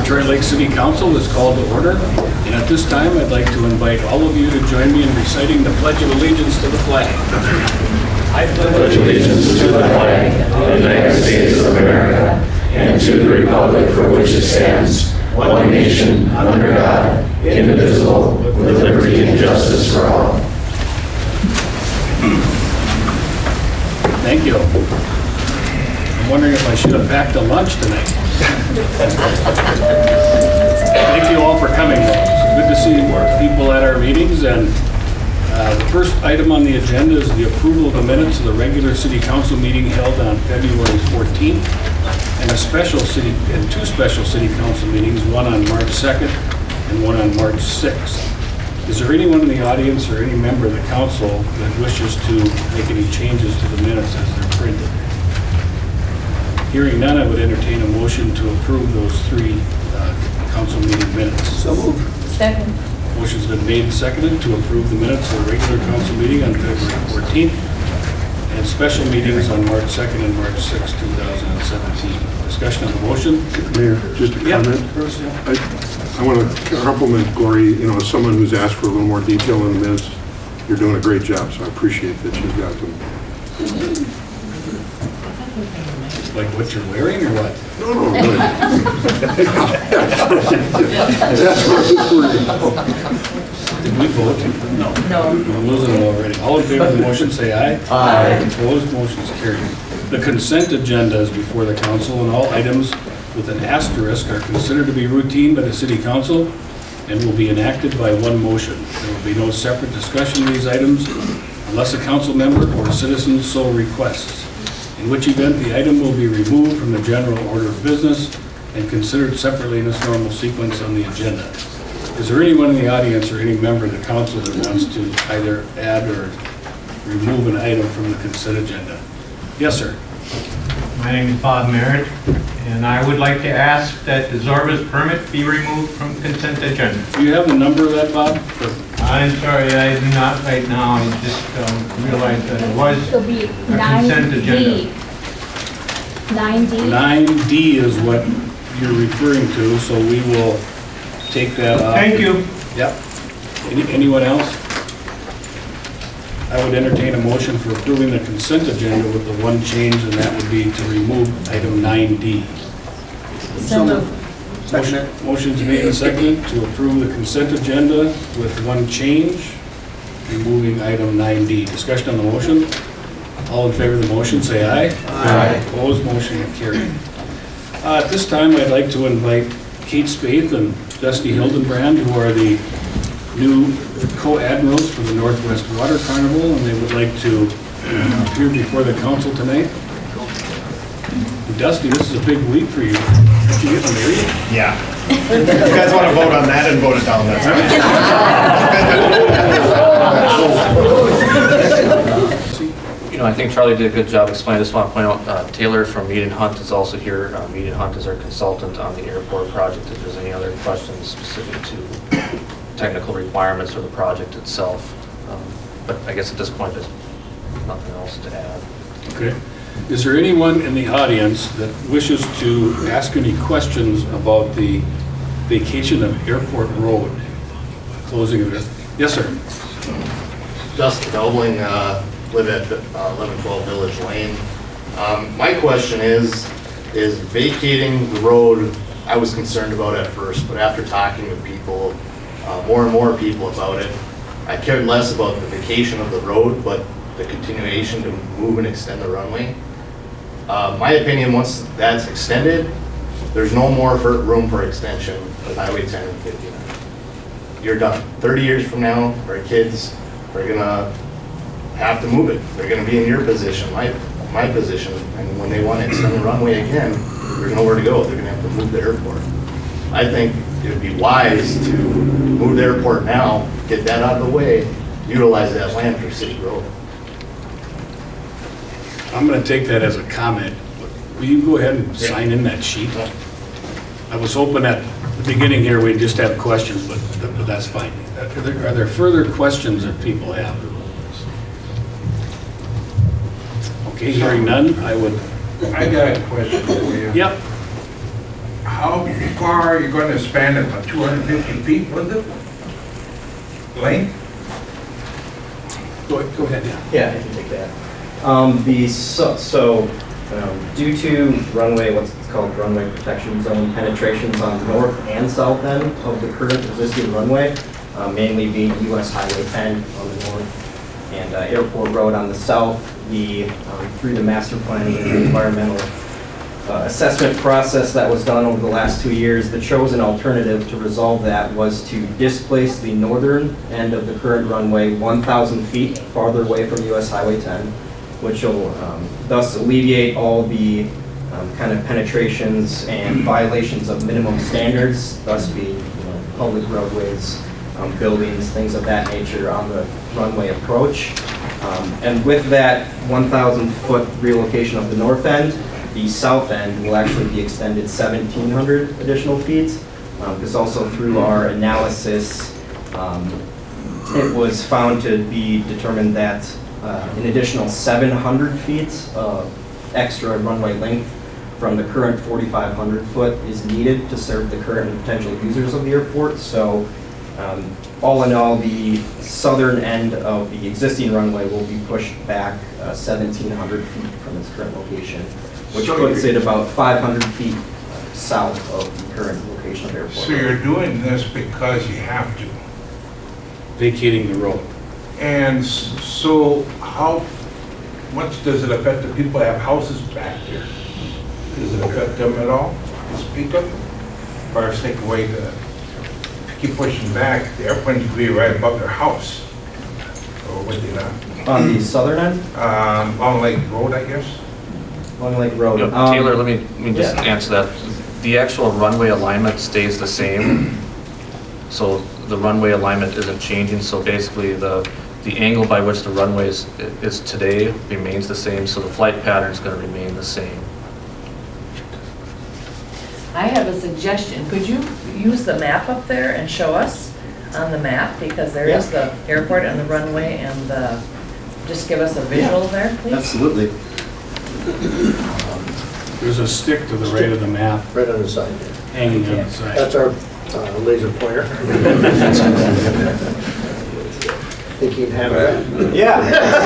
Detroit Lake City Council is called to order, and at this time I'd like to invite all of you to join me in reciting the Pledge of Allegiance to the flag. I pledge allegiance to the flag of the United States of America and to the republic for which it stands, one nation, under God, indivisible, with liberty and justice for all. Thank you. I'm wondering if I should have packed a lunch tonight. Thank you all for coming. It's good to see more people at our meetings. And the first item on the agenda is the approval of the minutes of the regular City Council meeting held on February 14th, and two special City Council meetings, one on March 2nd and one on March 6th. Is there anyone in the audience or any member of the council that wishes to make any changes to the minutes as they're printed? Hearing none, I would entertain a motion to approve those three council meeting minutes. So moved. Second. Motion's been made and seconded to approve the minutes of the regular council meeting on February 14th and special meetings on March 2nd and March 6th, 2017. Discussion on the motion? Mayor, just a comment. First, I want to compliment Glory, as someone who's asked for a little more detail in the minutes. You're doing a great job, so I appreciate that you've got them. Like what you're wearing or what? No, really. That's what I was worried about. Did we vote? No. No. I'm losing it already. All in favor of the motion, say aye. Aye. Opposed, motion is carried. The consent agenda is before the council, and all items with an asterisk are considered to be routine by the City Council and will be enacted by one motion. There will be no separate discussion of these items unless a council member or a citizen so requests, in which event the item will be removed from the general order of business and considered separately in its normal sequence on the agenda. Is there anyone in the audience or any member of the council that wants to either add or remove an item from the consent agenda? Yes, sir. My name is Bob Merritt, and I would like to ask that the Zorbas permit be removed from consent agenda. Do you have the number of that, Bob? I'm sorry, I do not right now. I just realized that it was It'll be a consent 9D. agenda. 9D. 9D is what you're referring to, so we will take that off. Thank you. Yep. Anyone else? I would entertain a motion for approving the consent agenda with the one change, and that would be to remove item 9D. So moved. Motion's made and seconded to approve the consent agenda with one change, removing item 9D. Discussion on the motion? All in favor of the motion, say aye. Aye. Opposed, motion carried. At this time, I'd like to invite Kate Spaeth and Dusty Hildenbrand, who are the new co-admirals for the Northwest Water Carnival, and they would like to appear before the council tonight. Dusty, this is a big week for you. Aren't you getting married? Yeah. If you guys want to vote on that and vote it down, that's fine. I think Charlie did a good job explaining. I just want to point out Taylor from Mead & Hunt is also here. Mead & Hunt is our consultant on the airport project. If there's any other questions specific to technical requirements for the project itself. But I guess at this point there's nothing else to add. Okay. Is there anyone in the audience that wishes to ask any questions about the vacation of Airport Road, closing of it? Yes, sir. Dustin Dobling, live at 1112 Village Lane. My question is vacating the road, I was concerned about at first, but after talking with people, more and more people about it, I cared less about the vacation of the road, but the continuation to move and extend the runway. My opinion, once that's extended, there's no more room for extension of Highway 10 and 59. You're done. 30 years from now, our kids are gonna have to move it. They're gonna be in your position, my position, and when they want to extend the runway again, there's nowhere to go. They're gonna have to move the airport. I think it would be wise to move the airport now, get that out of the way, utilize that land for city growth. I'm going to take that as a comment. Will you go ahead and sign in that sheet? I was hoping at the beginning here we'd just have questions, but that's fine. Are there further questions that people have? Okay, hearing none, I got a question for you. Yep. how far are you going to expand it? About 250 feet, was it? Length? Go ahead, yeah. Yeah, I can take that. Due to runway, what's called runway protection zone penetrations on the north and south end of the current existing runway, mainly being US Highway 10 on the north and Airport Road on the south, through the master planning and environmental assessment process that was done over the last 2 years, the chosen alternative to resolve that was to displace the northern end of the current runway 1,000 feet farther away from US Highway 10, which will thus alleviate all the kind of penetrations and violations of minimum standards, thus being public roadways, buildings, things of that nature on the runway approach. And with that 1,000-foot relocation of the north end, the south end will actually be extended 1,700 additional feet. Because also through our analysis, it was found to be determined that an additional 700 feet of extra runway length from the current 4,500 foot is needed to serve the current and potential users of the airport. So all in all, the southern end of the existing runway will be pushed back 1,700 feet from its current location, which puts it about 500 feet south of the current location of the airport. So you're doing this because you have to. Vacating the road. And so how much does it affect the people that have houses back here? Does it affect them at all to speak of? Or take away the, keep pushing back, the airplane could be right above their house? Or would they not? On the southern end? Long Lake Road, I guess? Long Lake Road. Taylor, let me just answer that. The actual runway alignment stays the same. So the runway alignment isn't changing. So basically the angle by which the runway is today remains the same. So the flight pattern is going to remain the same. I have a suggestion. Could you use the map up there and show us on the map? Because there is the airport and the runway and just give us a visual there, please. Absolutely. There's a stick to the right of the map Right on the side there. hanging on the side. That's our laser pointer. Think you'd have that? Yeah.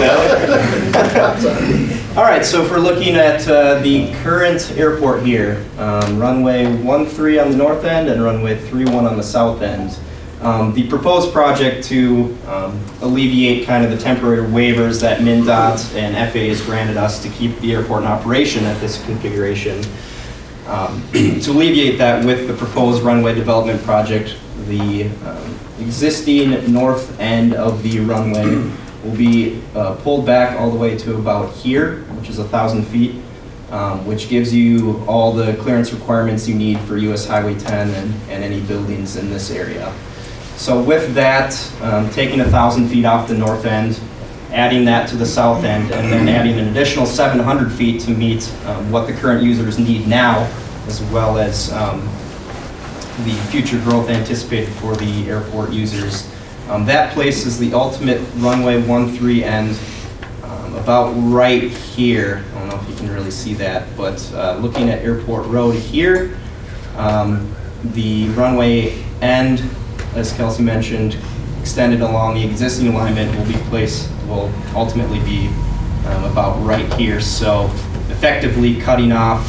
All right, so if we're looking at the current airport here, runway 13 on the north end and runway 31 on the south end. The proposed project to alleviate kind of the temporary waivers that MnDOT and FAA has granted us to keep the airport in operation at this configuration. To alleviate that with the proposed runway development project, the existing north end of the runway will be pulled back all the way to about here, which is 1,000 feet, which gives you all the clearance requirements you need for US Highway 10 and any buildings in this area. So with that, taking 1,000 feet off the north end, adding that to the south end, and then adding an additional 700 feet to meet what the current users need now, as well as the future growth anticipated for the airport users. That places the ultimate runway 13 end about right here. I don't know if you can really see that, but looking at Airport Road here, the runway end, as Kelsey mentioned, extended along the existing alignment will ultimately be about right here. So effectively cutting off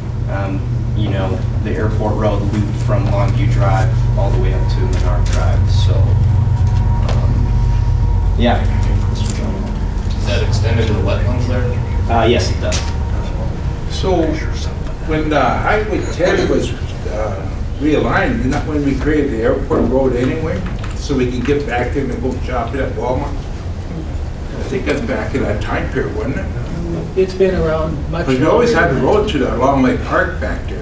the Airport Road loop from Longview Drive all the way up to Menard Drive. So, yeah. Is that extended to the wetlands there? Yes, it does. So when Highway 10 was realigned, isn't that when we created the airport road anyway? So we can get back in and go shopping at Walmart? I think that's back in that time period, wasn't it? It's been around much Because we always had the road to the Long Lake Park back there.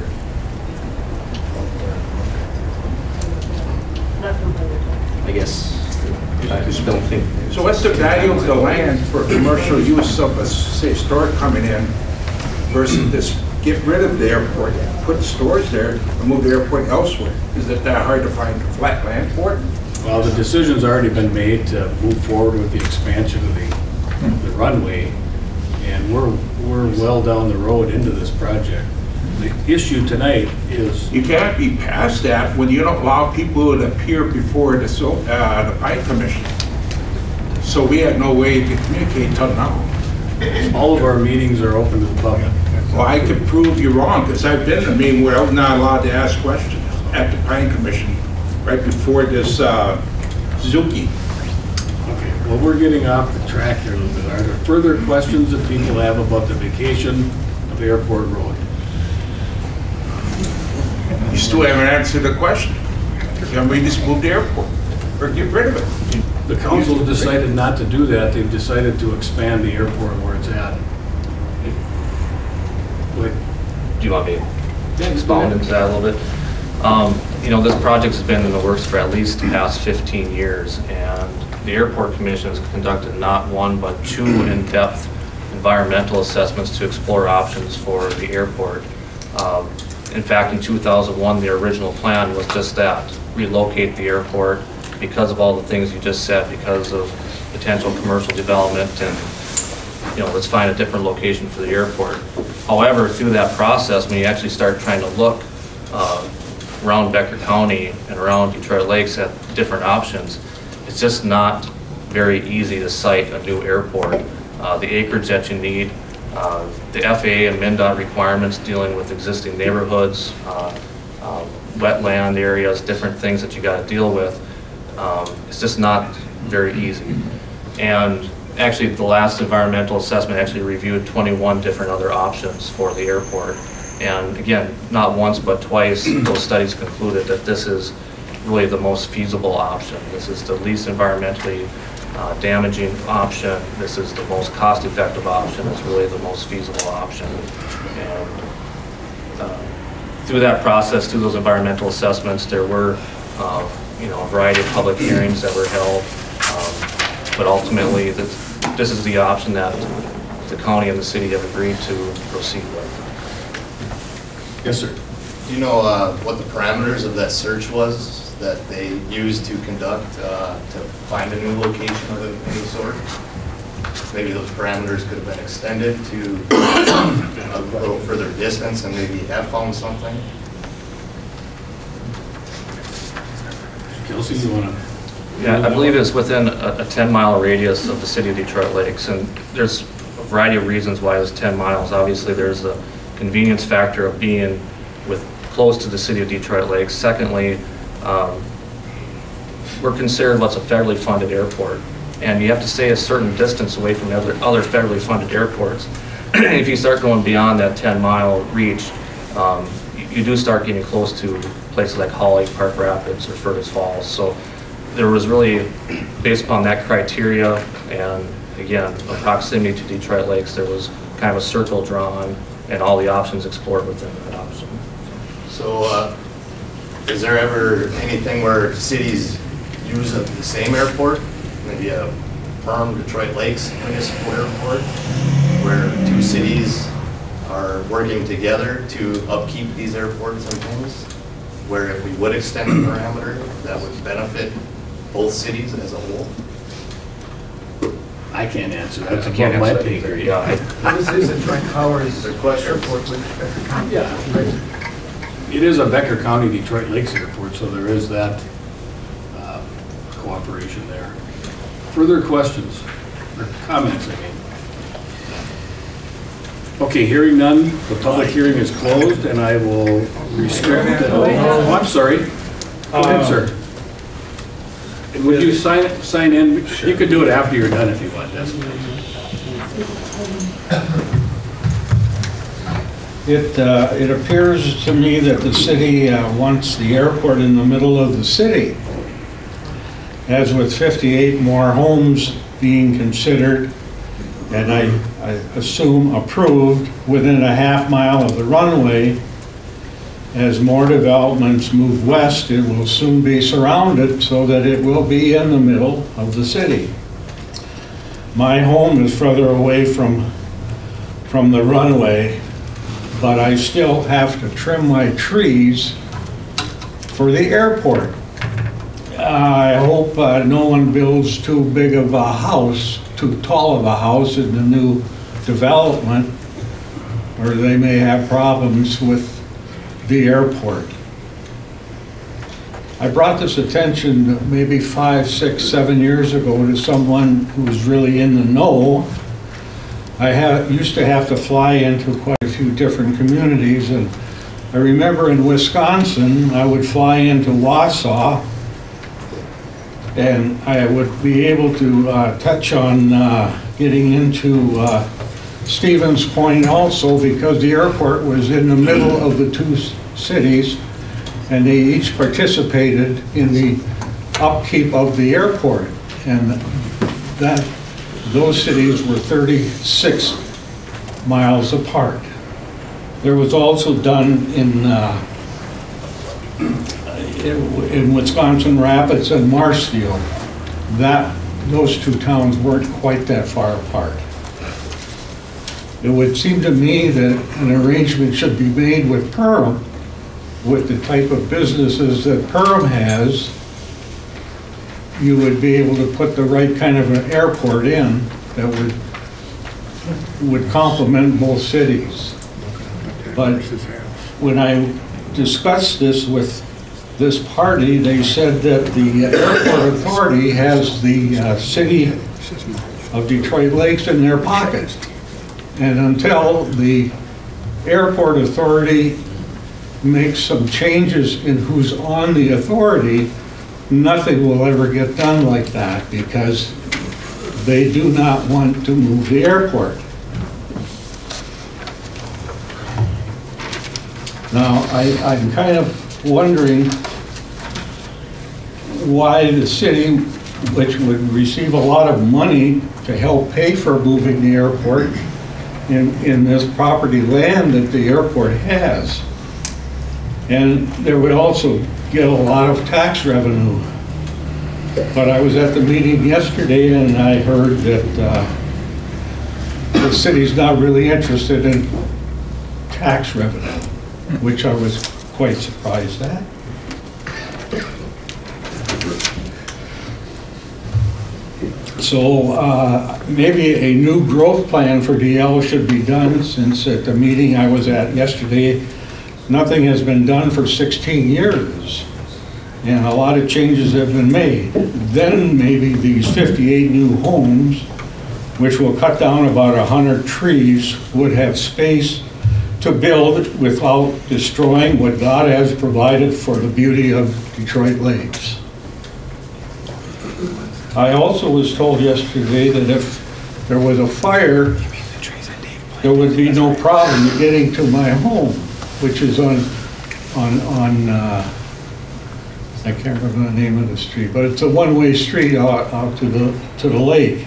I guess I just don't think. So what's the value of the land for commercial use of a, say, store coming in versus this, get rid of the airport, put stores there and move the airport elsewhere? Is it that hard to find flat land for it? Well, the decision's already been made to move forward with the expansion of the runway, and we're well down the road into this project. the issue tonight is, You can't be past that when you don't allow people to appear before the Pine Commission. So we had no way to communicate till now. all of our meetings are open to the public. Well, I can prove you wrong, because I've been in a meeting where I'm not allowed to ask questions at the Pine Commission, right before this Zuki. Okay, well, we're getting off the track here a little bit. Are there further questions that people have about the vacation of Airport Road? You still haven't answered the question. Can we just move the airport or get rid of it? The council decided not to do that. They've decided to expand the airport where it's at. Wait, Do you want me yeah, to expound into that a little bit? You know, this project has been in the works for at least the past 15 years, and the Airport Commission has conducted not one but two in-depth environmental assessments to explore options for the airport. In fact, in 2001, the original plan was just that, relocate the airport because of all the things you just said, because of potential commercial development and, you know, let's find a different location for the airport. However, through that process, when you actually start trying to look around Becker County and around Detroit Lakes at different options, it's just not very easy to site a new airport. The acreage that you need, the FAA and MnDOT requirements dealing with existing neighborhoods, wetland areas, different things that you got to deal with, it's just not very easy. And actually, the last environmental assessment actually reviewed 21 different other options for the airport. And again, not once but twice, those studies concluded that this is really the most feasible option. This is the least environmentally damaging option. This is the most cost-effective option. It's really the most feasible option. And through that process, through those environmental assessments, there were you know, a variety of public hearings that were held. But ultimately, this is the option that the county and the city have agreed to proceed with. yes, sir. Do you know what the parameters of that search was that they used to conduct to find a new location of any sort? Maybe those parameters could have been extended to a little further distance and maybe have found something? Kelsey, you want to? Yeah, I believe it's within a 10-mile radius of the city of Detroit Lakes, and there's a variety of reasons why it's 10 miles. Obviously, there's the convenience factor of being close to the city of Detroit Lakes. Secondly, we're considered what's a federally funded airport, and you have to stay a certain distance away from other federally funded airports. If you start going beyond that 10-mile reach, you do start getting close to places like Holly, Park Rapids, or Fergus Falls. So there was really, based upon that criteria, and again, a proximity to Detroit Lakes, there was kind of a circle drawn and all the options explored within that option. So is there ever anything where cities use the same airport, maybe a firm Detroit Lakes Municipal Airport, where two cities are working together to upkeep these airports and things, where if we would extend the parameter, that would benefit both cities as a whole? I can't answer that. That's I can't above my answer pay that either. grade. Yeah, This is a Joint Powers Their question. Airport with Becker County. Yeah. It is a Becker County Detroit Lakes Airport, so there is that cooperation there. Further questions or comments, I mean? Okay, hearing none, the public hearing is closed, and I will restrict, oh, I'm sorry. Go ahead, sir. And would you sign in? You could do it after you're done if you want, that's It appears to me that the city wants the airport in the middle of the city. As with 58 more homes being considered, and I assume approved, within a half mile of the runway, as more developments move west, it will soon be surrounded so that it will be in the middle of the city. My home is further away from the runway, but I still have to trim my trees for the airport. I hope no one builds too big of a house, too tall of a house in the new development, or they may have problems with the airport. I brought this attention maybe 5, 6, 7 years ago to someone who was really in the know. I used to have to fly into quite a few different communities, and I remember in Wisconsin, I would fly into Wausau, and I would be able to touch on getting into Stevens Point also, because the airport was in the middle of the two cities, and they each participated in the upkeep of the airport. And those cities were 36 miles apart. There was also done in Wisconsin Rapids and Marshfield. Those two towns weren't quite that far apart. It would seem to me that an arrangement should be made with Perham, with the type of businesses that Perham has. You would be able to put the right kind of an airport in that would complement both cities. But when I discussed this with this party, they said that the airport authority has the city of Detroit Lakes in their pocket. And until the airport authority makes some changes in who's on the authority, nothing will ever get done like that, because they do not want to move the airport. Now, I'm kind of wondering why the city, which would receive a lot of money to help pay for moving the airport in this property land that the airport has, and there would also get a lot of tax revenue. But I was at the meeting yesterday and I heard that the city's not really interested in tax revenue, which I was quite surprised at. So maybe a new growth plan for DL should be done, since at the meeting I was at yesterday, nothing has been done for 16 years. And a lot of changes have been made. Then maybe these 58 new homes, which will cut down about 100 trees, would have space to build without destroying what God has provided for the beauty of Detroit Lakes. I also was told yesterday that if there was a fire, there would be no problem getting to my home, which is on I can't remember the name of the street, but it's a one-way street out to the lake.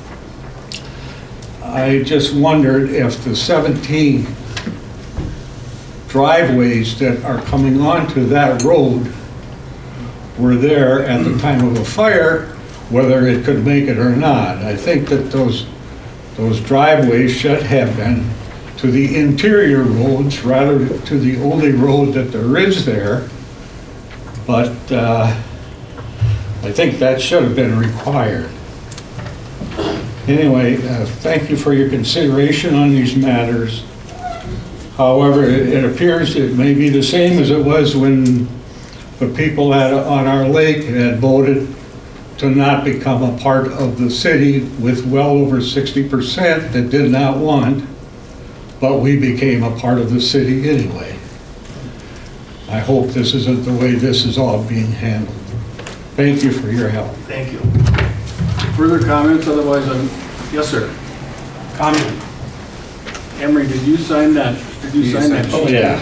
I just wondered if the 17 driveways that are coming onto that road were there at the time of a fire, whether it could make it or not. I think that those driveways should have been to the interior roads rather to the only road that there is there. But I think that should have been required. Anyway, thank you for your consideration on these matters. However, it appears it may be the same as it was when the people on our lake had voted to not become a part of the city, with well over 60% that did not want, but we became a part of the city anyway. I hope this isn't the way this is all being handled. Thank you for your help. Thank you. Further comments? Otherwise, yes, sir. Comment. Emery, did you sign that? Did you sign that? Oh, yeah.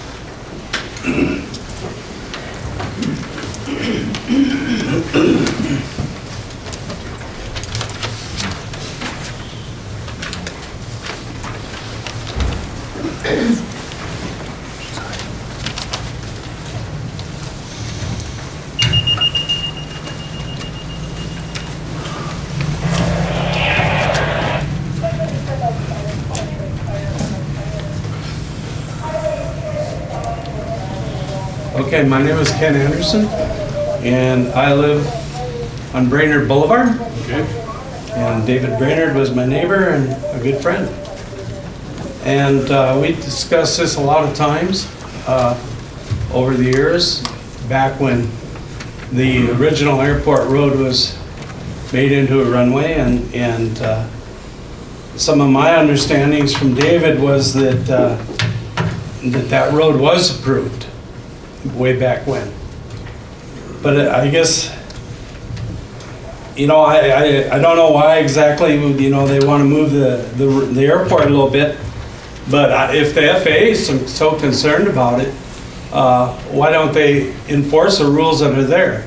Okay, my name is Ken Anderson, and I live on Brainerd Boulevard. Okay. And David Brainerd was my neighbor and a good friend. And we discussed this a lot of times over the years, back when the original airport road was made into a runway, and some of my understandings from David was that that road was approved way back when. But I guess, you know, I don't know why exactly, you know, they want to move the airport a little bit, but if the FAA is so concerned about it, why don't they enforce the rules that are there?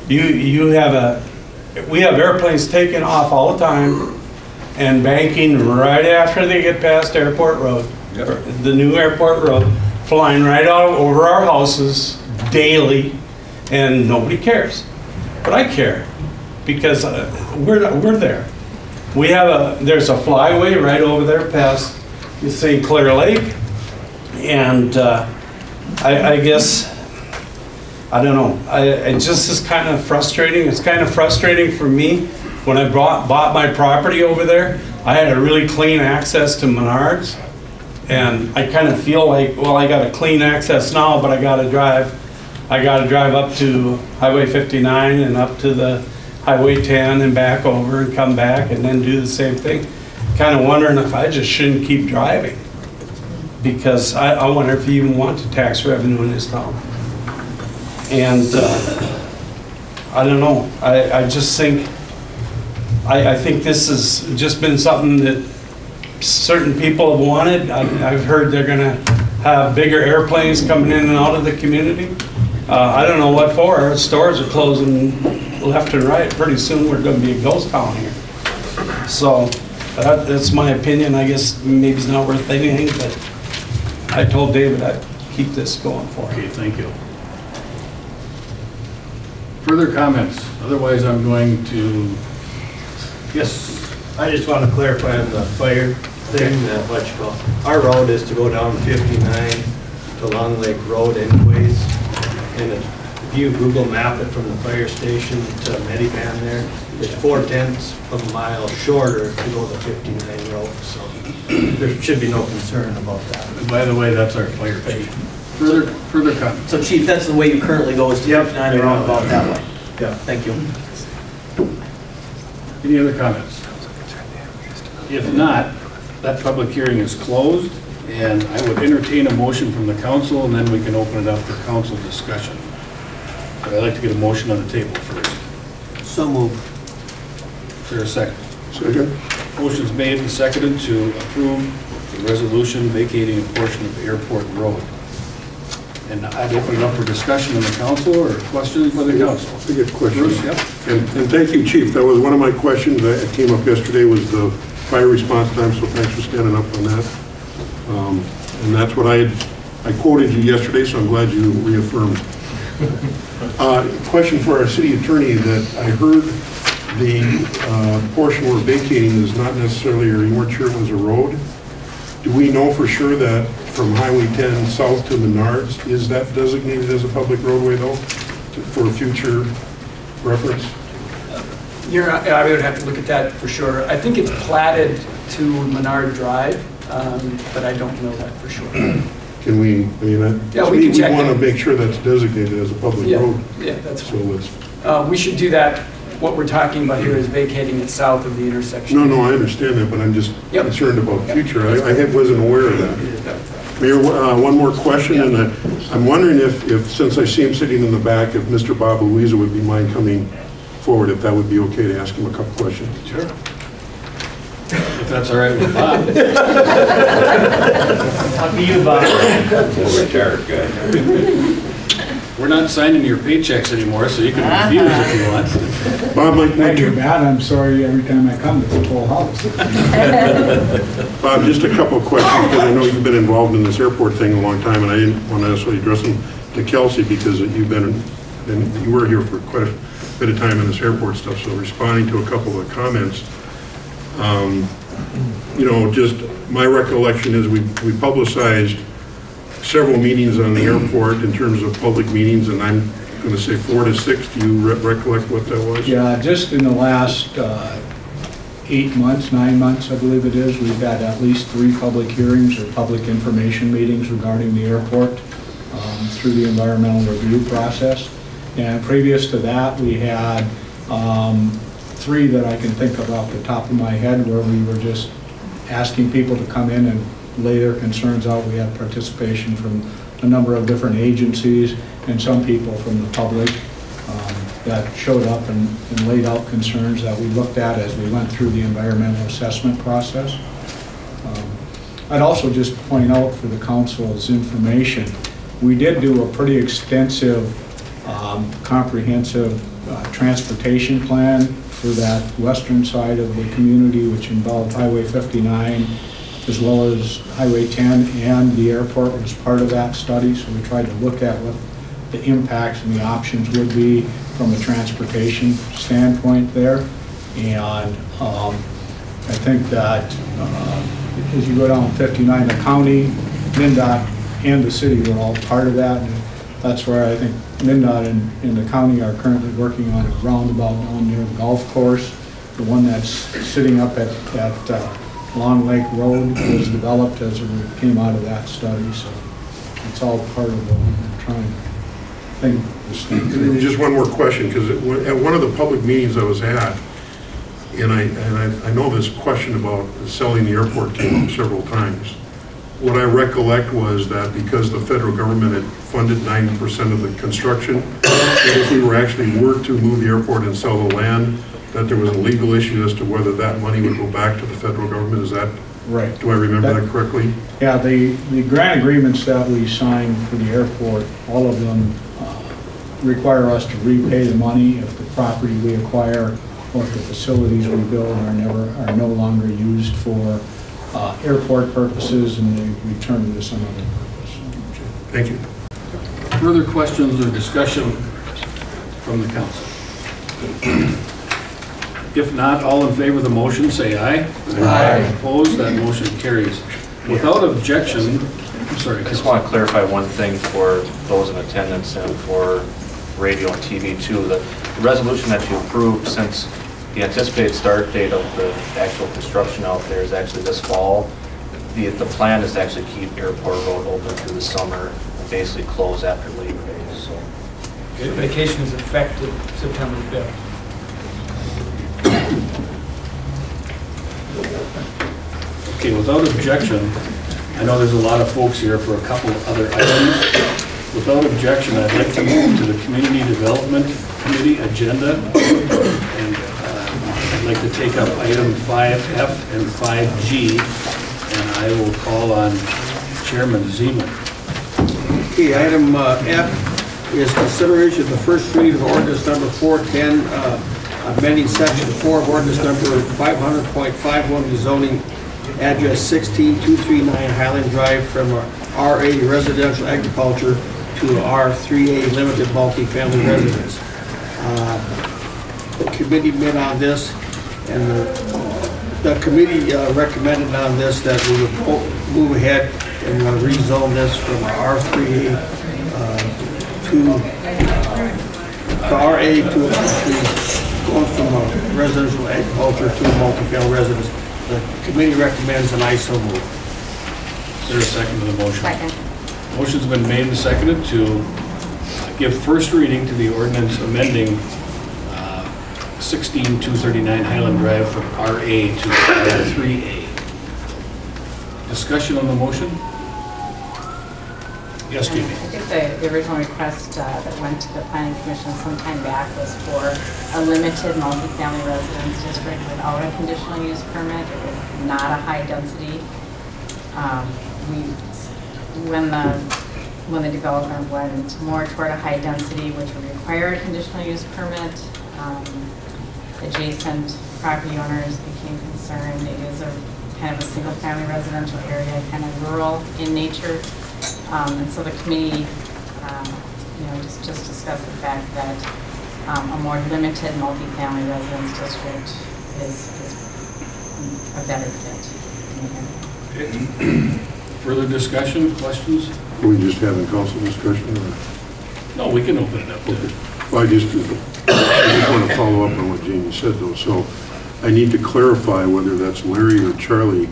We have airplanes taking off all the time and banking right after they get past Airport Road, the new Airport Road, flying right out over our houses daily, and nobody cares. But I care, because we're there. There's a flyway right over there past St. Clair Lake, and I guess, I don't know, it just is kind of frustrating. It's kind of frustrating for me. When I bought my property over there, I had a really clean access to Menards, and I kind of feel like, well, I got a clean access now, but I got to drive up to Highway 59 and up to the Highway 10 and back over and come back and then do the same thing. Kind of wondering if I just shouldn't keep driving, because I wonder if you even want the tax revenue in this town. And I don't know, I just think, I think this has just been something that certain people have wanted. I've heard they're gonna have bigger airplanes coming in and out of the community. I don't know what for. Our stores are closing left and right. Pretty soon we're gonna be a ghost town here. So that's my opinion. I guess maybe it's not worth anything, but I told David I'd keep this going for him. Okay, thank you. Further comments? Otherwise, I'm going to, yes. I just want to clarify on the fire thing, electrical. Our road is to go down 59 to Long Lake Road anyways. And if you Google map it from the fire station to Medivan there, it's 4/10 of a mile shorter to go the 59 road. So there should be no concern about that. And by the way, that's our fire chief. Further comments? So Chief, that's the way you currently go, is to 59 and roundabout that way? Yeah. Thank you. Any other comments? If not, that public hearing is closed, and I would entertain a motion from the council, and then we can open it up for council discussion. But I'd like to get a motion on the table first. So moved. Is there a second? Second. Motion's made and seconded to approve the resolution vacating a portion of Airport Road. And I'd open it up for discussion in the council or questions by the council. I get questions. Bruce, yep. And thank you, Chief. That was one of my questions that came up yesterday, was the fire response time, so thanks for standing up on that. And that's what I quoted you yesterday, so I'm glad you reaffirmed. Question for our city attorney, that I heard the portion we're vacating is not necessarily, or you weren't sure it was a road. Do we know for sure that from Highway 10 south to Menards, is that designated as a public roadway though, for future reference? I would have to look at that for sure. I think it's platted to Menard Drive, but I don't know that for sure. Can we, I mean, yeah, we can check. We want to make sure that's designated as a public road. Yeah, that's so let's. We should do that. What we're talking about here is vacating it south of the intersection. No, I understand that, but I'm just concerned about future. I wasn't aware of that. Mayor, one more question, and I'm wondering if, since I see him sitting in the back, if Mr. Bob Louisa would be mind coming forward, if that would be okay to ask him a couple questions. Sure. If that's all right with Bob. Talk to you, Bob. Retired guy. We're not signing your paychecks anymore, so you can refuse if you want. Bob, Thank you, Matt. I'm sorry every time I come, it's a full house. Bob, just a couple of questions, because I know you've been involved in this airport thing a long time, and I didn't want to necessarily address them to Kelsey, because you were here for quite a bit of time in this airport stuff, so responding to a couple of comments. You know, just my recollection is we publicized several meetings on the airport in terms of public meetings, and I'm going to say 4 to 6. Do you recollect what that was? Yeah, just in the last 8 months, 9 months, I believe it is, we've had at least 3 public hearings or public information meetings regarding the airport through the environmental review process. And previous to that, we had 3 that I can think of off the top of my head where we were just asking people to come in and lay their concerns out. We had participation from a number of different agencies and some people from the public that showed up and laid out concerns that we looked at as we went through the environmental assessment process. I'd also just point out for the council's information, we did do a pretty extensive, comprehensive transportation plan for that western side of the community, which involved Highway 59, as well as Highway 10, and the airport was part of that study. So we tried to look at what the impacts and the options would be from a transportation standpoint there. And I think that as you go down 59, the county, MnDOT, and the city were all part of that. And that's where I think MnDOT and the county are currently working on a roundabout down near the golf course. The one that's sitting up at Long Lake Road was developed as it came out of that study. So it's all part of what we're trying to think this thing through. Just one more question, because at one of the public meetings I was at, and I know this question about selling the airport came up several times. What I recollect was that because the federal government had funded 90% of the construction, that if we were actually to move the airport and sell the land, that there was a legal issue as to whether that money would go back to the federal government. Is that right? Do I remember that correctly? Yeah, the grant agreements that we signed for the airport, all of them require us to repay the money if the property we acquire or if the facilities we build are no longer used for airport purposes, and they return to some other purpose. Thank you. Further questions or discussion from the council? If not, all in favor of the motion, say aye. Aye. Opposed, that motion carries. Without objection, I'm sorry. I just want to clarify one thing for those in attendance and for radio and TV too. The resolution that you approved, since the anticipated start date of the actual construction out there is actually this fall, the plan is to actually keep Airport Road open through the summer and basically close after Labor Day. So the vacation is effective September 5th. Okay, without objection, I know there's a lot of folks here for a couple of other items. Without objection, I'd like to move to the Community Development Committee agenda, and I'd like to take up item 5F and 5G, and I will call on Chairman Zeman. Okay, item F is consideration of the first reading of ordinance number 410, amending section 4 of ordinance number 500.51, rezoning address 16239 Highland Drive from RA residential agriculture to R3A limited multifamily residence. The committee met on this, and the committee recommended on this that we would move ahead and rezone this from R3A to RA to going from residential agriculture to multifamily residence. The committee recommends an ISO move. Is there a second to the motion? Second. Motion's been made and seconded to give first reading to the ordinance amending 16239 Highland Drive from RA to R3A. Discussion on the motion? Yes, Jamie. I think the original request that went to the Planning Commission some time back was for a limited multifamily residence district without a conditional use permit, not a high density. When the development went more toward a high density, which would require a conditional use permit, adjacent property owners became concerned. It is a kind of a single family residential area, kind of rural in nature. And so the committee, just discussed the fact that a more limited multifamily residence district is a better fit. Further discussion, questions? Are we just having council discussion? Or? No, we can open it up to Well, I just want to follow up on what Jamie said, though. So I need to clarify whether that's Larry or Charlie.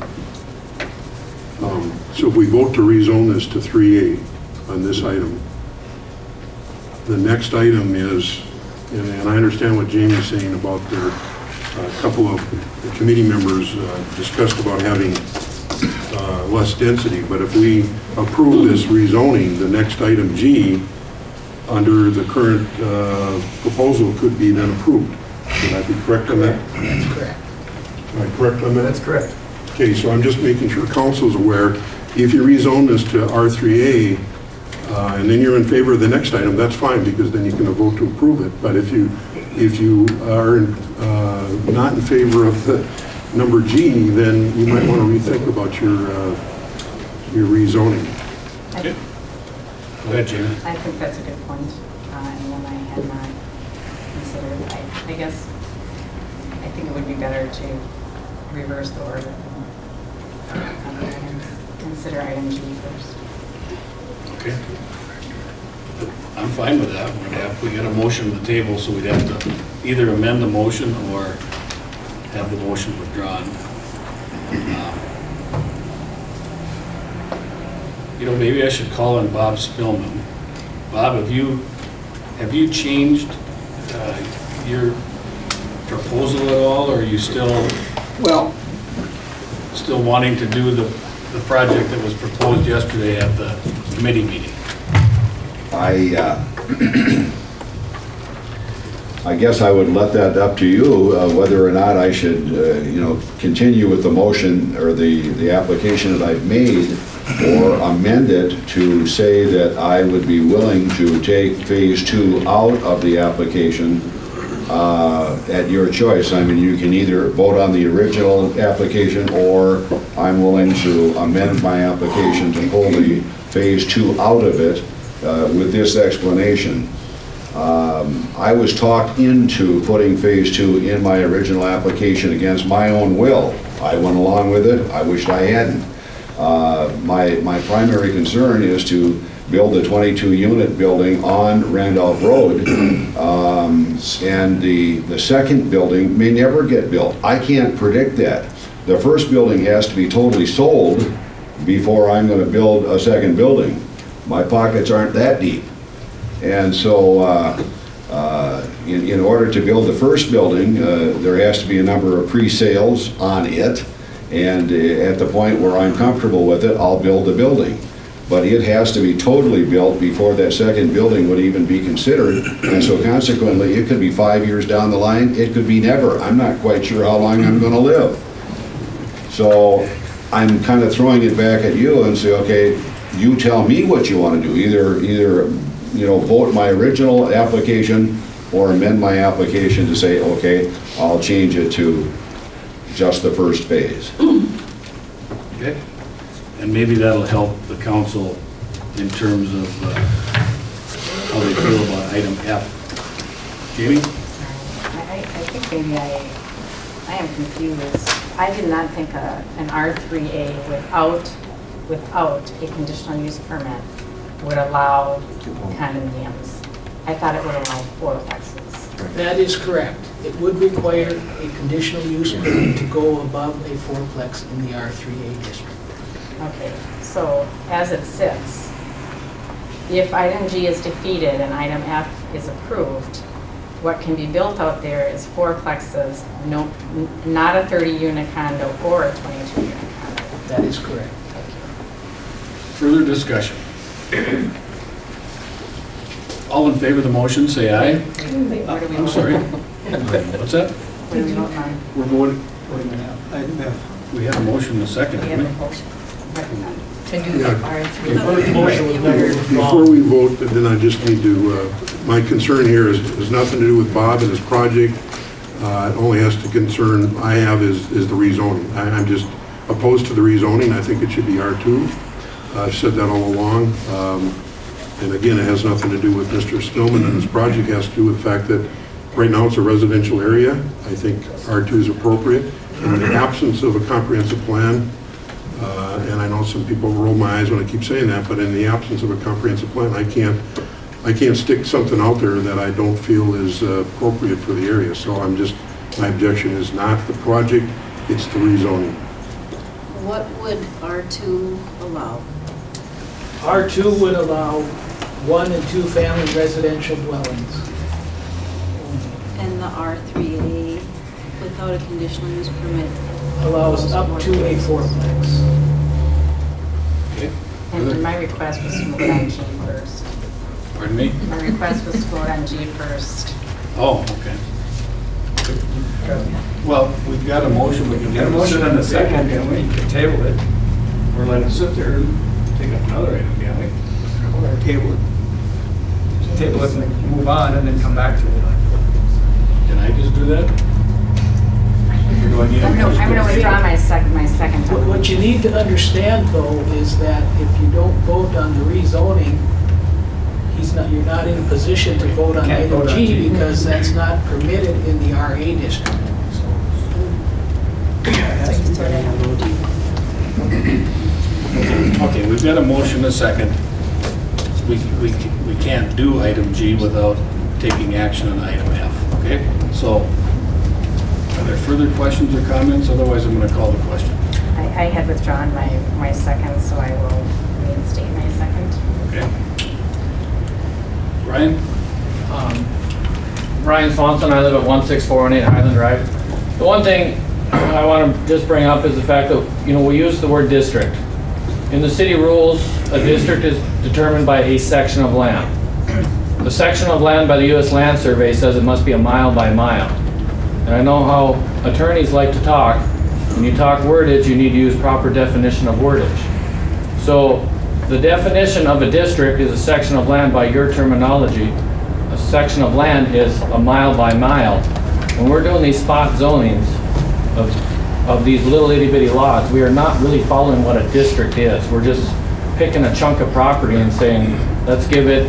So if we vote to rezone this to 3A on this item, the next item is, and I understand what Jamie's saying about their, a couple of the committee members discussed about having less density, but if we approve this rezoning, the next item G, under the current proposal, could be then approved. Would I be correct on that? That's correct. Am I correct on that? That's correct. Okay, so I'm just making sure council's aware. If you rezone this to R3A, and then you're in favor of the next item, that's fine, because then you can vote to approve it. But if you are not in favor of the number G, then you might want to rethink about your rezoning. Okay. Go ahead, Jamie. I think that's a good point, and one I had not considered. I guess, I think it would be better to reverse the order. Consider item G first. Okay. I'm fine with that. We got a motion on the table, so we'd have to either amend the motion or have the motion withdrawn. You know, maybe I should call on Bob Spillman. Bob, have you changed your proposal at all, or are you still wanting to do the project that was proposed yesterday at the committee meeting? I guess I would let that up to you, whether or not I should, continue with the motion or the application that I've made, or amend it to say that I would be willing to take phase 2 out of the application at your choice. I mean, you can either vote on the original application, or I'm willing to amend my application to pull the phase 2 out of it with this explanation. I was talked into putting phase 2 in my original application against my own will. I went along with it. I wished I hadn't. My primary concern is to build a 22-unit building on Randolph Road, and the second building may never get built. I can't predict that. The first building has to be totally sold before I'm going to build a second building. My pockets aren't that deep. And so in order to build the first building, there has to be a number of pre-sales on it, and at the point where I'm comfortable with it, I'll build the building. But it has to be totally built before that second building would even be considered, and so consequently, it could be 5 years down the line, it could be never. I'm not quite sure how long I'm going to live. So I'm kind of throwing it back at you and say, okay, you tell me what you want to do. Either vote my original application or amend my application to say, okay, I'll change it to just the first phase. Okay. And maybe that'll help the council in terms of how they feel about item F. Jamie? I think maybe I am confused. I did not think an R3A without a conditional use permit would allow condominiums. I thought it would allow fourplexes. That is correct. It would require a conditional use permit to go above a fourplex in the R3A district. Okay, so as it sits, if item G is defeated and item F is approved, what can be built out there is fourplexes, not a 30-unit condo or a 22-unit condo. That is correct. Further discussion? All in favor of the motion, say aye. I'm sorry. What's that? What are we voting on? We're voting. Wait a minute. Item F. We have a motion in a second, We have haven't a we? motion. To do the R3. The first motion was never Before we vote, then I just need to, my concern here has nothing to do with Bob and his project. It only has to concern I have is the rezoning. I'm just opposed to the rezoning. I think it should be R2. I've said that all along. And again, it has nothing to do with Mr. Spillman and his project. It has to do with the fact that right now it's a residential area. I think R2 is appropriate. In the absence of a comprehensive plan, and I know some people roll my eyes when I keep saying that, but in the absence of a comprehensive plan, I can't stick something out there that I don't feel is appropriate for the area. So I'm just My objection is not the project, it's the rezoning. What would R2 allow? R2 would allow 1 and 2 family residential dwellings. And the R3A, without a conditional use permit? Allows up to a fourplex. And my request was to vote on G first. Pardon me? My request was to vote on G first. Oh, okay. Well, we've got a motion, we can Get a motion on the second, can we? Can table it. Or let it sit there and take up another item, can we? Or table it. Table it and move on and then come back to it. Can I just do that? Or do I need a I'm motion? going to withdraw my second time. What you need to understand, though, is that if you don't vote on the rezoning, you're not in a position to vote on Can't vote item on G G. because that's not permitted in the RA district. Okay, we've got a motion, a second. We can't do item G without taking action on item F, okay? So, are there further questions or comments? Otherwise, I'm going to call the question. I had withdrawn my second, so I will reinstate my second. Okay. Ryan? Ryan Swanson, I live at 16418 Highland Drive. The one thing I want to just bring up is the fact that, we use the word district. In the city rules, a district is determined by a section of land. The section of land by the U.S. Land Survey says it must be a mile by mile. And I know how attorneys like to talk. When you talk wordage, you need to use proper definition of wordage. So the definition of a district is a section of land by your terminology. A section of land is a mile by mile. When we're doing these spot zonings of these little itty bitty lots, we are not really following what a district is. We're just picking a chunk of property and saying, let's give it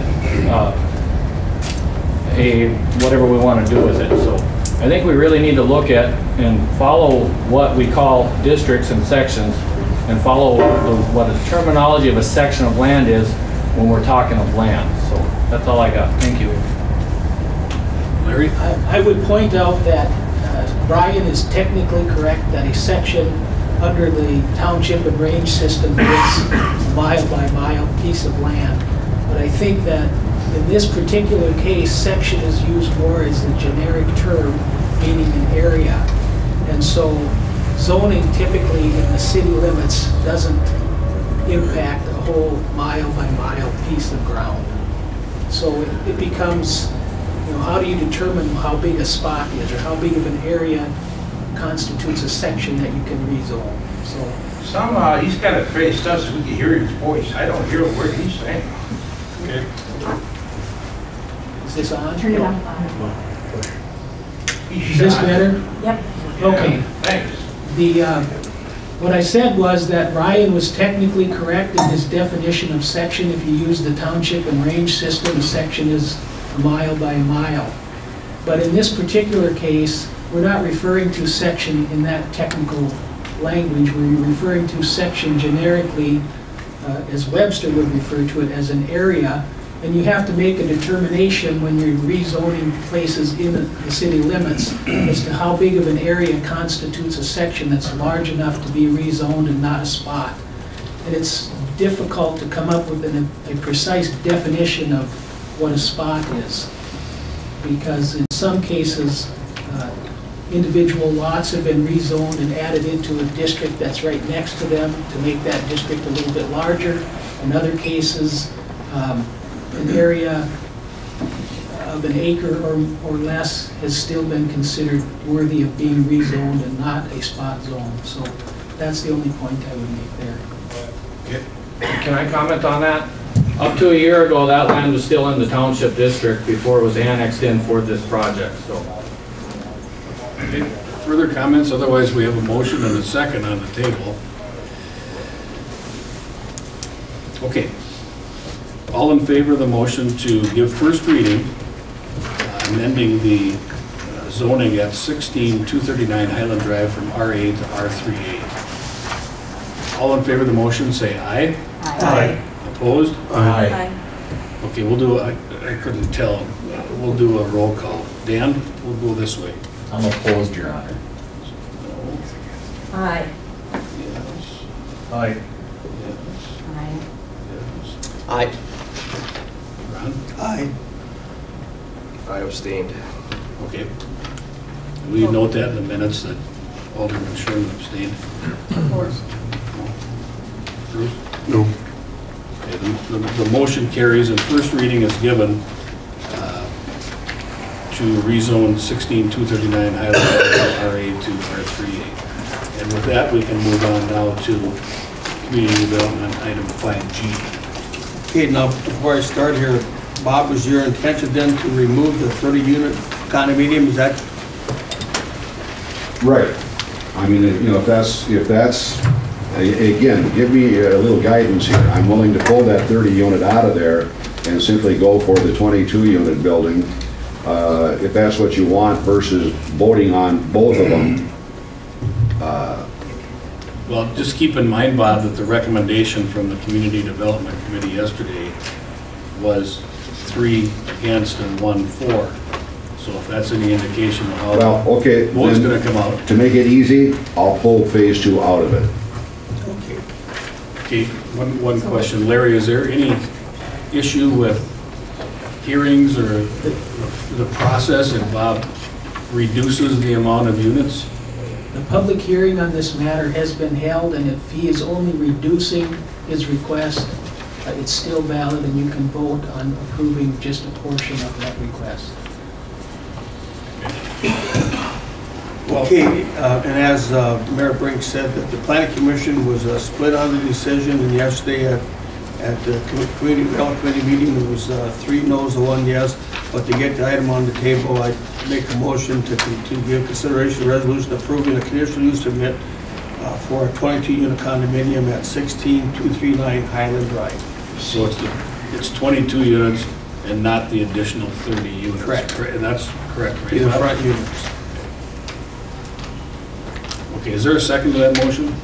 whatever we want to do with it. So I think we really need to look at and follow what we call districts and sections and follow what the terminology of a section of land is when we're talking of land. So that's all I got. Thank you. Larry? I would point out that Brian is technically correct that a section under the township and range system is a mile by mile piece of land. But I think that in this particular case, section is used more as a generic term, meaning an area. And so zoning typically in the city limits doesn't impact a whole mile by mile piece of ground. So it becomes, how do you determine how big a spot is or how big of an area constitutes a section that you can rezone? So Somehow he's got to face us so we can hear his voice. I don't hear a word he's saying. Okay. is this on? Turn it on. Is this better? Yep. Okay. Thanks. What I said was that Ryan was technically correct in his definition of section. If you use the township and range system, a section is a mile by a mile. But in this particular case, we're not referring to section in that technical language. We're referring to section generically, as Webster would refer to it, as an area. And you have to make a determination when you're rezoning places in the city limits as to how big of an area constitutes a section that's large enough to be rezoned and not a spot. And it's difficult to come up with a precise definition of what a spot is, because in some cases, individual lots have been rezoned and added into a district that's right next to them to make that district a little bit larger. In other cases, an area of an acre or less has still been considered worthy of being rezoned and not a spot zone. So that's the only point I would make there. Okay. Can I comment on that? Up to a year ago, that land was still in the township district before it was annexed in for this project, so. Okay. Further comments? Otherwise, we have a motion and a second on the table. Okay. All in favor of the motion to give first reading, amending the zoning at 16239 Highland Drive from RA to R3A. All in favor of the motion, say aye. Aye. Opposed? Aye. Okay, we'll do, I couldn't tell. We'll do a roll call. Dan, we'll go this way. I'm opposed, Your Honor. Aye. Yes. Aye. Yes. Aye. Ron? Aye. I abstained. Okay. We note that in the minutes that Alderman Sherman abstained. Bruce? No. Okay, the motion carries and first reading is given to rezone 16239 Highland RA to R38. And with that, we can move on now to community development item 5G. Okay, now, before I start here, Bob, was your intention then to remove the 30-unit condominium? Is that, Right. I mean, if that's, again, give me a little guidance here. I'm willing to pull that 30 unit out of there and simply go for the 22 unit building, if that's what you want, versus voting on both of them. Well, just keep in mind, Bob, that the recommendation from the Community Development Committee yesterday was 3 against and 1 for. So if that's any indication of how Well, okay, the vote's then, going to come out. to make it easy, I'll pull phase 2 out of it. Okay, one question. Larry, is there any issue with hearings or the process if Bob reduces the amount of units? The public hearing on this matter has been held, and if he is only reducing his request, it's still valid, and you can vote on approving just a portion of that request. okay, and as Mayor Brink said, that the planning commission was split on the decision, and yesterday at the community development committee meeting, there was 3 no's and 1 yes, but to get the item on the table, I make a motion to give consideration to resolution approving a conditional use permit for a 22-unit condominium at 16239 Highland Drive. So it's 22 units and not the additional 30 units? Correct. And that's correct, right? Either front units. Okay, is there a second to that motion?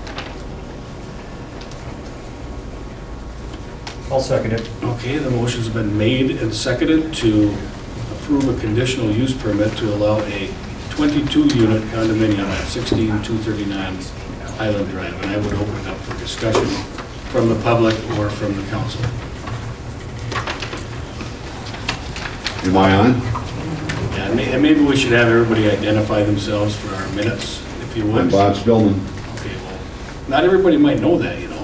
I'll second it. Okay, the motion's been made and seconded to approve a conditional use permit to allow a 22-unit condominium at 16239 Highland Drive. And I would open it up for discussion from the public or from the council. Am I on? Yeah, and maybe we should have everybody identify themselves for our minutes, if you would. I'm Bob Spillman. Okay, well, not everybody might know that, you know.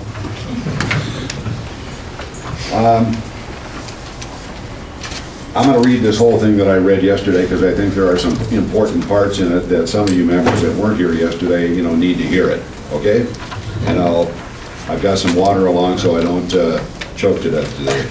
I'm going to read this whole thing that I read yesterday because I think there are some important parts in it that some of you members that weren't here yesterday, need to hear it, okay? And I've got some water along so I don't choke to death today.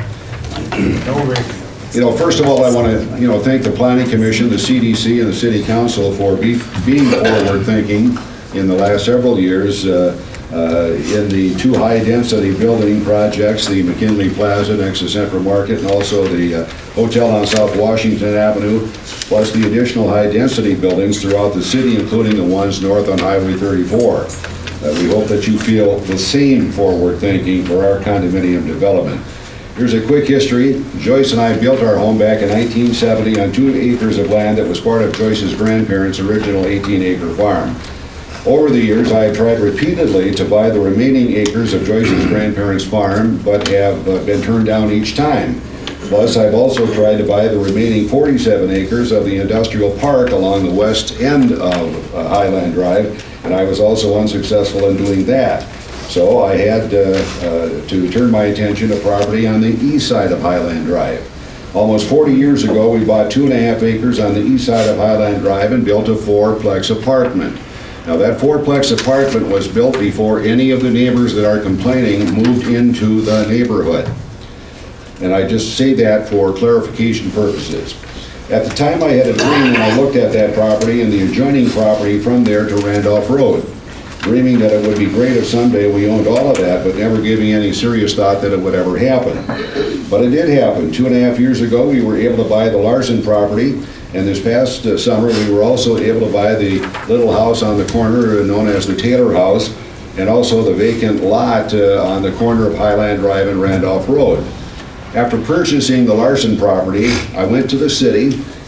First of all, I want to, thank the Planning Commission, the CDC, and the City Council for being forward-thinking in the last several years in the 2 high-density building projects, the McKinley Plaza next to Central Market, and also the hotel on South Washington Avenue, plus the additional high-density buildings throughout the city, including the ones north on Highway 34. We hope that you feel the same forward-thinking for our condominium development. Here's a quick history. Joyce and I built our home back in 1970 on 2 acres of land that was part of Joyce's grandparents' original 18-acre farm. Over the years, I have tried repeatedly to buy the remaining acres of Joyce's grandparents' farm, but have been turned down each time. Plus, I've also tried to buy the remaining 47 acres of the industrial park along the west end of Highland Drive, and I was also unsuccessful in doing that. So I had to turn my attention to property on the east side of Highland Drive. Almost 40 years ago, we bought 2.5 acres on the east side of Highland Drive and built a 4-plex apartment. Now that 4-plex apartment was built before any of the neighbors that are complaining moved into the neighborhood. And I just say that for clarification purposes. At the time I had a dream when I looked at that property and the adjoining property from there to Randolph Road, dreaming that it would be great if someday we owned all of that, but never giving any serious thought that it would ever happen. But it did happen. 2.5 years ago, we were able to buy the Larson property, and this past summer, we were also able to buy the little house on the corner known as the Taylor House, and also the vacant lot on the corner of Highland Drive and Randolph Road. After purchasing the Larson property, I went to the city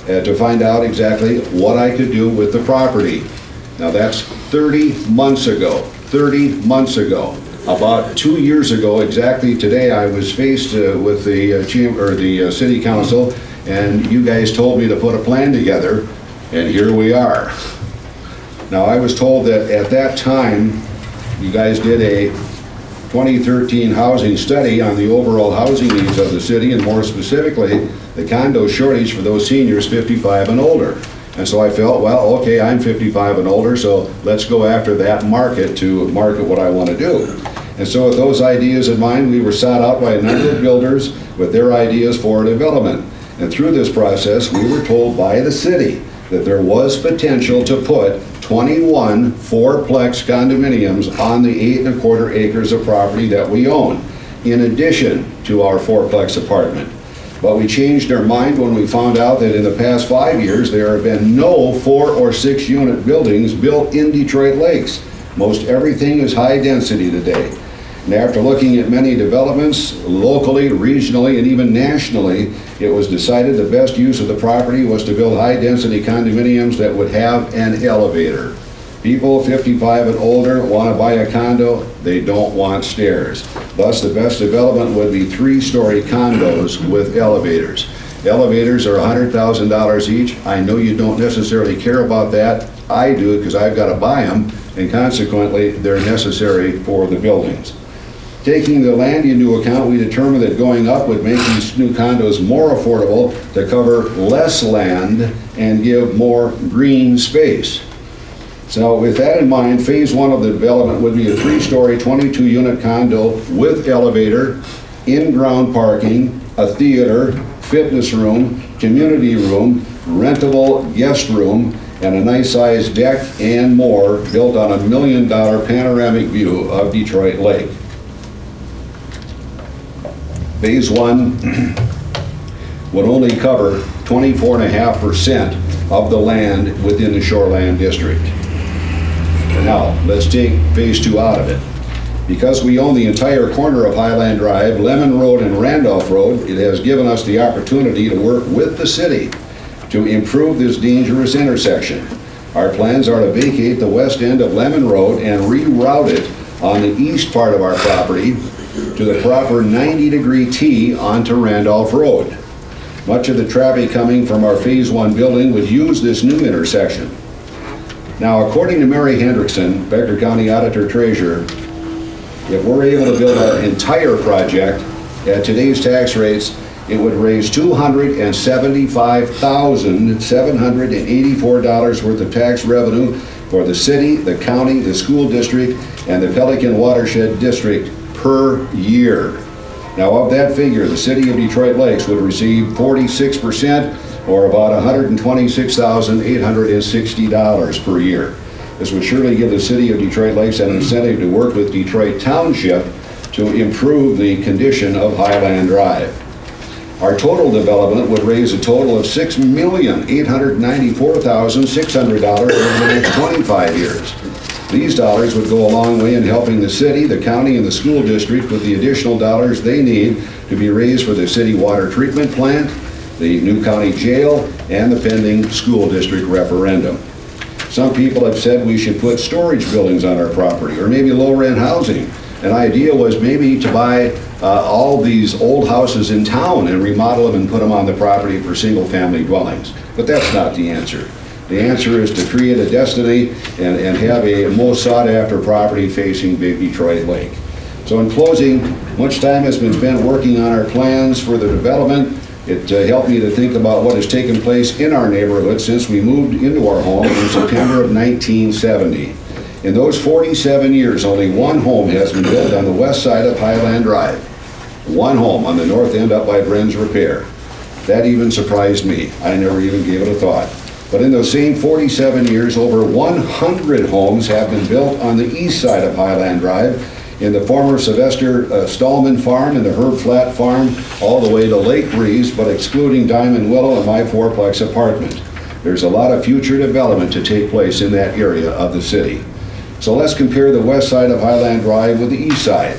to find out exactly what I could do with the property. Now that's 30 months ago, 30 months ago. About 2 years ago, exactly today, I was faced with the city council, and you guys told me to put a plan together, and here we are. Now, I was told that at that time, you guys did a 2013 housing study on the overall housing needs of the city, and more specifically, the condo shortage for those seniors 55 and older. And so I felt, well, okay, I'm 55 and older, so let's go after that market to market what I want to do. And so with those ideas in mind, we were sought out by a number of builders with their ideas for development. And through this process, we were told by the city that there was potential to put 21 fourplex condominiums on the 8¼ acres of property that we own, in addition to our fourplex apartment. But we changed our mind when we found out that in the past 5 years, there have been no 4 or 6 unit buildings built in Detroit Lakes. Most everything is high density today. And after looking at many developments, locally, regionally, and even nationally, it was decided the best use of the property was to build high-density condominiums that would have an elevator. People 55 and older want to buy a condo, they don't want stairs. Thus, the best development would be 3-story condos with elevators. Elevators are $100,000 each. I know you don't necessarily care about that. I do, because I've got to buy them, and consequently, they're necessary for the buildings. Taking the land into account, we determined that going up would make these new condos more affordable to cover less land and give more green space. So with that in mind, phase 1 of the development would be a 3-story, 22-unit condo with elevator, in-ground parking, a theater, fitness room, community room, rentable guest room, and a nice-sized deck and more, built on a $1 million panoramic view of Detroit Lake. Phase 1 would only cover 24.5% of the land within the Shoreland District. Now, let's take phase 2 out of it. Because we own the entire corner of Highland Drive, Lemon Road, and Randolph Road, it has given us the opportunity to work with the city to improve this dangerous intersection. Our plans are to vacate the west end of Lemon Road and reroute it on the east part of our property to the proper 90-degree T onto Randolph Road. Much of the traffic coming from our phase 1 building would use this new intersection. Now, according to Mary Hendrickson, Becker County Auditor Treasurer, if we're able to build our entire project at today's tax rates, it would raise $275,784 worth of tax revenue for the city, the county, the school district, and the Pelican Watershed District per year. Now, of that figure, the city of Detroit Lakes would receive 46%, or about $126,860 per year. This would surely give the city of Detroit Lakes an incentive to work with Detroit Township to improve the condition of Highland Drive. Our total development would raise a total of $6,894,600 over the next 25 years. These dollars would go a long way in helping the city, the county, and the school district with the additional dollars they need to be raised for the city water treatment plant, the new county jail, and the pending school district referendum. Some people have said we should put storage buildings on our property, or maybe low-rent housing. An idea was maybe to buy all these old houses in town and remodel them and put them on the property for single-family dwellings. But that's not the answer. The answer is to create a destiny and have a most sought-after property facing Big Detroit Lake. So in closing, much time has been spent working on our plans for the development. It helped me to think about what has taken place in our neighborhood since we moved into our home in September of 1970. In those 47 years, only one home has been built on the west side of Highland Drive. One home on the north end up by Bren's Repair. That even surprised me. I never even gave it a thought. But in those same 47 years, over 100 homes have been built on the east side of Highland Drive, in the former Sylvester Stallman Farm and the Herb Flat Farm, all the way to Lake Breeze, but excluding Diamond Willow and my fourplex apartment. There's a lot of future development to take place in that area of the city. So let's compare the west side of Highland Drive with the east side.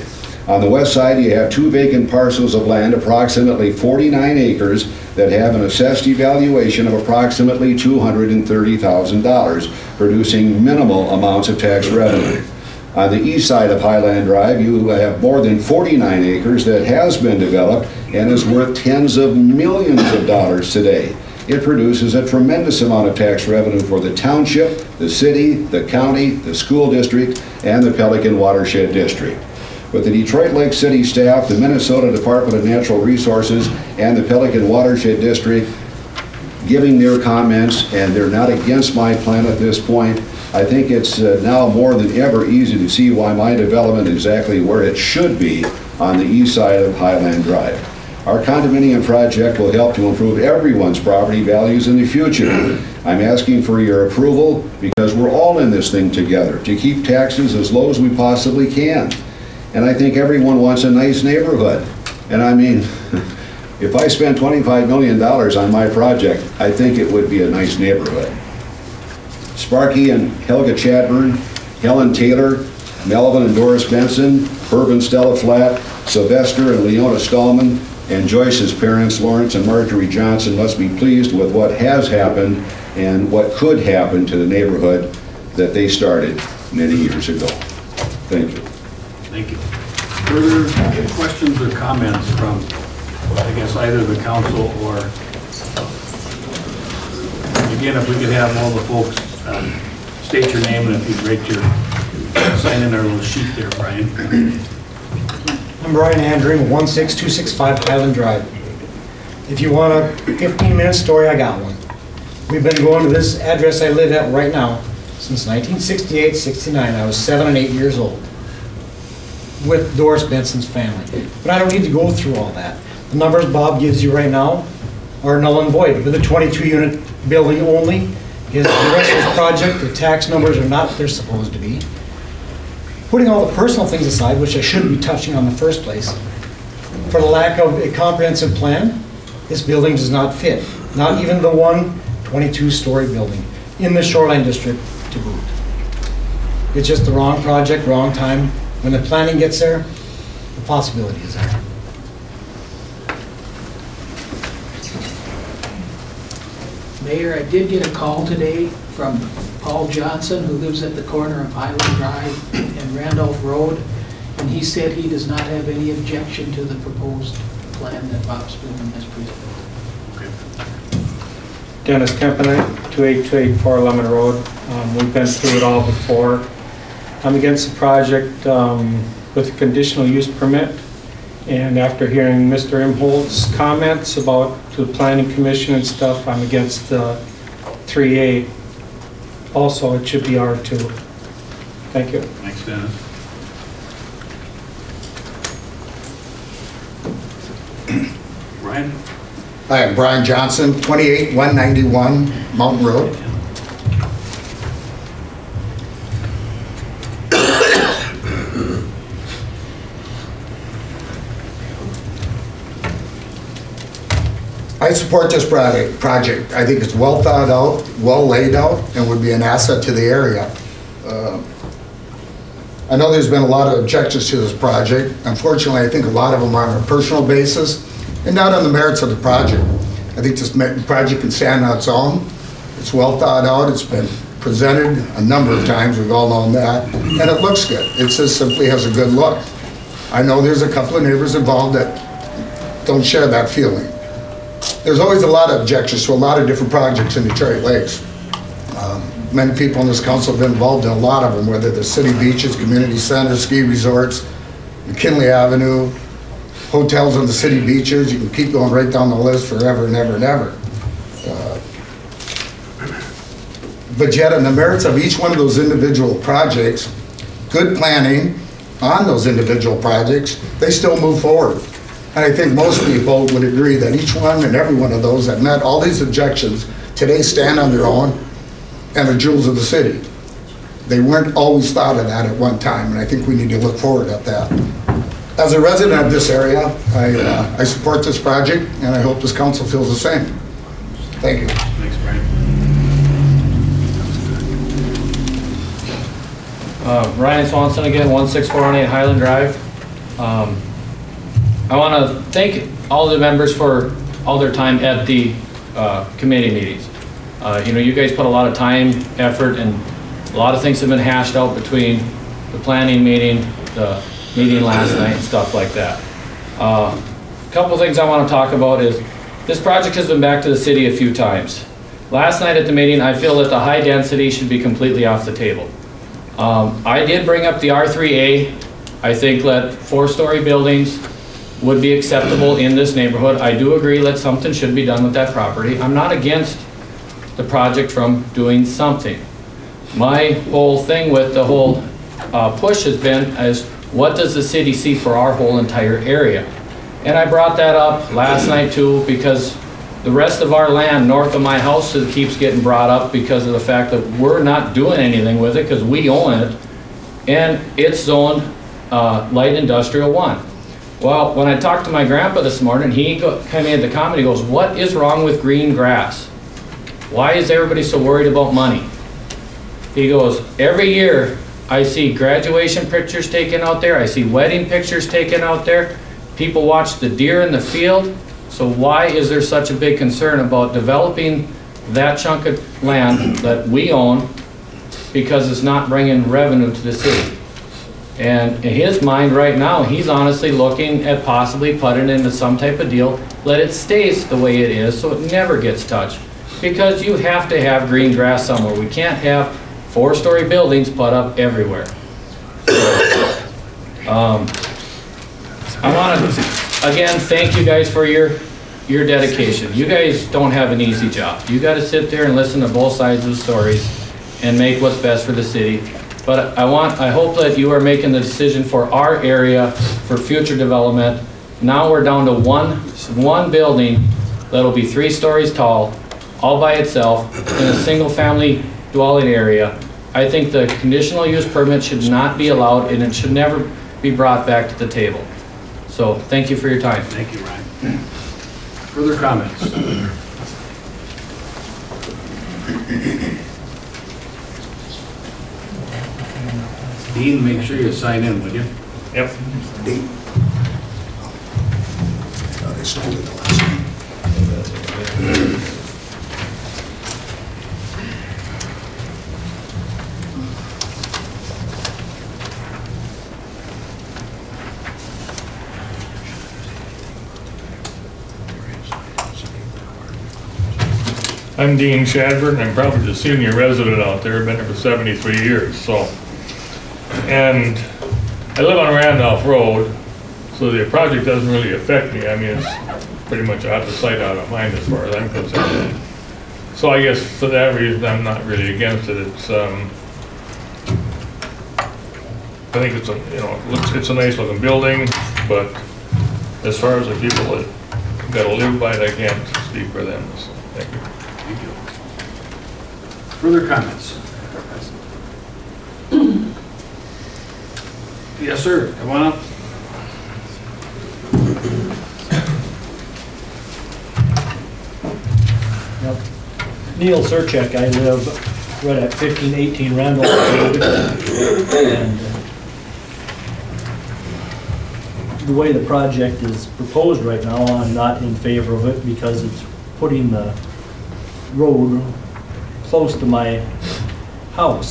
On the west side, you have 2 vacant parcels of land, approximately 49 acres, that have an assessed evaluation of approximately $230,000, producing minimal amounts of tax revenue. On the east side of Highland Drive, you have more than 49 acres that has been developed and is worth tens of millions of dollars today. It produces a tremendous amount of tax revenue for the township, the city, the county, the school district, and the Pelican Watershed District. With the Detroit Lake City staff, the Minnesota Department of Natural Resources, and the Pelican Watershed District giving their comments, and they're not against my plan at this point, I think it's now more than ever easy to see why my development is exactly where it should be on the east side of Highland Drive. Our condominium project will help to improve everyone's property values in the future. I'm asking for your approval because we're all in this thing together to keep taxes as low as we possibly can. And I think everyone wants a nice neighborhood. And I mean, if I spent $25 million on my project, I think it would be a nice neighborhood. Sparky and Helga Chadburn, Helen Taylor, Melvin and Doris Benson, Herb and Stella Flatt, Sylvester and Leona Stallman, and Joyce's parents, Lawrence and Marjorie Johnson, must be pleased with what has happened and what could happen to the neighborhood that they started many years ago. Thank you. Thank you. Further questions or comments from, I guess, either the council or, again, if we could have all the folks state your name and if you'd rate your sign in our little sheet there, Brian. I'm Brian Andring, 16265 Highland Drive. If you want a 15-minute story, I got one. We've been going to this address I live at right now since 1968-69. I was 7 and 8 years old with Doris Benson's family. But I don't need to go through all that. The numbers Bob gives you right now are null and void. With a 22-unit building only, the rest of this project, the tax numbers are not what they're supposed to be. Putting all the personal things aside, which I shouldn't be touching on in the first place, for the lack of a comprehensive plan, this building does not fit. Not even the one 22-story building in the Shoreline District to boot. It's just the wrong project, wrong time. When the planning gets there, the possibility is there. Mayor, I did get a call today from Paul Johnson, who lives at the corner of Highland Drive and Randolph Road, and he said he does not have any objection to the proposed plan that Bob Spoon has presented. Dennis Kempenite, 2824 Lemon Road. We've been through it all before. I'm against the project with a conditional use permit, and after hearing Mr. Imholt's comments about the Planning Commission and stuff, I'm against 3A. Also, it should be R2. Thank you. Thanks, Dennis. Brian? Hi, I'm Brian Johnson, 28191 Mountain Road. I support this project. I think it's well thought out, well laid out, and would be an asset to the area. I know there's been a lot of objections to this project. Unfortunately, I think a lot of them are on a personal basis and not on the merits of the project. I think this project can stand on its own. It's well thought out. It's been presented a number of times. We've all known that. And it looks good. It just simply has a good look. I know there's a couple of neighbors involved that don't share that feeling. There's always a lot of objections to a lot of different projects in Detroit Lakes. Many people in this council have been involved in a lot of them, whether they're city beaches, community centers, ski resorts, McKinley Avenue, hotels on the city beaches. You can keep going right down the list forever and ever and ever. But yet, on the merits of each one of those individual projects, good planning on those individual projects, they still move forward. And I think most people would agree that each one and every one of those that met all these objections today stand on their own and are jewels of the city. They weren't always thought of that at one time, and I think we need to look forward at that. As a resident of this area, I support this project, and I hope this council feels the same. Thank you. Thanks, Brian. Ryan Swanson again, 16418 Highland Drive. I want to thank all the members for all their time at the committee meetings. You know, you guys put a lot of time, effort, and a lot of things have been hashed out between the planning meeting, the meeting last night, and stuff like that. A couple of things I want to talk about is this project has been back to the city a few times. Last night at the meeting, I feel that the high density should be completely off the table. I did bring up the R3A. I think that 4-story buildings would be acceptable in this neighborhood. I do agree that something should be done with that property. I'm not against the project from doing something. My whole thing with the whole push has been is what does the city see for our whole entire area? And I brought that up last night too because the rest of our land north of my house keeps getting brought up because of the fact that we're not doing anything with it because we own it and it's zoned light industrial 1. Well, when I talked to my grandpa this morning, he kind of made the comment, he goes, what is wrong with green grass? Why is everybody so worried about money? He goes, every year I see graduation pictures taken out there, I see wedding pictures taken out there, people watch the deer in the field, so why is there such a big concern about developing that chunk of land that we own because it's not bringing revenue to the city? And in his mind right now, he's honestly looking at possibly putting it into some type of deal, let it stays the way it is so it never gets touched. Because you have to have green grass somewhere. We can't have 4-story buildings put up everywhere. I want to, again, thank you guys for your dedication. You guys don't have an easy job. You got to sit there and listen to both sides of the stories and make what's best for the city. But I hope that you are making the decision for our area for future development. Now we're down to one building that'll be 3 stories tall, all by itself, in a single-family dwelling area. I think the conditional use permit should not be allowed, and it should never be brought back to the table. So, thank you for your time. Thank you, Ryan. Further comments? Dean, make sure you sign in, would you? Yep. Dean. They stole it the last time. I'm Dean Shadburn. I'm probably the senior resident out there. I've been here for 73 years. So, and I live on Randolph Road, so the project doesn't really affect me. I mean, it's pretty much out of sight, out of mind as far as I'm concerned. So I guess for that reason, I'm not really against it. It's, I think it's a, you know, it's a nice looking building, but as far as the people that gotta live by it, I can't speak for them. So, thank you. Thank you. Further comments? Yes, sir. Come on up. Neil Surchek. I live right at 1518 Randolph Road. And the way the project is proposed right now, I'm not in favor of it because it's putting the road close to my house.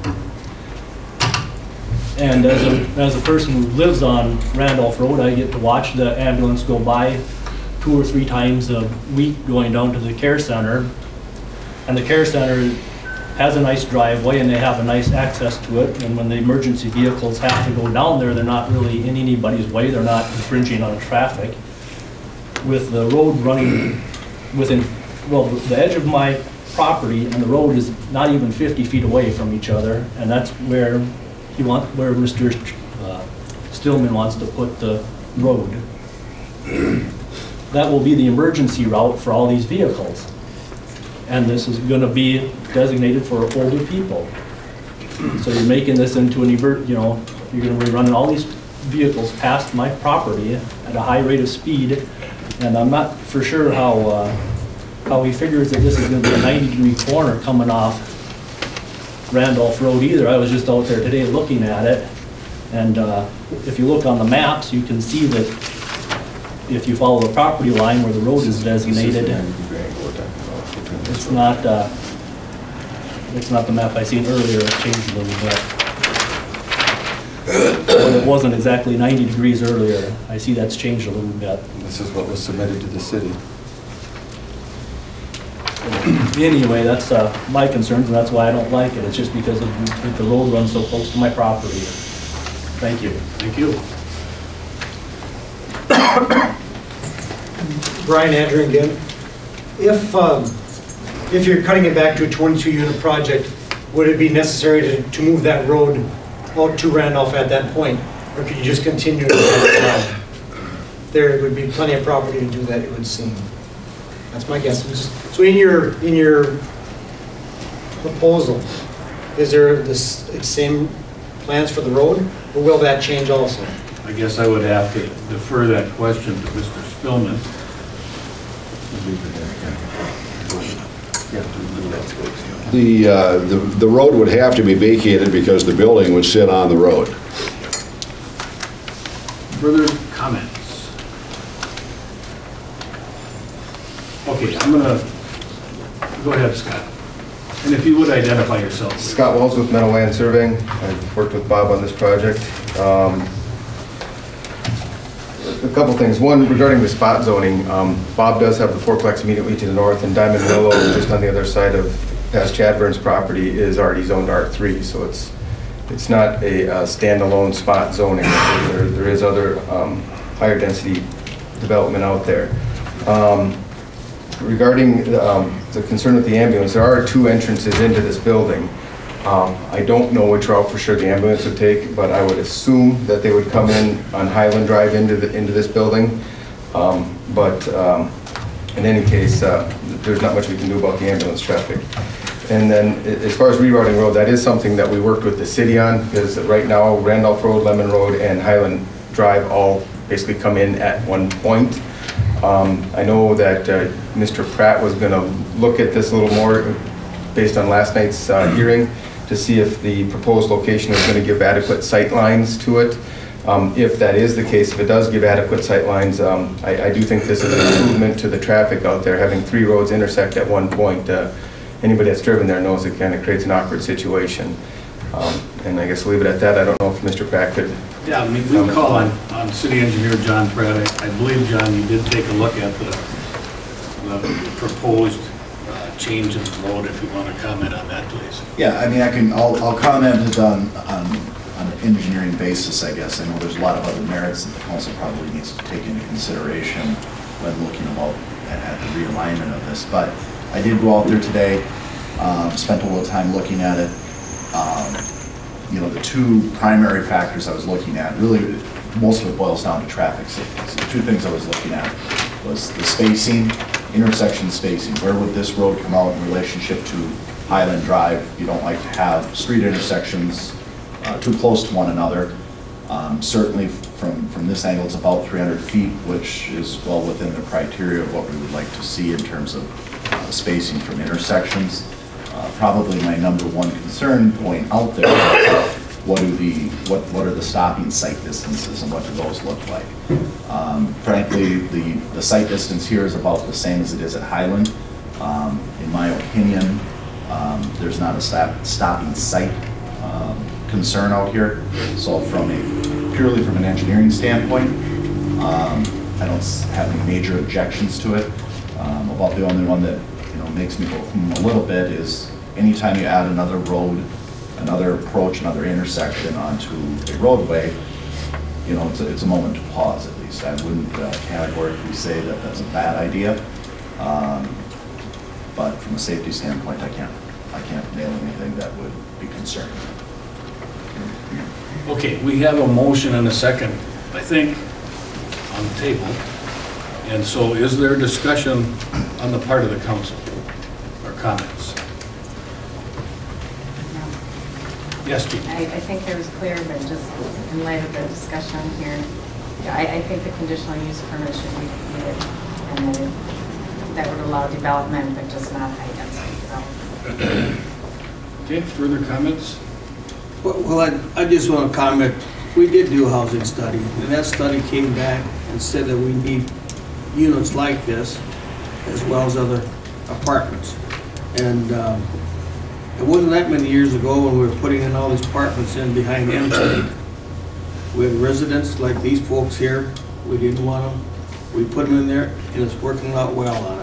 And as a person who lives on Randolph Road, I get to watch the ambulance go by 2 or 3 times a week going down to the care center. And the care center has a nice driveway and they have a nice access to it. And when the emergency vehicles have to go down there, they're not really in anybody's way. They're not infringing on traffic. With the road running within, well, the edge of my property and the road is not even 50 feet away from each other. And that's where where Mr. Stillman wants to put the road. That will be the emergency route for all these vehicles. And this is going to be designated for older people. So you're making this into an you're going to be running all these vehicles past my property at a high rate of speed. And I'm not for sure how he figures that this is going to be a 90-degree corner coming off Randolph Road either. I was just out there today looking at it. And if you look on the maps, you can see that if you follow the property line where the road is designated, it's not the map I seen earlier, it changed a little bit. It wasn't exactly 90 degrees earlier. I see that's changed a little bit. This is what was submitted to the city. Anyway, that's my concerns, and that's why I don't like it. It's just because of the road runs so close to my property. Thank you. Thank you. Brian Andrew again. If you're cutting it back to a 22-unit project, would it be necessary to move that road out to Randolph at that point? Or could you just continue to drive? There would be plenty of property to do that, it would seem. That's my guess. So in your proposal, is there the same plans for the road, or will that change also? I guess I would have to defer that question to Mr. Spillman. The road would have to be vacated because the building would sit on the road. Further comments? Okay, I'm gonna, go ahead, Scott. And if you would identify yourself. Scott Wells with Meadow Land Surveying. I've worked with Bob on this project. A couple things. One, regarding the spot zoning, Bob does have the fourplex immediately to the north, and Diamond Willow, just on the other side of past Chadburn's property, is already zoned R3, so it's not a standalone spot zoning. There is other higher density development out there. Regarding the concern with the ambulance, there are 2 entrances into this building. I don't know which route for sure the ambulance would take, but I would assume that they would come in on Highland Drive into this building. In any case, there's not much we can do about the ambulance traffic. And then as far as rerouting road, that is something that we worked with the city on, because right now Randolph Road, Lemon Road, and Highland Drive all basically come in at one point. I know that Mr. Pratt was going to look at this a little more based on last night's hearing to see if the proposed location is going to give adequate sight lines to it. If that is the case, if it does give adequate sight lines, I do think this is an improvement to the traffic out there. Having 3 roads intersect at one point, anybody that's driven there knows it kind of creates an awkward situation. And I guess we'll leave it at that. I don't know if Mr. Pratt could. Yeah, I mean, we can call on City Engineer John Pratt. I believe, John, you did take a look at the proposed change in the road. If you want to comment on that, please. Yeah, I mean, I'll comment on an engineering basis, I guess. I know there's a lot of other merits that the council probably needs to take into consideration when looking at the realignment of this. But I did go out there today, spent a little time looking at it. The 2 primary factors I was looking at, really, most of it boils down to traffic safety. So the 2 things I was looking at was the spacing, intersection spacing. Where would this road come out in relationship to Highland Drive? You don't like to have street intersections too close to one another. Certainly from this angle, it's about 300 feet, which is well within the criteria of what we would like to see in terms of spacing from intersections. Probably my number 1 concern point out there is what are the stopping sight distances and what do those look like? Frankly, the sight distance here is about the same as it is at Highland. In my opinion, there's not a stopping sight concern out here. So purely from an engineering standpoint, I don't have any major objections to it. About the only one that makes me go a little bit is anytime you add another road, another approach, another intersection onto a roadway, it's a moment to pause at least. I wouldn't categorically say that that's a bad idea, but from a safety standpoint, I can't nail anything that would be concerning. Okay, we have a motion and a second, I think, on the table. And so is there discussion on the part of the council or comments? Yes, Chief. I think it was clear, but just in light of the discussion here, I think the conditional use permit should be needed, and that would allow development, but just not high density development. Okay, further comments? Well, I just want to comment we did do a housing study, and that study came back and said that we need units like this, as well as other apartments. And it wasn't that many years ago when we were putting in all these apartments in behind M Street. We had residents like these folks here, we didn't want them. We put them in there, and it's working out well on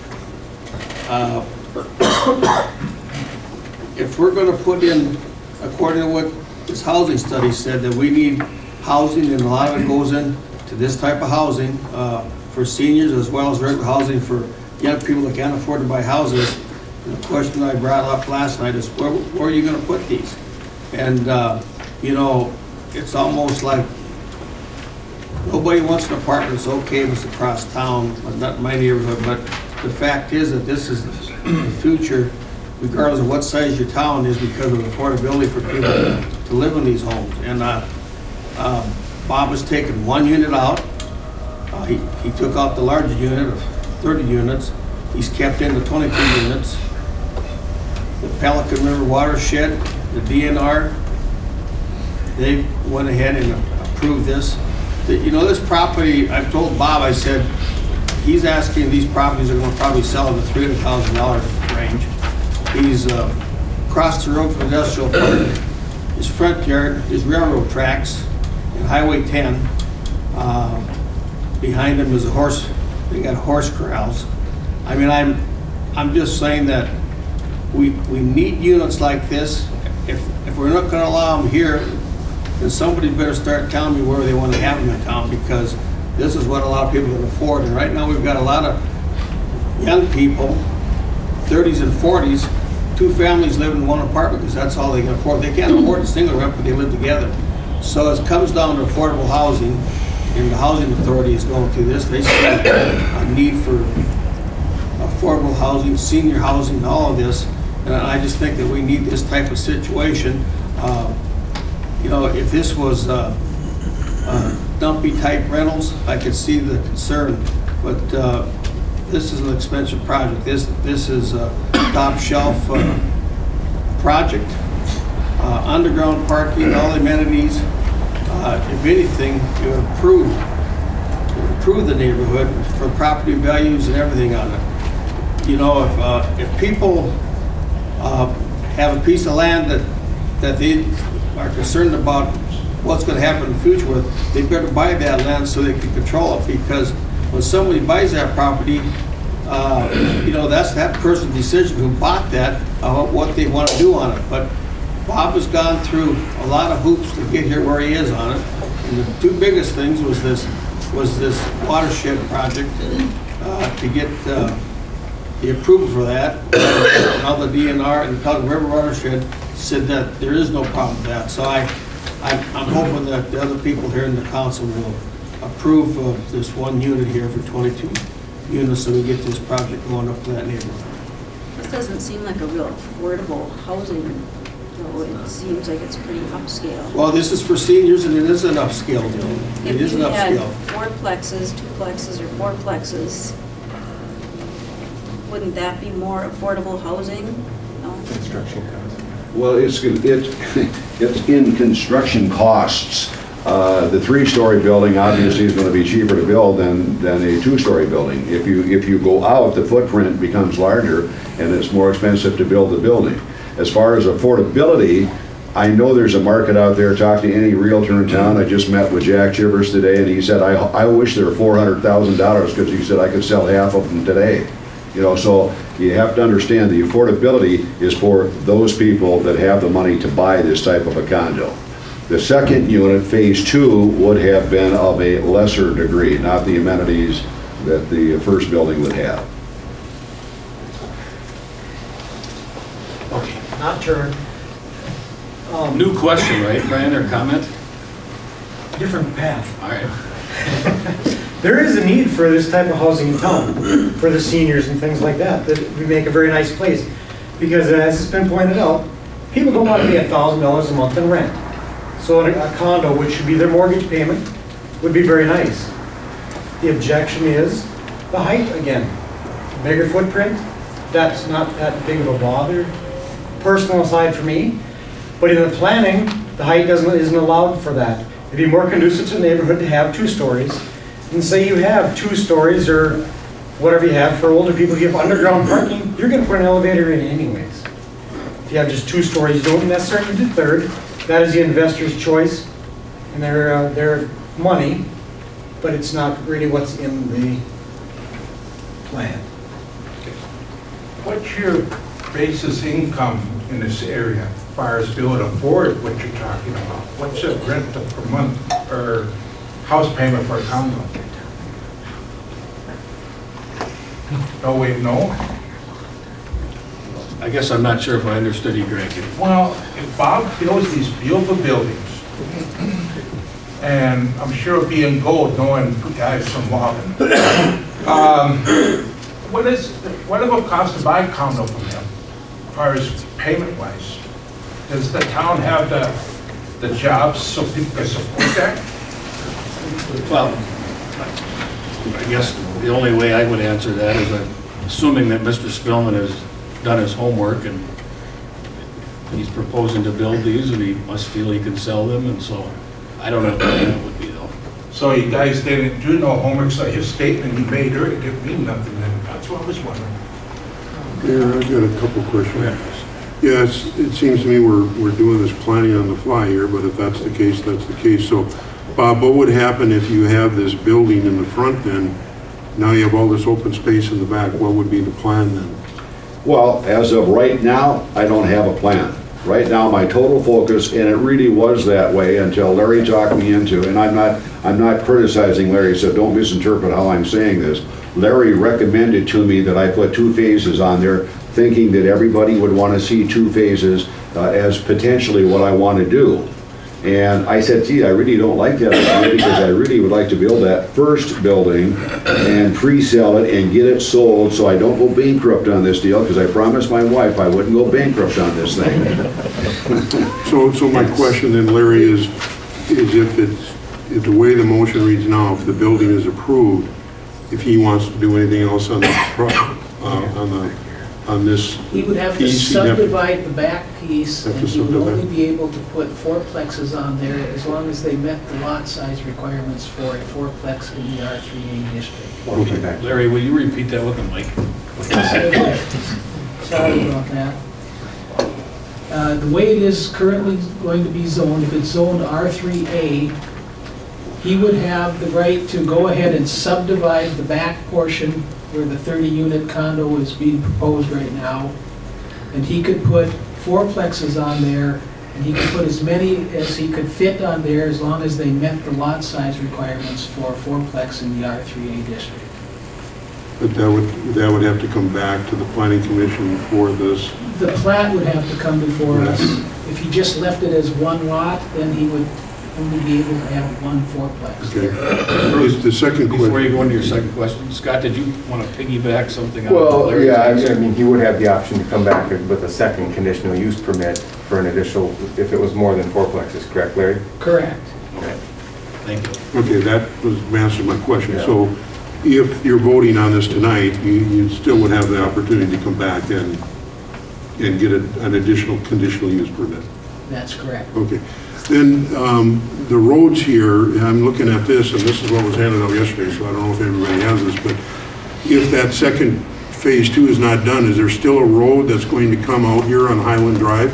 it. If we're gonna put in, according to what this housing study said, that we need housing, and a lot of it goes into this type of housing for seniors, as well as regular housing for young people that can't afford to buy houses. And the question I brought up last night is, where are you gonna put these? And, you know, it's almost like nobody wants an apartment. It's okay if it's across town, but not in my neighborhood. But the fact is that this is the future, regardless of what size your town is, because of affordability for people to live in these homes. And Bob has taken one unit out. He took out the larger unit of 30 units. He's kept in the 22 units. The Pelican River Watershed, the DNR, they went ahead and approved this. You know, this property, I've told Bob, I said, he's asking, these properties are going to probably sell in the $300,000 range. He's across the road from Industrial Park. His front yard is railroad tracks and Highway 10. Behind him is a horse, they got horse corrals. I mean, I'm just saying that we need units like this. If we're not going to allow them here, then somebody better start telling me where they want to have them in town, because this is what a lot of people can afford. And right now we've got a lot of young people, 30s and 40s, two families live in one apartment because that's all they can afford. They can't afford a single rent, but they live together. So it comes down to affordable housing, and the Housing Authority is going through this. They see a need for affordable housing, senior housing, all of this. And I just think that we need this type of situation. You know, if this was dumpy type rentals, I could see the concern, but this is an expensive project. This is a top shelf project. Underground parking, all the amenities. If anything, it would improve the neighborhood for property values and everything on it. You know, if people have a piece of land that they are concerned about what's going to happen in the future with, they better buy that land so they can control it, because when somebody buys that property, you know, that's that person's decision who bought that, what they want to do on it. But Bob has gone through a lot of hoops to get here where he is on it. And the two biggest things was this watershed project to get the approval for that. Now the DNR and the Pelican River Watershed said that there is no problem with that. So I'm hoping that the other people here in the council will approve of this one unit here for 22 units, so we get this project going up to that neighborhood. This doesn't seem like a real affordable housing, though. It seems like it's pretty upscale. Well, this is for seniors, and it is an upscale deal. It is an upscale. If you had 4 plexes, 2 plexes, or 4 plexes, wouldn't that be more affordable housing? No? Construction costs. Well, it's in construction costs. The 3-story building obviously is going to be cheaper to build than a 2-story building. If you go out, the footprint becomes larger, and it's more expensive to build the building. As far as affordability, I know there's a market out there. Talk to any realtor in town. I just met with Jack Chivers today, and he said, I wish there were $400,000, because he said I could sell half of them today. You know, so you have to understand the affordability is for those people that have the money to buy this type of a condo. The second unit, phase 2, would have been of a lesser degree, not the amenities that the first building would have. Okay. Not turn. New question, right, Brian, or comment? Different path. All right. There is a need for this type of housing in town, for the seniors and things like that, that we make a very nice place. Because as it's been pointed out, people don't want to pay $1,000 a month in rent. So a condo, which should be their mortgage payment, would be very nice. The objection is the height again. Bigger footprint, that's not that big of a bother. Personal aside for me, but in the planning, the height isn't allowed for that. It'd be more conducive to the neighborhood to have 2 stories. And say you have 2 stories or whatever you have for older people, you have underground parking, you're gonna put an elevator in anyways. If you have just 2 stories, you don't necessarily do 3rd. That is the investor's choice and their money, but it's not really what's in the plan. What's your basis income in this area as far as being able to afford what you're talking about? What's the rent per month or house payment for a condo? Oh, wait, no? I guess I'm not sure if I understood you, Greg. Well, if Bob builds these beautiful buildings, and I'm sure it'll be in gold knowing guys from Walden, what it will cost to buy a condo from him, as far as payment-wise? Does the town have the jobs so people can support that? Well, I guess the only way I would answer that is assuming that Mr. Spillman has done his homework and he's proposing to build these and he must feel he can sell them, and so I don't know what that would be though. So you guys didn't do no homework, so his statement he made earlier didn't mean nothing then. That's what I was wondering. Yeah, I've got a couple questions. Yes, it seems to me we're doing this planning on the fly here, but if that's the case, that's the case. So, Bob, what would happen if you have this building in the front then? Now you have all this open space in the back. What would be the plan then? Well, as of right now, I don't have a plan. Right now, my total focus, and it really was that way until Larry talked me into, and I'm not criticizing Larry, so don't misinterpret how I'm saying this. Larry recommended to me that I put 2 phases on there, thinking that everybody would want to see 2 phases as potentially what I want to do. And I said, gee, I really don't like that idea because I really would like to build that first building and pre-sell it and get it sold so I don't go bankrupt on this deal, because I promised my wife I wouldn't go bankrupt on this thing. So my question then, Larry, is if the way the motion reads now, if the building is approved, if he wants to do anything else on this He would have to piece, he'd have to- subdivide the back piece, Have to and he would only subdivide. be able to put 4plexes on there as long as they met the lot size requirements for a 4plex in the R3A district. Okay. Larry, will you repeat that with the mic? Sorry about that. The way it is currently going to be zoned, if it's zoned R3A, he would have the right to go ahead and subdivide the back portion where the 30-unit condo is being proposed right now. And he could put 4plexes on there, and he could put as many as he could fit on there as long as they met the lot size requirements for 4plex in the R3A district. But that would have to come back to the planning commission for this. The plat would have to come before us. If he just left it as one lot, then he would only be able to have 1 4plex. Okay. Is the second Before question? you go into your second question, Scott, did you want to piggyback something on Well, Larry's yeah, answer? I mean, he would have the option to come back with a second conditional use permit for an additional, if it was more than 4plexes, correct, Larry? Correct. Okay, thank you. Okay, that was answered my question. So if you're voting on this tonight, you still would have the opportunity to come back and get an additional conditional use permit. That's correct. Okay. Then the roads here, I'm looking at this, and this is what was handed out yesterday, so I don't know if everybody has this, but if that second phase 2 is not done, is there still a road that's going to come out here on Highland Drive?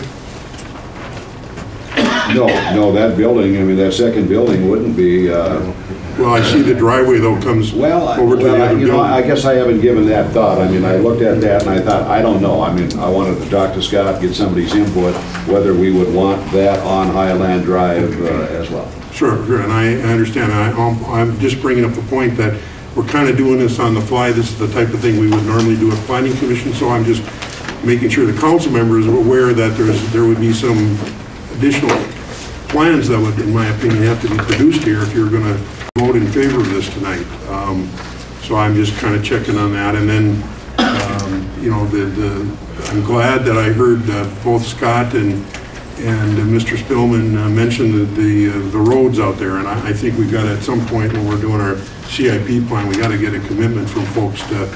No, that building, I mean, that second building wouldn't be, Well, I see the driveway though comes over to the other you know, I building. guess I haven't given that thought. I mean, I looked at that and I thought, I don't know. I mean, I wanted to talk to Scott, get somebody's input, whether we would want that on Highland Drive as well. Sure, and I understand. I'm just bringing up the point that we're kind of doing this on the fly. This is the type of thing we would normally do at planning commission, so I'm just making sure the council members are aware that there would be some additional plans that would, in my opinion, have to be produced here if you're going to vote in favor of this tonight. So I'm just kind of checking on that. And then, you know, I'm glad that I heard both Scott and Mr. Spillman mention the roads out there. And I think we've got to, at some point when we're doing our CIP plan, we got to get a commitment from folks to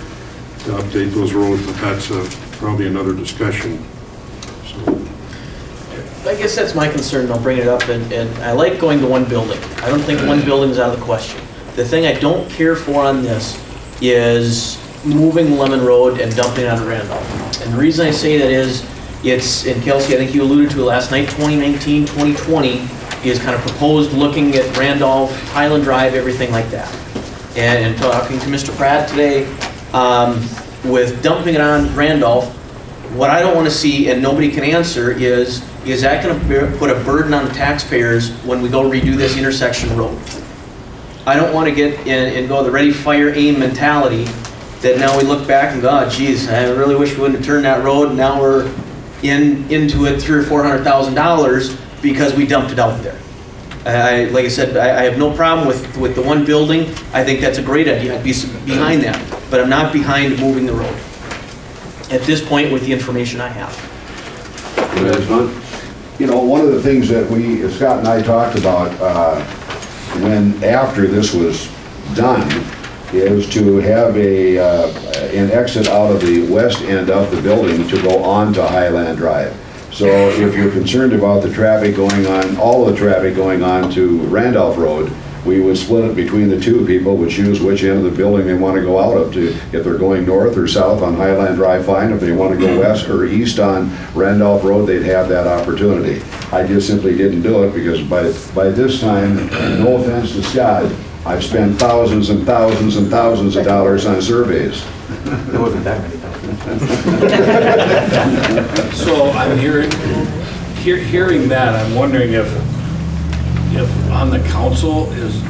update those roads, but that's probably another discussion. So. I guess that's my concern, I'll bring it up, and I like going to one building. I don't think one building is out of the question. The thing I don't care for on this is moving Lemon Road and dumping it on Randolph. And the reason I say that is, it's, and Kelsey, I think you alluded to it last night, 2019, 2020 is kind of proposed looking at Randolph, Highland Drive, everything like that. And talking to Mr. Pratt today, with dumping it on Randolph, what I don't want to see, and nobody can answer, is that going to put a burden on the taxpayers when we go redo this intersection road? I don't want to get in and go the ready, fire, aim mentality that now we look back and go, oh, geez, I really wish we wouldn't have turned that road. Now we're into it $300,000 or $400,000 because we dumped it out there. Like I said, I have no problem with the one building. I think that's a great idea. I'd be behind that, but I'm not behind moving the road at this point with the information I have. You know, one of the things that Scott and I talked about after this was done is to have an exit out of the west end of the building to go on to Highland Drive. So if you're concerned about the traffic going on, all of the traffic going on to Randolph Road, we would split it between the two. People would choose which end of the building they want to go out of. If they're going north or south on Highland Drive, fine. If they want to go west or east on Randolph Road, they'd have that opportunity. I just simply didn't do it because by this time, no offense to Scott, I've spent thousands and thousands and thousands of dollars on surveys. It wasn't that many thousands. So I'm hearing that, I'm wondering if on the council is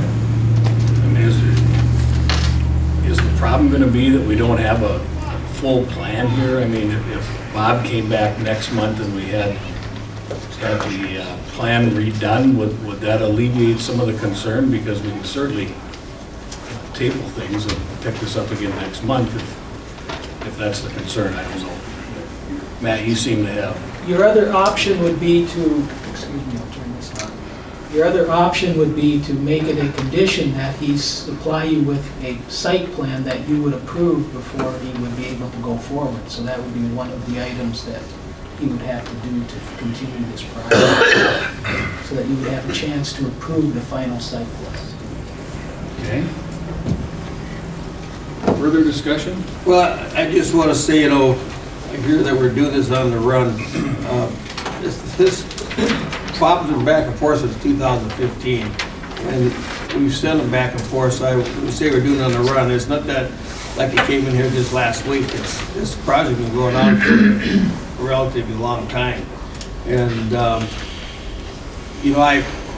the problem going to be that we don't have a full plan here? I mean, if Bob came back next month and we had the plan redone, would that alleviate some of the concern? Because we can certainly table things and pick this up again next month if that's the concern. I don't know. Matt, you seem to have. Your other option would be to, excuse me, I'll turn this on. Your other option would be to make it a condition that he supply you with a site plan that you would approve before he would be able to go forward. So that would be one of the items that he would have to do to continue this project, so that you would have a chance to approve the final site plan. Okay. Further discussion? Well, I just want to say, you know, I hear that we're doing this on the run. This problem's been back and forth since 2015, and we've sent them back and forth. So we say we're doing it on the run. It's not that like it came in here just last week. This project has been going on for a relatively long time, and you know,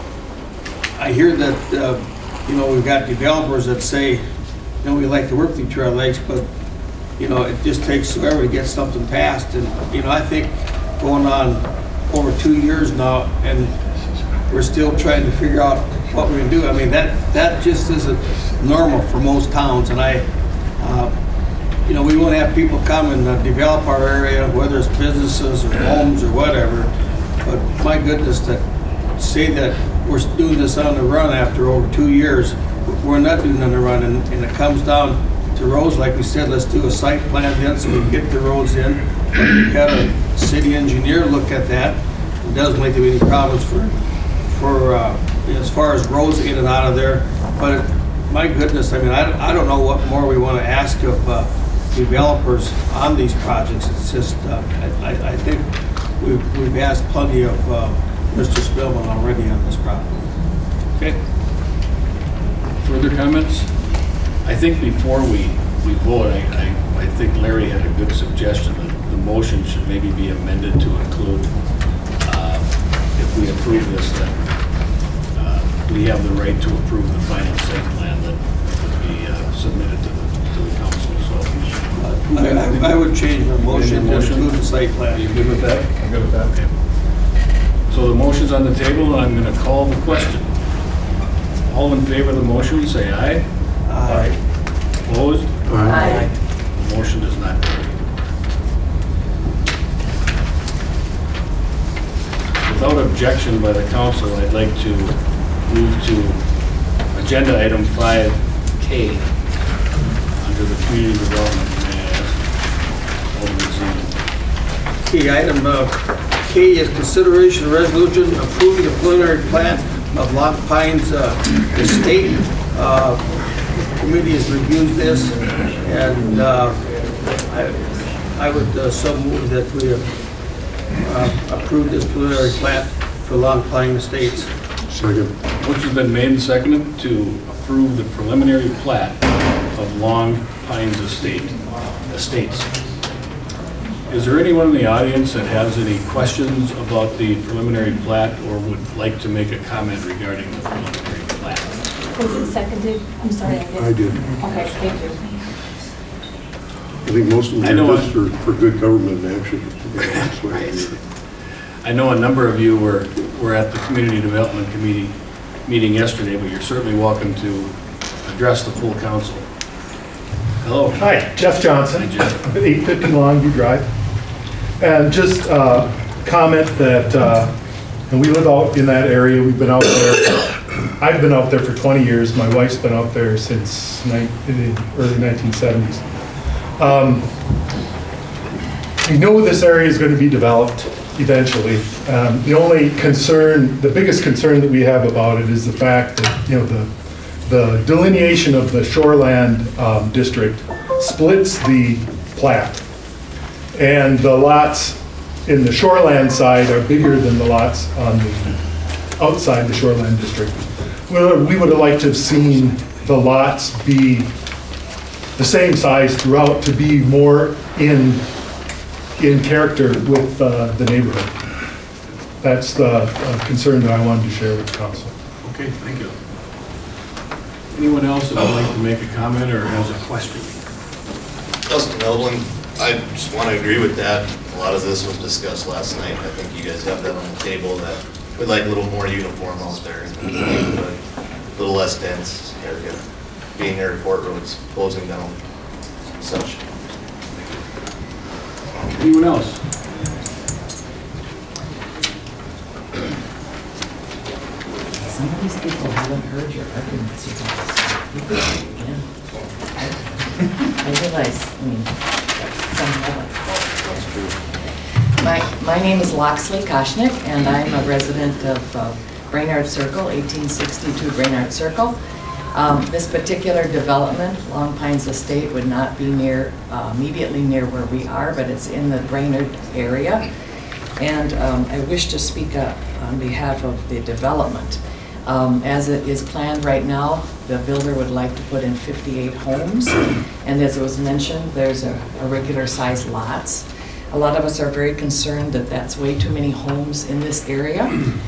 I hear that you know, we've got developers that say, you know, we like to work with Trail Lakes, but you know, it just takes forever to get something passed. And you know, I think going on over 2 years now, and we're still trying to figure out what we're gonna do. I mean, that just isn't normal for most towns. And you know, we want to have people come and develop our area, whether it's businesses or homes or whatever. But my goodness, to say that we're doing this on the run after over 2 years, we're not doing it on the run. And it comes down to roads, like we said, let's do a site plan then so we can get the roads in. We had a city engineer look at that. It doesn't make there any problems for as far as roads in and out of there. But my goodness, I mean, I don't know what more we want to ask of developers on these projects. It's just, I think we've asked plenty of Mr. Spillman already on this property. Okay. Further comments? I think before we vote, I think Larry had a good suggestion that the motion should maybe be amended to include, if we approve this, that we have the right to approve the final site plan that would be submitted to the council. So I would change the motion to include the site plan. Are you good with that? I'm good with that. Okay. So the motion's on the table, and I'm going to call the question. All in favor of the motion, say aye. Aye. Opposed? Aye. The motion does not carry. Without objection by the council, I'd like to move to agenda item 5K under the community development. May I ask Alderman Zeman? Okay, item K is consideration of resolution approving the preliminary plan of Long Pines Estate. Committee has reviewed this, and I would so move that we approve this preliminary plat for Long Pine Estates. Second. Motion's been made and seconded to approve the preliminary plat of Long Pines Estates. Is there anyone in the audience that has any questions about the preliminary plat or would like to make a comment regarding the preliminary plat? Was it seconded? I'm sorry. I did. Okay, thank you. I think most of them are just for good government action. I know a number of you were at the Community Development Committee meeting yesterday, but you're certainly welcome to address the full council. Hello. Hi, Jeff Johnson. Hi, Jeff. 850 Longview Drive. And just comment that, and we live out in that area. We've been out there. I've been out there for 20 years. My wife's been out there since the early 1970s. We know this area is going to be developed eventually. The only concern, the biggest concern that we have about it is the fact that, you know, the delineation of the shoreland district splits the plat. And the lots in the shoreland side are bigger than the lots on the outside the shoreland district. We would have liked to have seen the lots be the same size throughout to be more in character with the neighborhood. That's the concern that I wanted to share with the council. Okay, thank you. Anyone else that would like to make a comment or has a question? Justin Melvin, I just want to agree with that. A lot of this was discussed last night. I think you guys have that on the table that we'd like a little more uniform out there, a little less dense area, being airport roads closing down and such. Anyone else? Some of these people haven't heard your arguments, you guys. Again. I realize, I mean, some haven't. That's true. My name is Loxley Koshnick, and I'm a resident of Brainerd Circle, 1862 Brainerd Circle. This particular development, Long Pines Estate, would not be near, immediately near where we are, but it's in the Brainerd area. And I wish to speak up on behalf of the development. As it is planned right now, the builder would like to put in 58 homes. And as it was mentioned, there's a regular sized lots. A lot of us are very concerned that that's way too many homes in this area.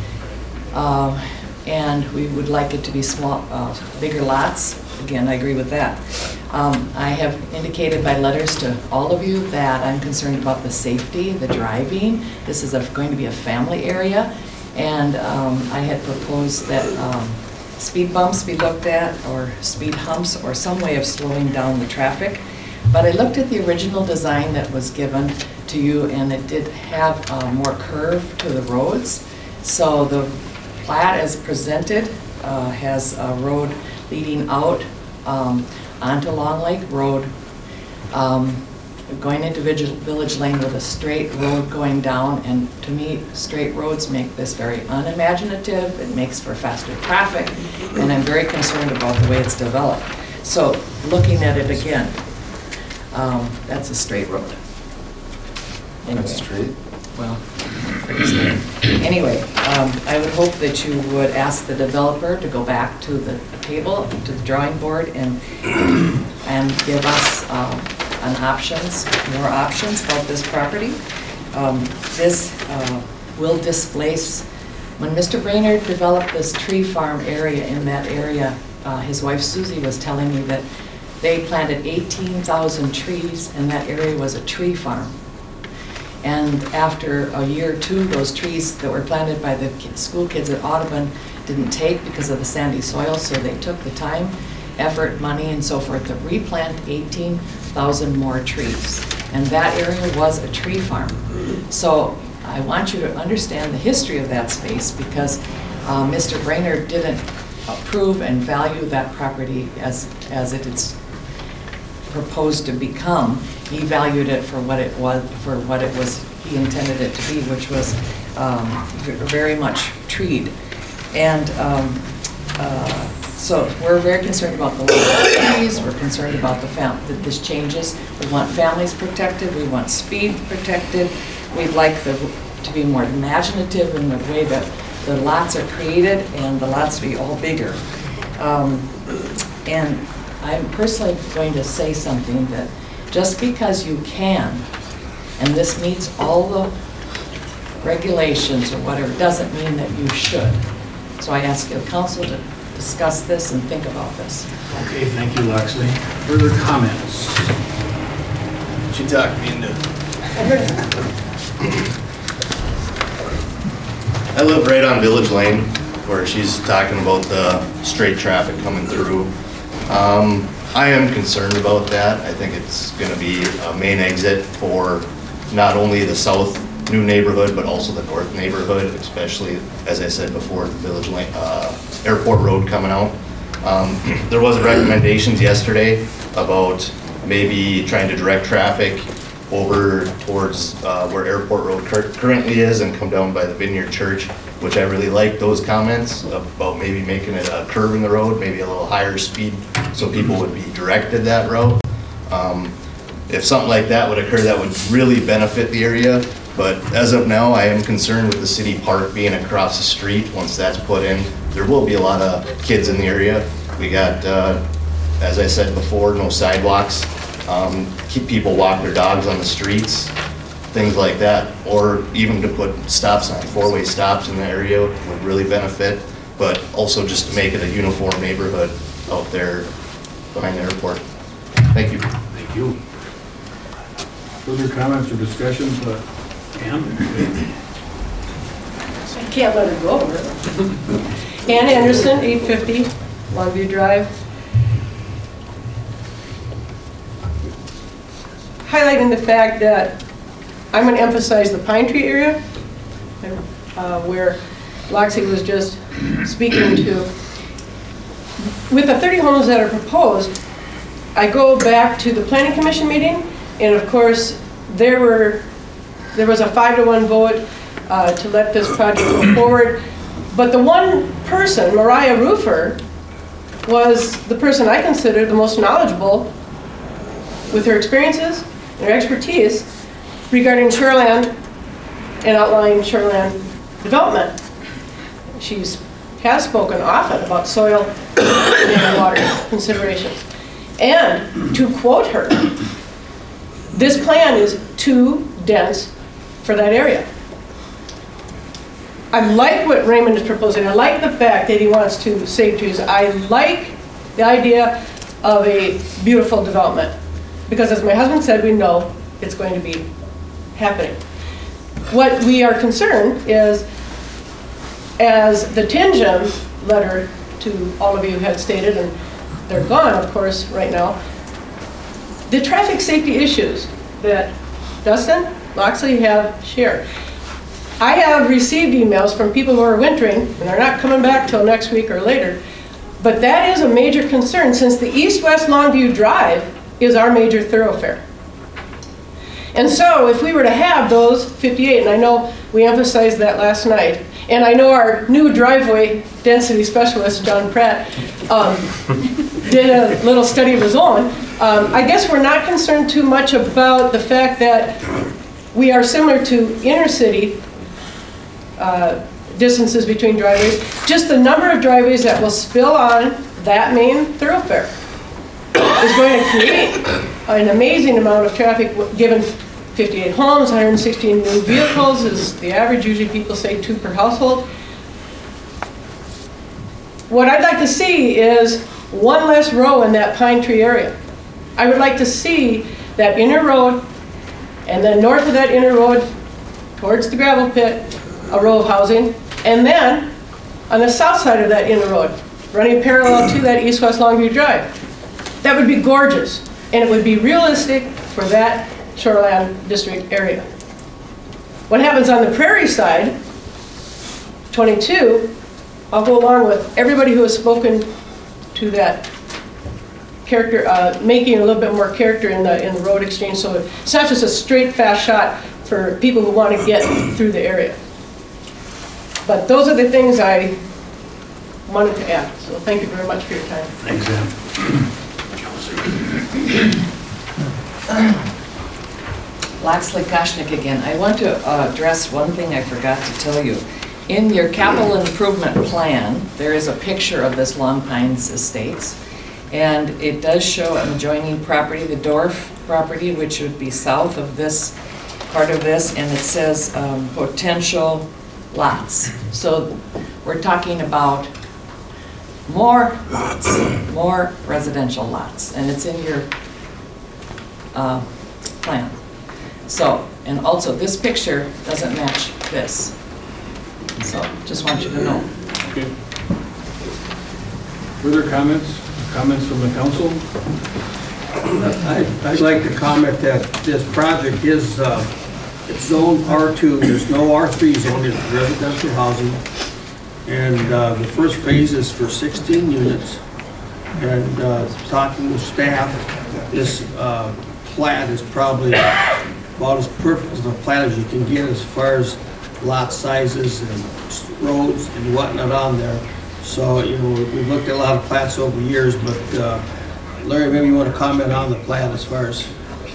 And we would like it to be small, bigger lots. Again, I agree with that. I have indicated by letters to all of you that I'm concerned about the safety, the driving. This is going to be a family area, and I had proposed that speed bumps be looked at, or speed humps, or some way of slowing down the traffic. But I looked at the original design that was given to you, and it did have more curve to the roads. So the plat as presented has a road leading out onto Long Lake Road, going into Village Lane with a straight road going down. And to me, straight roads make this very unimaginative. It makes for faster traffic, and I'm very concerned about the way it's developed. So looking at it again, that's a straight road. Anyway. That's straight? Well, pretty straight. Anyway, I would hope that you would ask the developer to go back to the table, to the drawing board, and give us more options about this property. This will displace. When Mr. Brainerd developed this tree farm area in that area, his wife Susie was telling me that they planted 18,000 trees, and that area was a tree farm. And after a year or two, those trees that were planted by the school kids at Audubon didn't take because of the sandy soil, so they took the time, effort, money, and so forth to replant 18,000 more trees. And that area was a tree farm. So I want you to understand the history of that space, because Mr. Brainerd didn't approve and value that property as it is proposed to become. He valued it for what it was he intended it to be, which was very much treed. And so we're very concerned about the level of trees, we're concerned about that this changes. We want families protected, we want speed protected, we'd like to be more imaginative in the way that the lots are created and the lots to be all bigger. And I'm personally going to say something that just because you can, and this meets all the regulations or whatever, doesn't mean that you should. So I ask the council to discuss this and think about this. Okay, thank you, Loxley. Further comments? She talked me into it. I live right on Village Lane, where she's talking about the straight traffic coming through. I am concerned about that. I think it's going to be a main exit for not only the south new neighborhood, but also the north neighborhood, especially, as I said before, the Village Lane, Airport Road coming out. There was recommendations yesterday about maybe trying to direct traffic over towards where Airport Road currently is and come down by the Vineyard Church, which I really like those comments about maybe making it a curve in the road, maybe a little higher speed so people would be directed that route. If something like that would occur, that would really benefit the area. But as of now, I am concerned with the city park being across the street. Once that's put in, there will be a lot of kids in the area. We got, as I said before, no sidewalks. Keep people walk their dogs on the streets, things like that. Or even to put stop signs, four-way stops in the area would really benefit. But also just to make it a uniform neighborhood out there behind the airport. Thank you. Thank you. Further comments or discussions? Ann? I can't let it go over. Ann Anderson, 850 Longview Drive. Highlighting the fact that I'm going to emphasize the Pine Tree area, where Loxley was just speaking to. With the 30 homes that are proposed, I go back to the Planning Commission meeting, and of course, there was a 5-to-1 vote to let this project go forward. But the one person, Mariah Rufer, was the person I consider the most knowledgeable with her experiences and her expertise regarding shoreland and outlying shoreland development. She has spoken often about soil and water considerations. And to quote her, this plan is too dense for that area. I like what Raymond is proposing. I like the fact that he wants to save trees. I like the idea of a beautiful development. Because as my husband said, we know it's going to be happening. What we are concerned is, as the Tinjum letter to all of you had stated, and they're gone, of course, right now, the traffic safety issues that Dustin, Loxley have shared. I have received emails from people who are wintering, and they're not coming back till next week or later, but that is a major concern since the east-west Longview Drive is our major thoroughfare. And so if we were to have those 58, and I know we emphasized that last night, and I know our new driveway density specialist, John Pratt, did a little study of his own. I guess we're not concerned too much about the fact that we are similar to inner city distances between driveways, just the number of driveways that will spill on that main thoroughfare is going to create an amazing amount of traffic given 58 homes, 116 new vehicles is the average. Usually people say 2 per household. What I'd like to see is one less row in that Pine Tree area. I would like to see that inner road, and then north of that inner road, towards the gravel pit, a row of housing, and then on the south side of that inner road, running parallel to that east-west Longview Drive. That would be gorgeous, and it would be realistic for that shoreland district area. What happens on the prairie side, 22, I'll go along with everybody who has spoken to that character, making a little bit more character in the road exchange, so it's not just a straight, fast shot for people who want to get through the area. But those are the things I wanted to add, so thank you very much for your time. Thanks, Ann. Laxley Koshnick again. I want to address one thing I forgot to tell you. In your capital improvement plan, there is a picture of this Long Pines Estates, and it does show an adjoining property, the Dorf property, which would be south of this part of this, and it says potential lots. So we're talking about more lots, more residential lots, and it's in your plan. So, and also this picture doesn't match this. So, just want you to know. Okay. Further comments? Comments from the council? I'd like to comment that this project is, it's zone R2, there's no R3 zone, it's residential housing. And the first phase is for 16 units. And talking with staff, this plat is probably about as perfect as a plat as you can get as far as lot sizes and roads and whatnot on there. So, you know, we've looked at a lot of plats over the years, but Larry, maybe you want to comment on the plat as far as...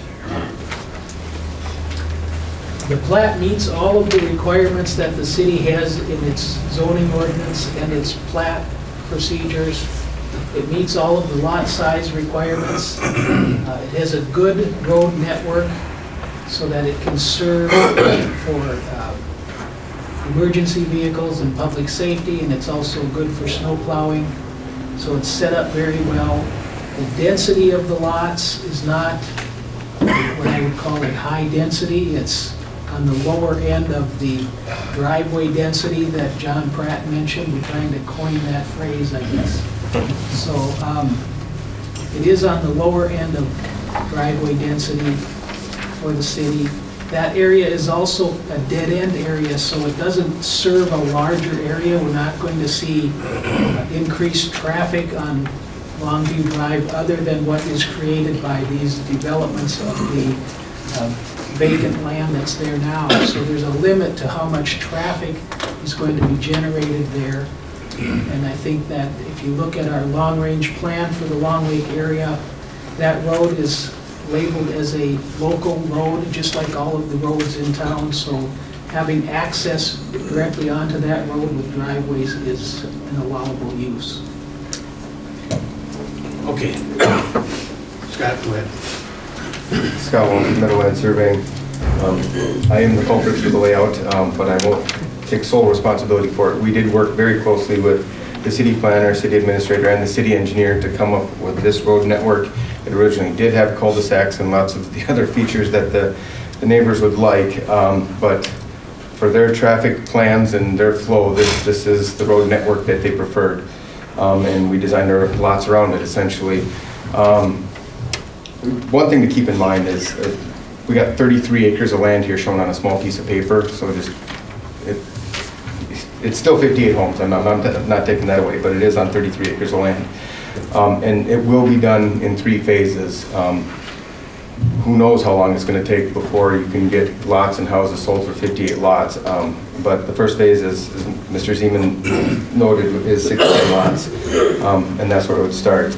The plat meets all of the requirements that the city has in its zoning ordinance and its plat procedures. It meets all of the lot size requirements. It has a good road network so that it can serve for emergency vehicles and public safety, and it's also good for snow plowing. So it's set up very well. The density of the lots is not what I would call a high density. It's on the lower end of the driveway density that John Pratt mentioned. We're trying to coin that phrase, I guess. So it is on the lower end of driveway density for the city. That area is also a dead-end area, so it doesn't serve a larger area. We're not going to see increased traffic on Longview Drive other than what is created by these developments of the vacant land that's there now. So there's a limit to how much traffic is going to be generated there. And I think that if you look at our long-range plan for the Long Lake area, that road is labeled as a local road, just like all of the roads in town. So having access directly onto that road with driveways is an allowable use. Okay. Scott, go ahead. Scott Wilson, Meadowland Surveying. I am the culprit for the layout, but I won't take sole responsibility for it. We did work very closely with the city planner, city administrator, and the city engineer to come up with this road network. It originally did have cul-de-sacs and lots of the other features that the neighbors would like, but for their traffic plans and their flow, this is the road network that they preferred. And we designed our lots around it, essentially. One thing to keep in mind is we got 33 acres of land here shown on a small piece of paper, so it's still 58 homes. I'm not taking that away, but it is on 33 acres of land. And it will be done in 3 phases. Who knows how long it's going to take before you can get lots and houses sold for 58 lots. But the first phase, as Mr. Zeman noted, is 16 lots, and that's where it would start.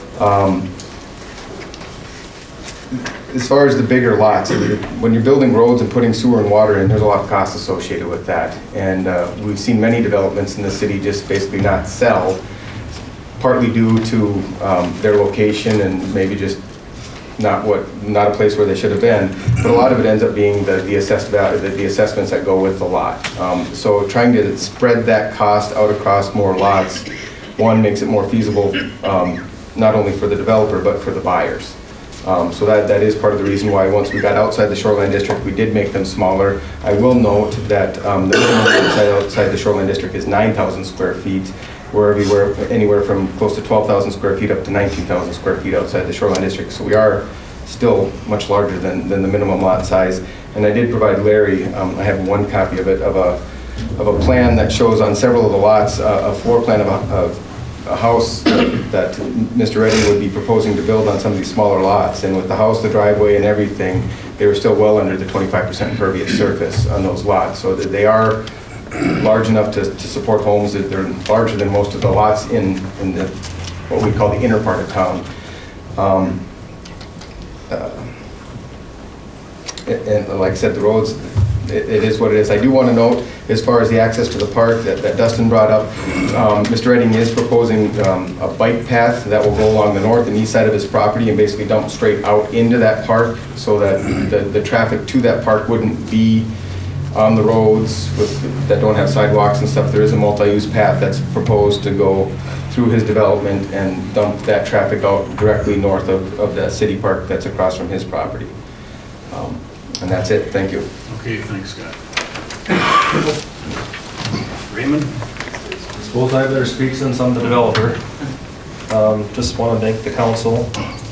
As far as the bigger lots, when you're building roads and putting sewer and water in, there's a lot of costs associated with that. And we've seen many developments in the city just basically not sell, partly due to their location and maybe just not a place where they should have been. But a lot of it ends up being the assessed value, the assessments that go with the lot. So trying to spread that cost out across more lots, one, makes it more feasible, not only for the developer, but for the buyers. So that is part of the reason why once we got outside the shoreline district, we did make them smaller. I will note that the minimum outside the shoreline district is 9,000 square feet. We're anywhere from close to 12,000 square feet up to 19,000 square feet outside the shoreline district. So we are still much larger than the minimum lot size. And I did provide Larry, I have one copy of it, of a plan that shows on several of the lots a floor plan of a house that Mr. Redding would be proposing to build on some of these smaller lots. And with the house, the driveway and everything, they were still well under the 25% impervious surface on those lots. So that they are large enough to support homes. That they're larger than most of the lots in the, what we call the inner part of town. And like I said, the roads, it is what it is. I do want to note, as far as the access to the park that Dustin brought up, Mr. Redding is proposing a bike path that will go along the north and east side of his property and basically dump straight out into that park, so that the traffic to that park wouldn't be on the roads that don't have sidewalks and stuff. There is a multi-use path that's proposed to go through his development and dump that traffic out directly north of the city park that's across from his property. And that's it. Thank you. Okay, thanks, Scott. Raymond? Suppose I better speak since I'm the developer. Just want to thank the council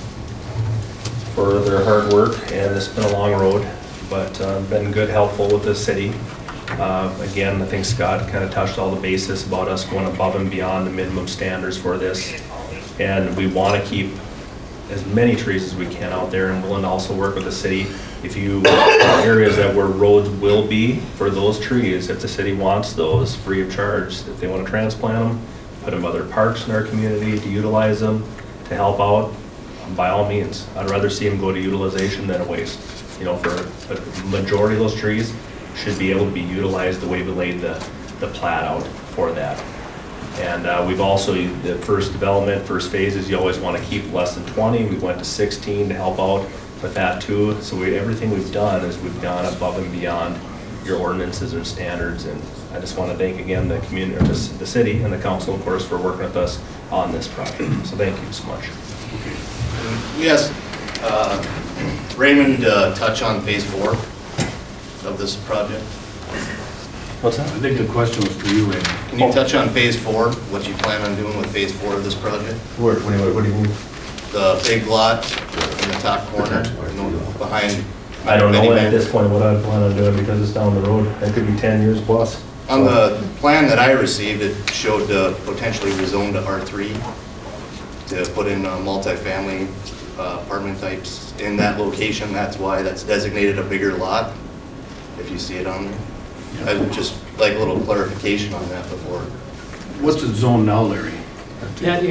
for their hard work, and it's been a long road, but been good, helpful with the city. Again, I think Scott kind of touched all the bases about us going above and beyond the minimum standards for this, and we want to keep as many trees as we can out there, and willing to also work with the city. If you areas that where roads will be for those trees, if the city wants those free of charge, if they want to transplant them, put them other parks in our community to utilize them, to help out, by all means. I'd rather see them go to utilization than a waste. You know, for a majority of those trees should be able to be utilized the way we laid the plat out for that. And we've also, the first development, first phases, you always want to keep less than 20. We went to 16 to help out with that too. So everything we've done is we've gone above and beyond your ordinances and standards. And I just want to thank again the community, or the city and the council, of course, for working with us on this project. So thank you so much. Yes, Raymond, touch on phase 4 of this project. What's that? I think the question was for you, Raymond. Can you touch on phase 4, what you plan on doing with phase 4 of this project? What do you mean? The big lot in the top corner, behind. I don't know at this point what I plan on doing because it's down the road. It could be 10 years plus. On the plan that I received, it showed potentially rezoned to R3 to put in multifamily apartment types in that location. That's why that's designated a bigger lot, if you see it on there. I would just like a little clarification on that before. What's the zone now, Larry? That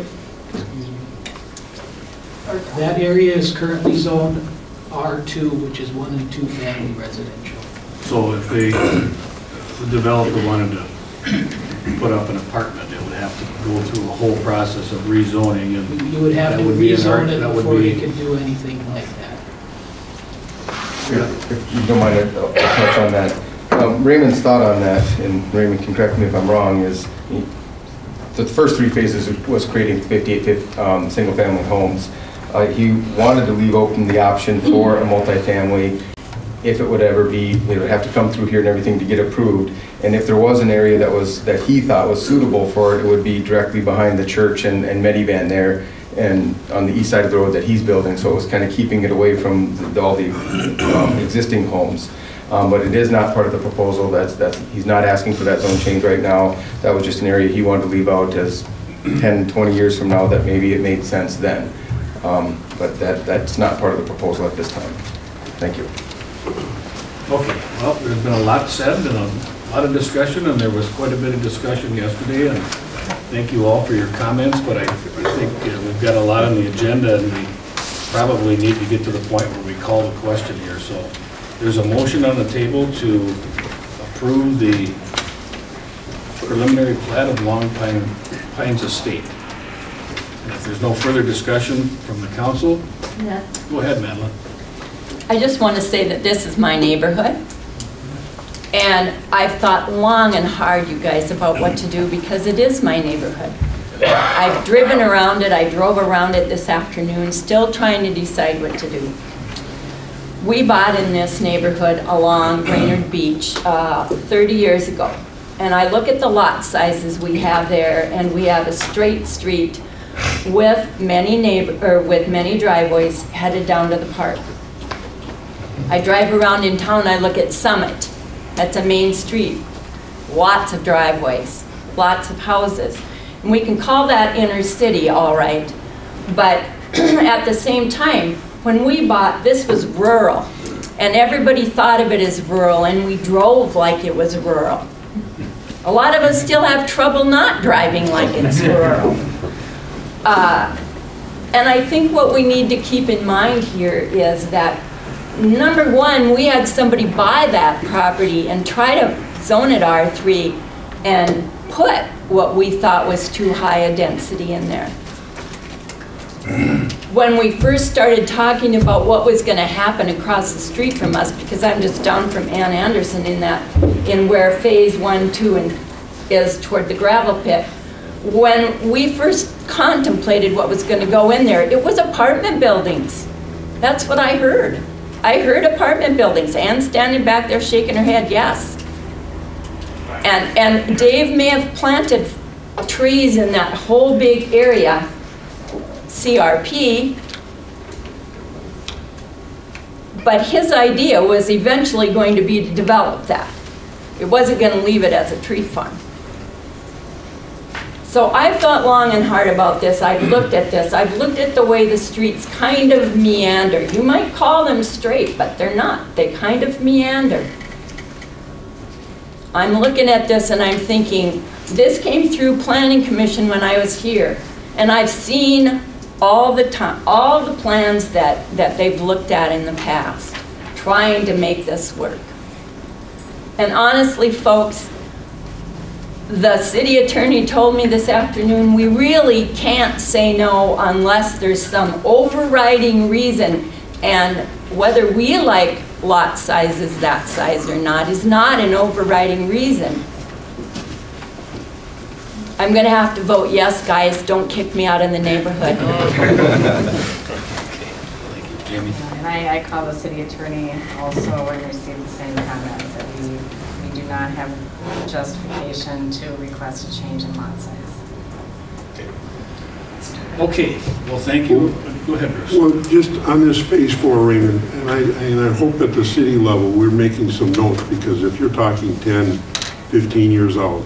area is currently zoned R2, which is 1 and 2 family residential. So if the developer wanted to put up an apartment, it would have to go through a whole process of rezoning, and You would have that to would be an rezone art- it that would before be- you could do anything like that. If you don't mind, I'll touch on that. Raymond's thought on that, and Raymond can correct me if I'm wrong, is the first 3 phases was creating 58 single-family homes. He wanted to leave open the option for a multifamily if it would ever be, it would have to come through here and everything to get approved. And if there was an area that he thought was suitable for it, it would be directly behind the church and Medivan there, and on the east side of the road that he's building. So it was kind of keeping it away from all the existing homes. But it is not part of the proposal. He's not asking for that zone change right now. That was just an area he wanted to leave out as 10, 20 years from now that maybe it made sense then. But that's not part of the proposal at this time. Thank you. Okay, well, there's been a lot said and a lot of discussion, and there was quite a bit of discussion yesterday, and thank you all for your comments, but I think we've got a lot on the agenda, and we probably need to get to the point where we call the question here. So there's a motion on the table to approve the preliminary plat of Long Pines Estate. And if there's no further discussion from the council, Yeah. go ahead, Madeline. I just want to say that this is my neighborhood. And I've thought long and hard, you guys, about what to do because it is my neighborhood. I've driven around it. I drove around it this afternoon, still trying to decide what to do. We bought in this neighborhood along Brainerd Beach 30 years ago. And I look at the lot sizes we have there, and we have a straight street with many driveways headed down to the park. I drive around in town, I look at Summit. That's a main street. Lots of driveways, lots of houses. And we can call that inner city, all right, but at the same time, when we bought, this was rural, and everybody thought of it as rural, and we drove like it was rural. A lot of us still have trouble not driving like it's rural. And I think what we need to keep in mind here is that, number one, we had somebody buy that property and try to zone it R3 and put what we thought was too high a density in there. When we first started talking about what was going to happen across the street from us, because I'm just down from Ann Anderson in where phase 1, 2, and is toward the gravel pit. When we first contemplated what was going to go in there, it was apartment buildings. That's what I heard. I heard apartment buildings. Ann standing back there shaking her head, yes. And Dave may have planted trees in that whole big area, CRP, but his idea was eventually going to be to develop that. It wasn't going to leave it as a tree farm. So I've thought long and hard about this. I've looked at this. I've looked at the way the streets kind of meander. You might call them straight, but they're not. They kind of meander. I'm looking at this and I'm thinking, this came through Planning Commission when I was here, and I've seen all the plans that they've looked at in the past, trying to make this work. And honestly, folks, the city attorney told me this afternoon, we really can't say no unless there's some overriding reason, and whether we like lot sizes that size or not is not an overriding reason. I'm going to have to vote yes, guys. Don't kick me out in the neighborhood. And I called the city attorney also and received the same comments that we do not have justification to request a change in lot size. Okay, well, thank you. Go ahead, Bruce. Well, just on this phase 4, Raymond, and I hope at the city level we're making some notes, because if you're talking 10, 15 years out,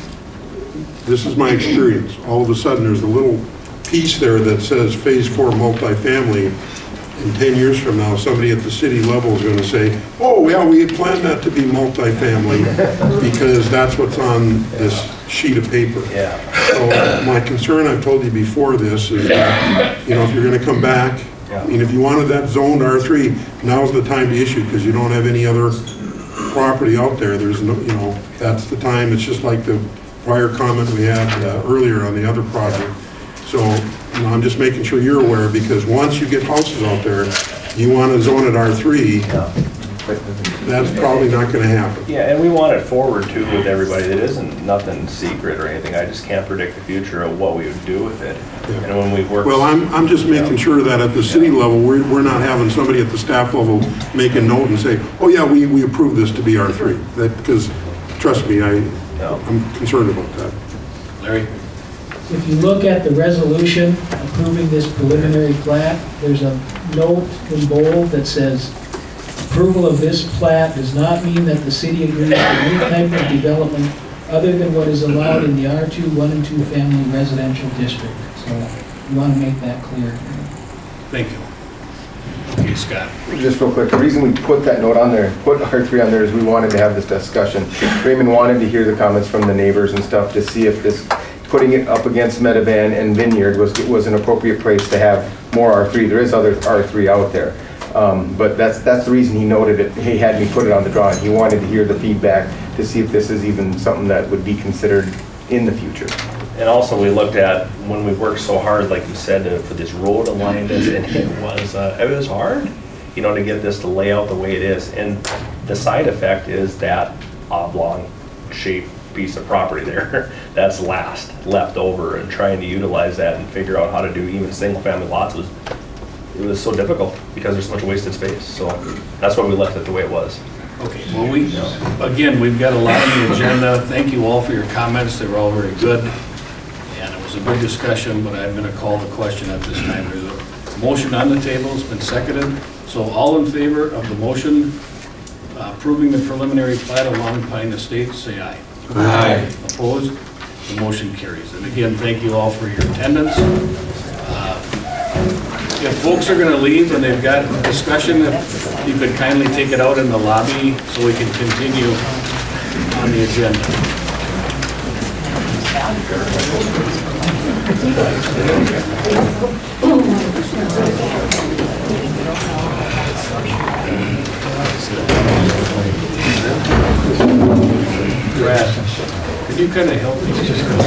this is my experience. All of a sudden, there's a little piece there that says phase 4 multifamily. And 10 years from now, somebody at the city level is going to say, oh, yeah, we had planned that to be multifamily because that's what's on this sheet of paper. Yeah. So my concern, I've told you before this, is that, you know, if you're going to come back, I mean, if you wanted that zoned R3, now's the time to issue, because you don't have any other property out there. There's no, you know, that's the time. It's just like the prior comment we had earlier on the other project. So, you know, I'm just making sure you're aware, because once you get houses out there, you want to zone it R3, that's probably not going to happen. Yeah, and we want it forward too with everybody. It isn't nothing secret or anything. I just can't predict the future of what we would do with it. Yeah. And when we work. Well, I'm just making sure that at the city level, we're not having somebody at the staff level make a note and say, oh yeah, we approve this to be R3. That, because trust me, I'm concerned about that. Larry? If you look at the resolution approving this preliminary plat, there's a note in bold that says, approval of this plat does not mean that the city agrees to any type of development other than what is allowed in the R2, 1 and 2 family residential district. So you want to make that clear. Thank you. Okay, Scott. Just real quick, the reason we put that note on there, put R3 on there, is we wanted to have this discussion. Raymond wanted to hear the comments from the neighbors and stuff to see if this, putting it up against Meadowban and Vineyard was an appropriate place to have more R3. There is other R3 out there. But that's the reason he noted it. He had me put it on the drawing. He wanted to hear the feedback to see if this is even something that would be considered in the future. And also we looked at, when we worked so hard, like you said, for this road alignment, and it was hard, you know, to get this to lay out the way it is. And the side effect is that oblong shaped piece of property there that's left over, and trying to utilize that and figure out how to do even single family lots it was so difficult because there's so much wasted space. So that's why we left it the way it was. Okay, well, we've got a lot on the agenda. Thank you all for your comments. They were all very good. And it was a good discussion, but I'm going to call the question at this time. There's a motion on the table. It's been seconded. So all in favor of the motion approving the preliminary plat along Pine Estates, say aye. Aye. Opposed? The motion carries. And again, thank you all for your attendance. If folks are going to leave and they've got discussion, if you could kindly take it out in the lobby so we can continue on the agenda. Brad, could you kind of help me?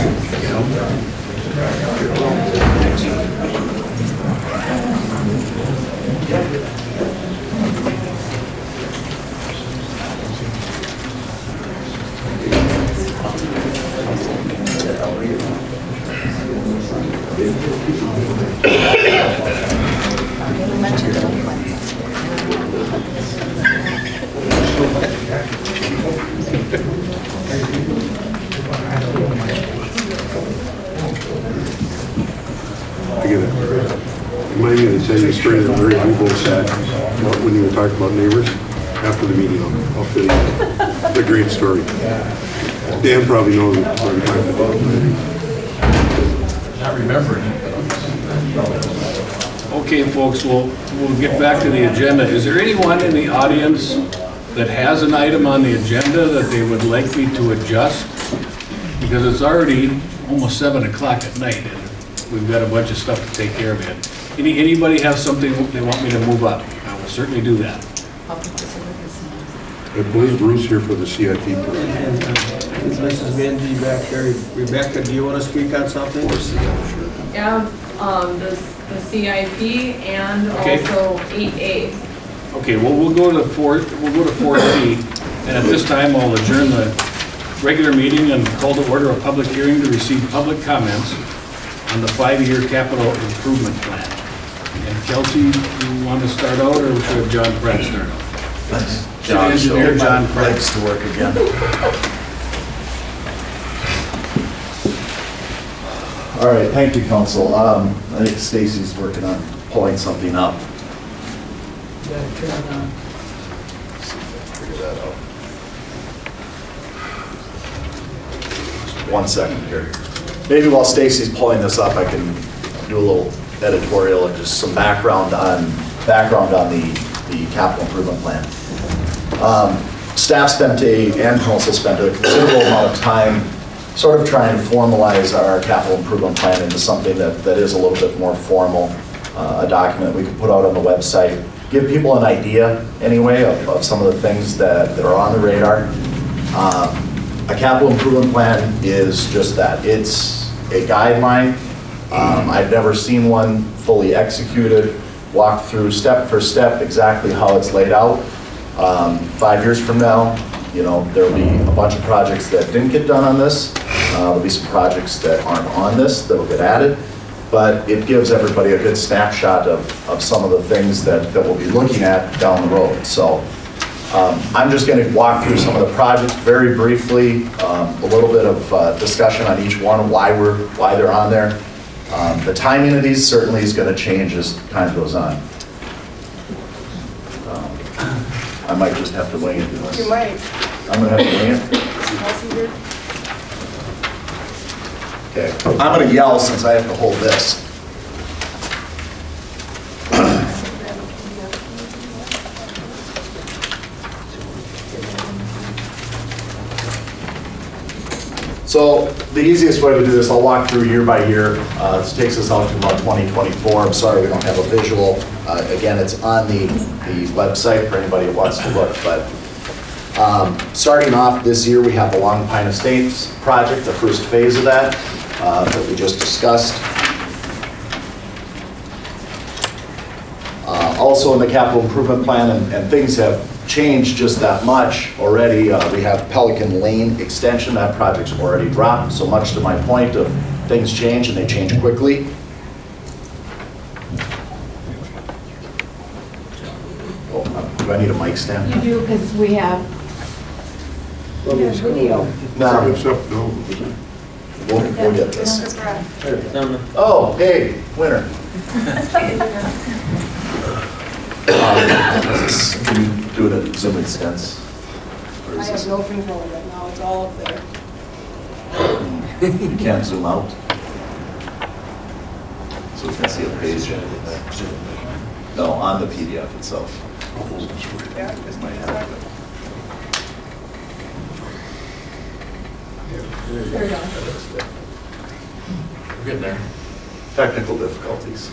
Remind me of the same story that Larry Hugo said when you were talking about neighbors. After the meeting, I'll fit in. It's a great story. Dan probably knows what I'm talking about. Not remembering it. Okay, folks, we'll get back to the agenda. Is there anyone in the audience that has an item on the agenda that they would like me to adjust? Because it's already almost 7 o'clock at night and we've got a bunch of stuff to take care of yet. Anybody have something they want me to move up? I will certainly do that. I believe Bruce here for the CIP. Mrs. Mindy back there. Rebecca, do you want to speak on something? Yeah, the CIP and also 8A. Okay, well, we'll go to 4C, and at this time, I'll adjourn the regular meeting and call to order a public hearing to receive public comments on the 5-year capital improvement plan. And Kelsey, you want to start out, or should we have John Pratt start out? City Engineer John Pratt. Likes to work again. All right, thank you, Council. I think Stacy's working on pulling something up. Yeah, turn it on. Figure that out. 1 second here. Maybe while Stacy's pulling this up, I can do a little editorial and just some background on the capital improvement plan. Staff spent and council spent a considerable amount of time sort of trying to formalize our capital improvement plan into something that is a little bit more formal, a document we can put out on the website, give people an idea anyway of some of the things that are on the radar. A capital improvement plan is just that. It's a guideline. I've never seen one fully executed, walked through step for step exactly how it's laid out. 5 years from now, you know, there'll be a bunch of projects that didn't get done on this. There'll be some projects that aren't on this that'll get added. But it gives everybody a good snapshot of some of the things that we'll be looking at down the road. So I'm just going to walk through some of the projects very briefly, a little bit of discussion on each one, why they're on there. The timing of these certainly is going to change as time goes on. I might just have to wing it. You might. I'm going to have to wing it. Okay, I'm going to yell since I have to hold this. So the easiest way to do this, I'll walk through year by year. This takes us out to about 2024. I'm sorry we don't have a visual. Again, it's on the website for anybody who wants to look. But starting off this year, we have the Long Pine Estates project, the first phase of that we just discussed. Also in the capital improvement plan, and things have changed just that much already. We have Pelican Lane extension. That project's already dropped. So much to my point of things change and they change quickly. Oh, do I need a mic stand? You do, because we have video. No. We'll get this. Oh, hey, winner. Can you do it at Zoom expense? I have no control of it now, it's all up there. You can't zoom out. So we can see a page. No, on the PDF itself. It might have it. There we go. We're getting there. Technical difficulties.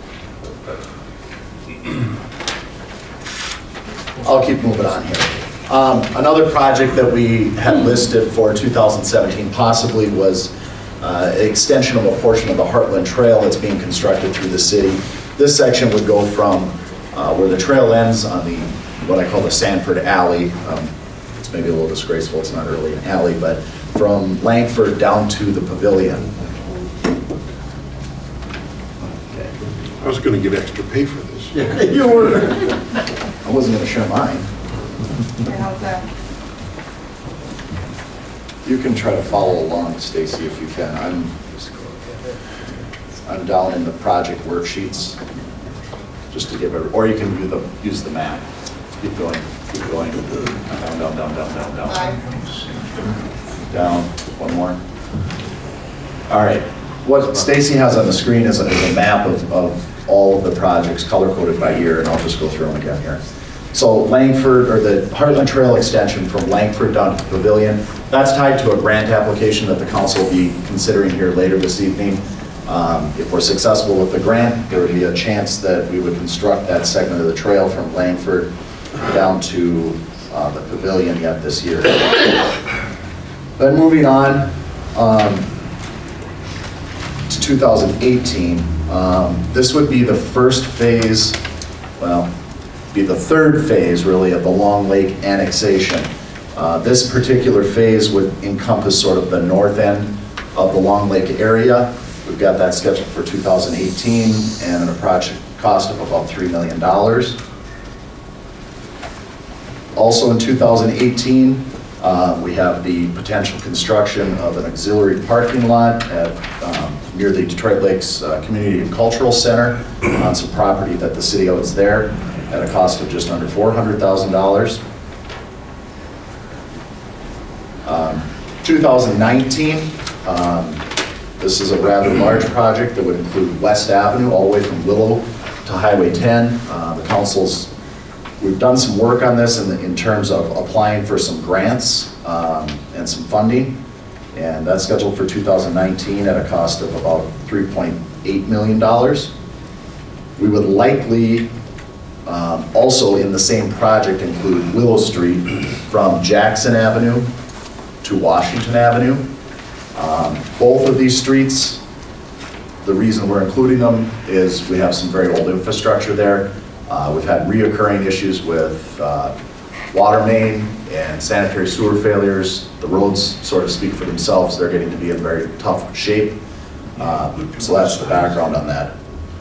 I'll keep moving on here. Another project that we had listed for 2017 possibly was an extension of a portion of the Heartland Trail that's being constructed through the city. This section would go from where the trail ends on the, what I call the Sanford Alley. It's maybe a little disgraceful, it's not really an alley, but from Langford down to the pavilion. I was going to get extra pay for this. Yeah, you were. I wasn't going to share mine. How's that? You can try to follow along, Stacy, if you can. I'm down in the project worksheets, just to give it, or you can use the map. Keep going, down, down, down, down, down, down. Down, one more. All right, what Stacy has on the screen is a map of all of the projects color-coded by year, and I'll just go through them again here. So Langford, or the Heartland Trail extension from Langford down to the Pavilion, that's tied to a grant application that the council will be considering here later this evening. If we're successful with the grant, there would be a chance that we would construct that segment of the trail from Langford down to the Pavilion yet this year. Then moving on to 2018, this would be the first phase, well, be the third phase really of the Long Lake annexation. This particular phase would encompass sort of the north end of the Long Lake area. We've got that scheduled for 2018 and an project cost of about $3 million. Also in 2018, we have the potential construction of an auxiliary parking lot at, near the Detroit Lakes Community and Cultural Center on some property that the city owns there at a cost of just under $400,000. 2019, this is a rather large project that would include West Avenue all the way from Willow to Highway 10. The council's, we've done some work on this in terms of applying for some grants and some funding, and that's scheduled for 2019 at a cost of about $3.8 million. We would likely also in the same project include Willow Street from Jackson Avenue to Washington Avenue. Both of these streets, the reason we're including them is we have some very old infrastructure there. We've had reoccurring issues with water main and sanitary sewer failures. The roads sort of speak for themselves. They're getting to be in very tough shape. So that's the background on that.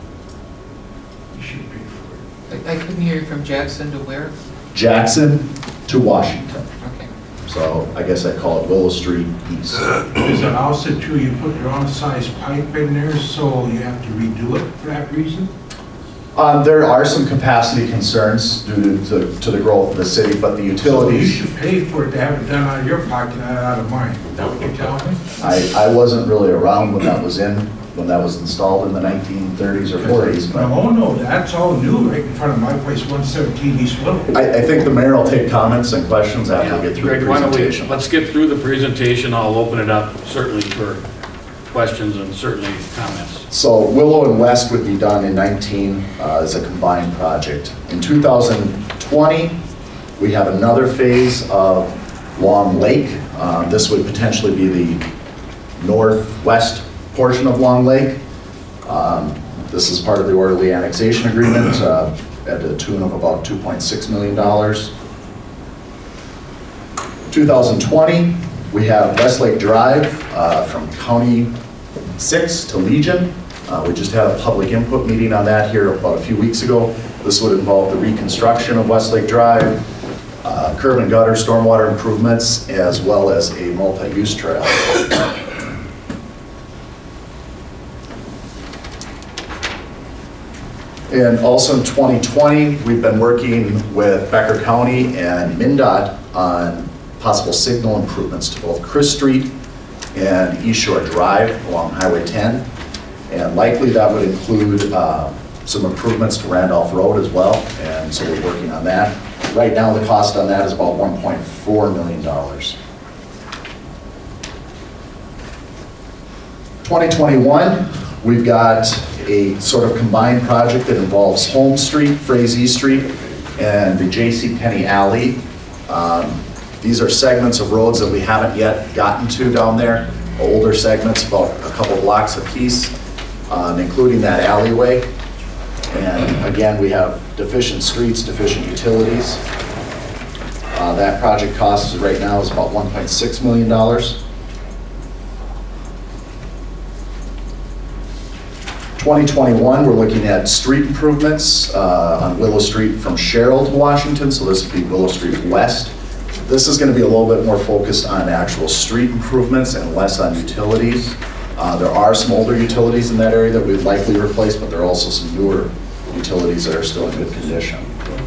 I couldn't hear you. From Jackson to where? Jackson to Washington. Okay. So I guess I call it Willow Street East. Is it also true you put the wrong size pipe in there, so you have to redo it for that reason? There are some capacity concerns due to the growth of the city, but the utilities... So you should pay for it to have it done out of your pocket, not out of mine. Is that what you're telling me? I wasn't really around when that was installed in the 1930s or 40s. But oh no, that's all new right in front of my place, 117 East Willow. I think the mayor will take comments and questions after we get through Greg, the why don't presentation. let's get through the presentation. I'll open it up certainly for questions and certainly comments. So Willow and West would be done in 19 as a combined project. In 2020, we have another phase of Long Lake. This would potentially be the northwest portion of Long Lake. This is part of the orderly annexation agreement at a tune of about $2.6 million. 2020, we have Westlake Drive from County 6 to Legion. We just had a public input meeting on that here about a few weeks ago. This would involve the reconstruction of Westlake Drive, curb and gutter, stormwater improvements, as well as a multi-use trail. And also in 2020, we've been working with Becker County and MnDOT on possible signal improvements to both Chris Street and East Shore Drive along Highway 10. And likely that would include some improvements to Randolph Road as well, and so we're working on that. Right now, the cost on that is about $1.4 million. 2021, we've got a sort of combined project that involves Holme Street, Frazee Street, and the J.C. Penney Alley. These are segments of roads that we haven't yet gotten to down there, older segments, about a couple blocks apiece, including that alleyway. And again, we have deficient streets, deficient utilities. That project cost right now is about $1.6 million. 2021, we're looking at street improvements on Willow Street from Sherrill to Washington, so this would be Willow Street West. This is going to be a little bit more focused on actual street improvements and less on utilities. There are some older utilities in that area that we'd likely replace, but there are also some newer utilities that are still in good condition.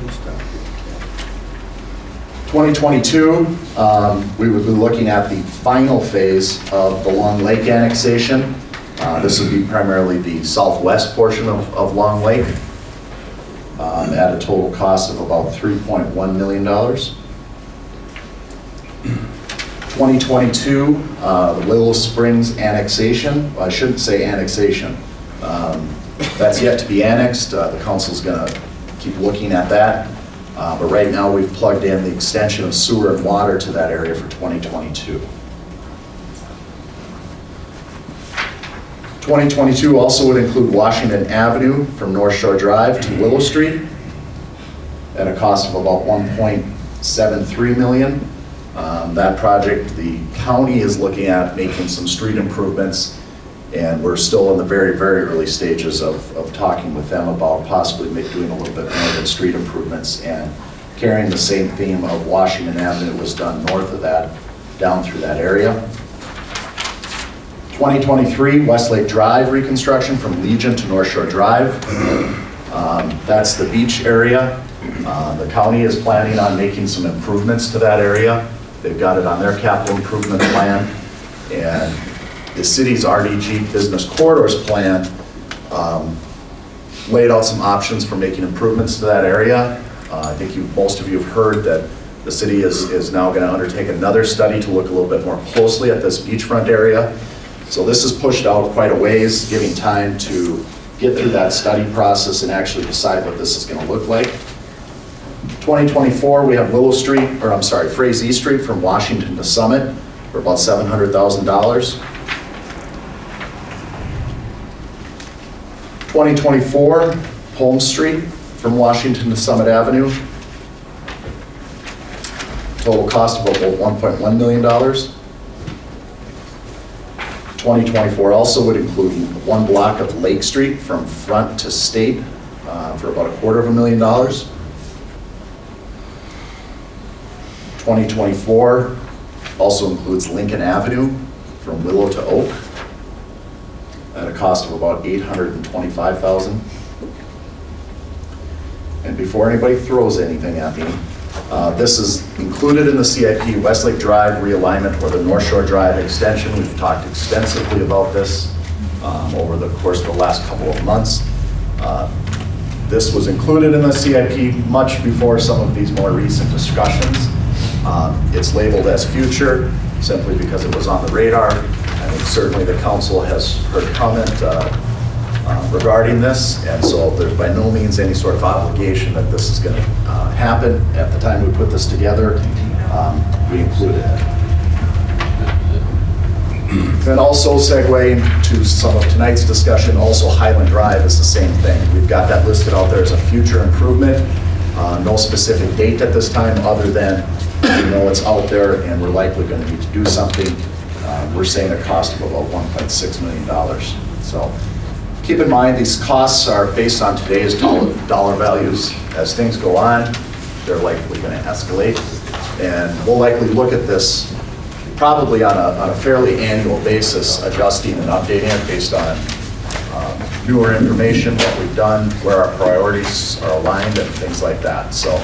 2022, we would be looking at the final phase of the Long Lake annexation. This would be primarily the southwest portion of Long Lake at a total cost of about $3.1 million. 2022, the Willow Springs annexation. Well, I shouldn't say annexation. That's yet to be annexed. The council's going to keep looking at that. But right now we've plugged in the extension of sewer and water to that area for 2022. 2022 also would include Washington Avenue from North Shore Drive to Willow Street at a cost of about $1.73 million. That project, the county is looking at making some street improvements, and we're still in the very, very early stages of talking with them about possibly doing a little bit more than street improvements and carrying the same theme of Washington Avenue was done north of that, down through that area. 2023, Westlake Drive reconstruction from Legion to North Shore Drive. That's the beach area. The county is planning on making some improvements to that area. They've got it on their capital improvement plan. And the city's RDG Business Corridors plan laid out some options for making improvements to that area. I think most of you have heard that the city is now going to undertake another study to look a little bit more closely at this beachfront area. So this is pushed out quite a ways, giving time to get through that study process and actually decide what this is going to look like. 2024, we have Frazee Street from Washington to Summit for about $700,000. 2024, Holme Street from Washington to Summit Avenue. Total cost of about $1.1 million. 2024 also would include one block of Lake Street from Front to State for about $250,000. 2024 also includes Lincoln Avenue from Willow to Oak at a cost of about $825,000. And before anybody throws anything at me, this is included in the CIP Westlake Drive realignment or the North Shore Drive extension. We've talked extensively about this over the course of the last couple of months. This was included in the CIP much before some of these more recent discussions. It's labeled as future simply because it was on the radar. I think certainly the council has heard comment regarding this, and so there's by no means any sort of obligation that this is going to happen. At the time we put this together, we included it. And also segueing to some of tonight's discussion, also Highland Drive is the same thing. We've got that listed out there as a future improvement. No specific date at this time other than we know it's out there and we're likely going to need to do something. We're saying a cost of about $1.6 million. So keep in mind these costs are based on today's dollar values. As things go on, they're likely going to escalate. And we'll likely look at this probably on a fairly annual basis, adjusting and updating it based on newer information, what we've done, where our priorities are aligned, and things like that. So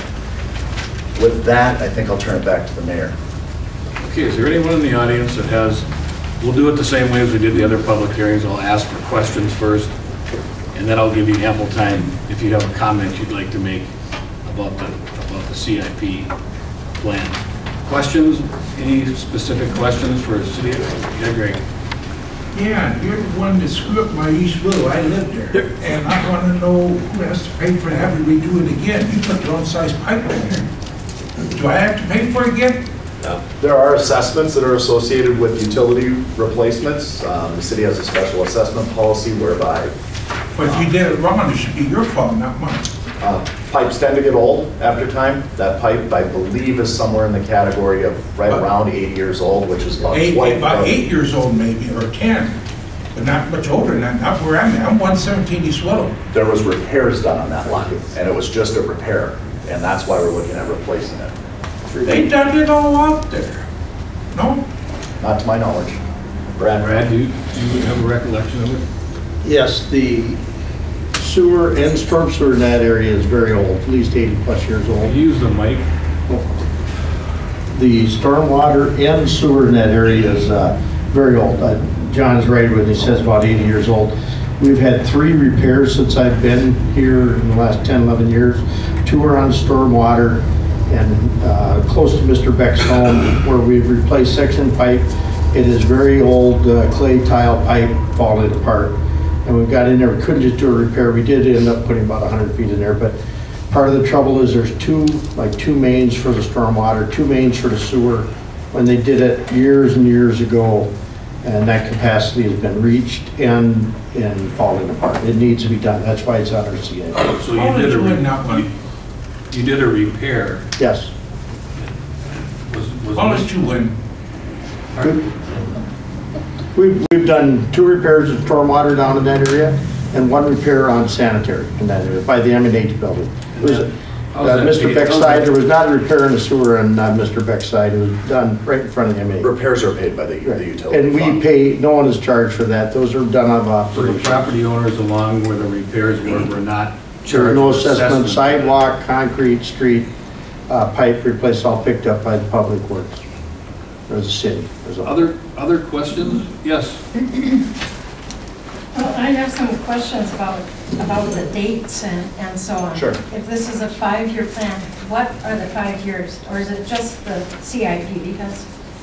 with that, I think I'll turn it back to the mayor. Okay, is there anyone in the audience that has We'll do it the same way as we did the other public hearings. I'll ask for questions first, and then I'll give you ample time if you have a comment you'd like to make about the CIP plan. Questions? Any specific questions for City? Yeah, Greg. Yeah, you're the one that screwed up my East Willow. I lived there. And I want to know who has to pay for having to redo it again. You put the wrong size pipe in there. Do I have to pay for it again? There are assessments that are associated with utility replacements. The city has a special assessment policy whereby But if you did it wrong, it should be your fault, not mine. pipes tend to get old after time. That pipe, I believe, is somewhere in the category of right around 80 years old, which is about About 8 years old maybe, or 10, but not much older than that, not where I'm at. I'm 117 East Willow. There was repairs done on that line, and it was just a repair, and that's why we're looking at replacing it. They dug it all out there. No? Not to my knowledge. Brad, do you have a recollection of it? Yes, the sewer and storm sewer in that area is very old, at least 80-plus years old. Use the mic. The stormwater and sewer in that area is very old. John's right when he says about 80 years old. We've had 3 repairs since I've been here in the last 10, 11 years. 2 are on stormwater and close to Mr. Beck's home where we've replaced section pipe. It is very old clay tile pipe falling apart. And we've got in there, we couldn't just do a repair. We did end up putting about 100 feet in there, but part of the trouble is there's 2 mains for the stormwater, 2 mains for the sewer. When they did it years and years ago, and that capacity has been reached and falling apart. It needs to be done. That's why it's on our CIP. So you did a repair. Yes. How much you win? We've done 2 repairs of stormwater down in that area and 1 repair on sanitary in that area by the M&H building. It was Mr. Beck's side. There was not a repair in the sewer on Mr. Beck's side. It was done right in front of the M&H. Repairs are paid by the utility And we pay, no one is charged for that. Those are done out of So operation. the property owners along where the repairs were not There's charged no with assessment, sidewalk, concrete, street, pipe replaced, all picked up by the public works. There's a city. Other questions? Yes. Well, I have some questions about the dates and so on. Sure. If this is a 5-year plan, what are the 5 years? Or is it just the CIP? Because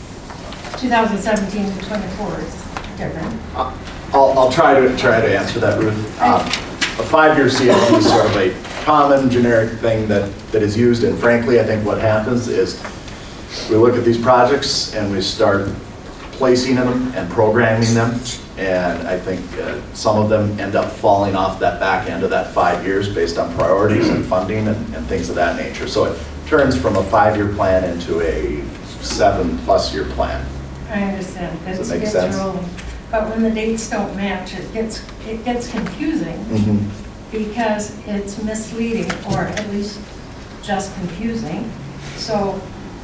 2017 to 24 is different. I'll try to answer that, Ruth. A 5-year CIP is sort of a common generic thing that is used, and frankly, I think what happens is we look at these projects and we start placing them and programming them, and I think some of them end up falling off that back end of that 5 years based on priorities and funding and things of that nature. So it turns from a 5-year plan into a 7+ year plan. I understand. Does that make sense? Rolling. But when the dates don't match, it gets confusing because it's misleading, or at least just confusing. So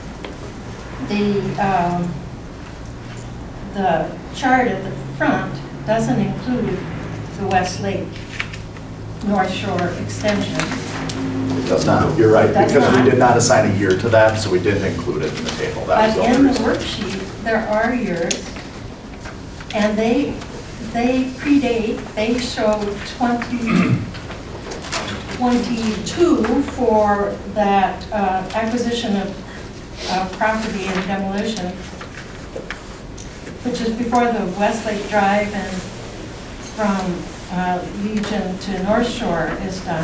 the chart at the front doesn't include the Westlake North Shore extension. It does not, you're right, Does because not. we did not assign a year to that, so we didn't include it in the table. That was But the in only the reason. worksheet, there are years, and they predate, they show 2022 for that acquisition of property and demolition, which is before the Westlake Drive and from Legion to North Shore is done.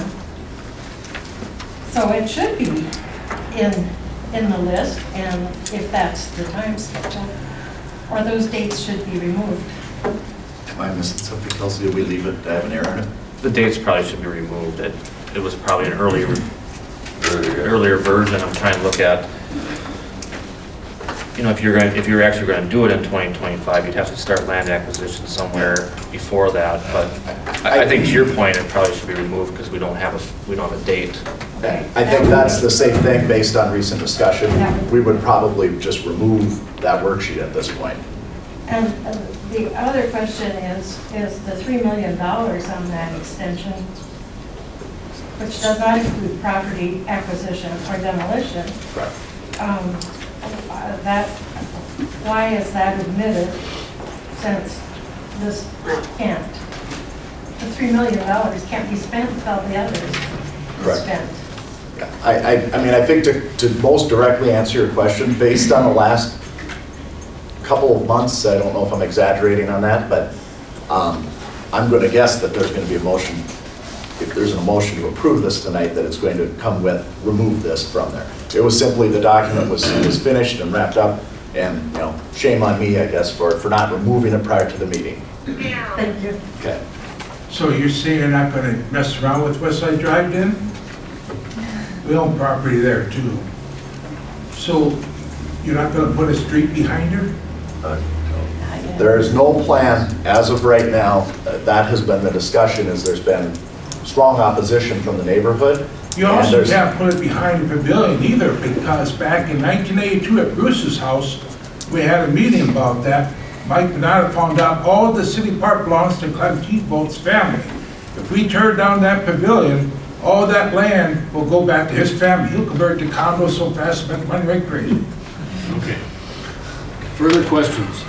So it should be in the list, and if that's the time schedule, or those dates should be removed. Am I missing something, Kelsey? Did we leave it, I have an error in it? The dates probably should be removed. It was probably an earlier version. I'm trying to look at, you know, if you're actually going to do it in 2025, you'd have to start land acquisition somewhere before that. But I think to your point, it probably should be removed because we don't have a date. I think that's the safe thing based on recent discussion. We would probably just remove that worksheet at this point. And the other question is the $3 million on that extension, which does not include property acquisition or demolition. Correct. Why is that omitted? since this can't. The $3 million can't be spent without the others Correct. spent. I mean, I think to most directly answer your question, based on the last couple of months, I don't know if I'm exaggerating on that, but I'm going to guess that there's going to be a motion, if there's a motion to approve this tonight, that it's going to come with, remove this from there. It was simply the document was finished and wrapped up, and, you know, shame on me, I guess, for not removing it prior to the meeting. Thank you. Okay. So you're saying you're not gonna mess around with West Side Drive then? We own property there too. So you're not gonna put a street behind her? There is no plan as of right now. That has been the discussion, is there's been strong opposition from the neighborhood. You also can't put it behind the pavilion either, because back in 1982 at Bruce's house, we had a meeting about that. Mike Bernard found out all the city park belongs to Clem Teebold's family. If we tear down that pavilion, all that land will go back to his family. He'll convert to condos so fast, spend money right crazy. Okay. Further questions?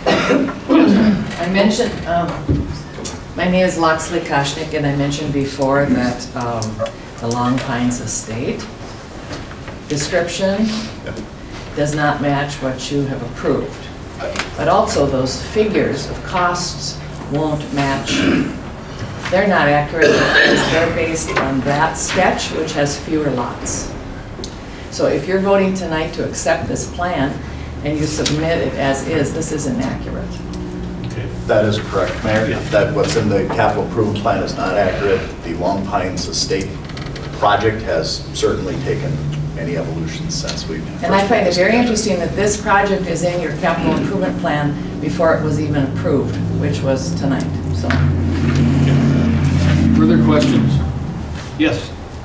I mentioned, my name is Loxley Koshnick, and I mentioned before that the Long Pines Estate description does not match what you have approved. But also those figures of costs won't match. They're not accurate because they're based on that sketch, which has fewer lots. So if you're voting tonight to accept this plan and you submit it as is, this is inaccurate. That is correct, Mayor. That what's in the capital improvement plan is not accurate. The Long Pines Estate project has certainly taken many evolutions since we've. And I find it very interesting that this project is in your capital improvement plan before it was even approved, which was tonight, so. Further questions? Yes.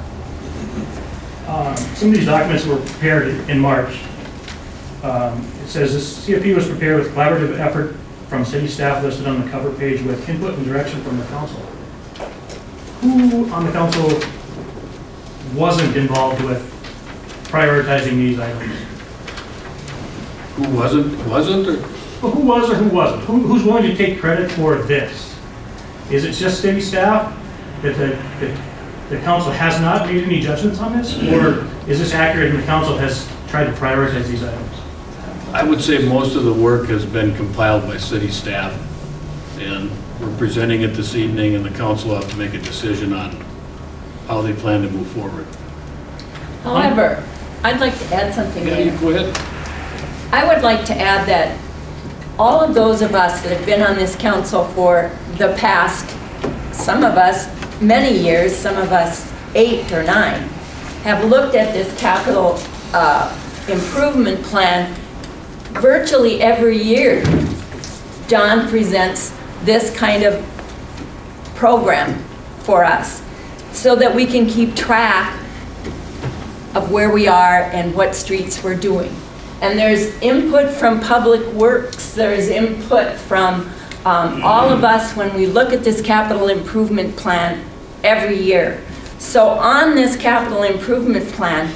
Some of these documents were prepared in March. It says this CFP was prepared with collaborative effort from city staff listed on the cover page with input and direction from the council. Who on the council wasn't involved with prioritizing these items? Who wasn't, or? Well, who was or who wasn't? Who's willing to take credit for this? Is it just city staff that the council has not made any judgments on this? Or is this accurate and the council has tried to prioritize these items? I would say most of the work has been compiled by city staff, and we're presenting it this evening, and the council will have to make a decision on how they plan to move forward. However, I'd like to add something Yeah, there. you go ahead. I would like to add that all of those of us that have been on this council for the past, some of us many years, some of us 8 or 9, have looked at this capital improvement plan virtually every year. John presents this kind of program for us so that we can keep track of where we are and what streets we're doing. And there's input from Public Works, there's input from all of us when we look at this capital improvement plan every year. So on this capital improvement plan,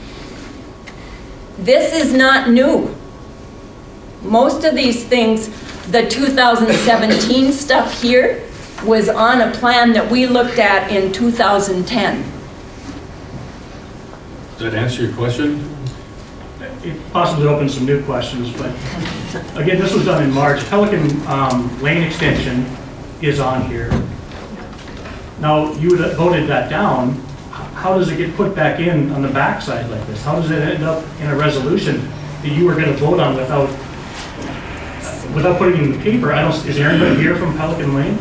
this is not new. Most of these things, the 2017 stuff here was on a plan that we looked at in 2010. Does that answer your question? It possibly opens some new questions, but again, this was done in March. Pelican Lane extension is on here. Now, you voted that down. How does it get put back in on the backside like this? How does it end up in a resolution that you were going to vote on without putting it in the paper? Is there anybody here from Pelican Lane?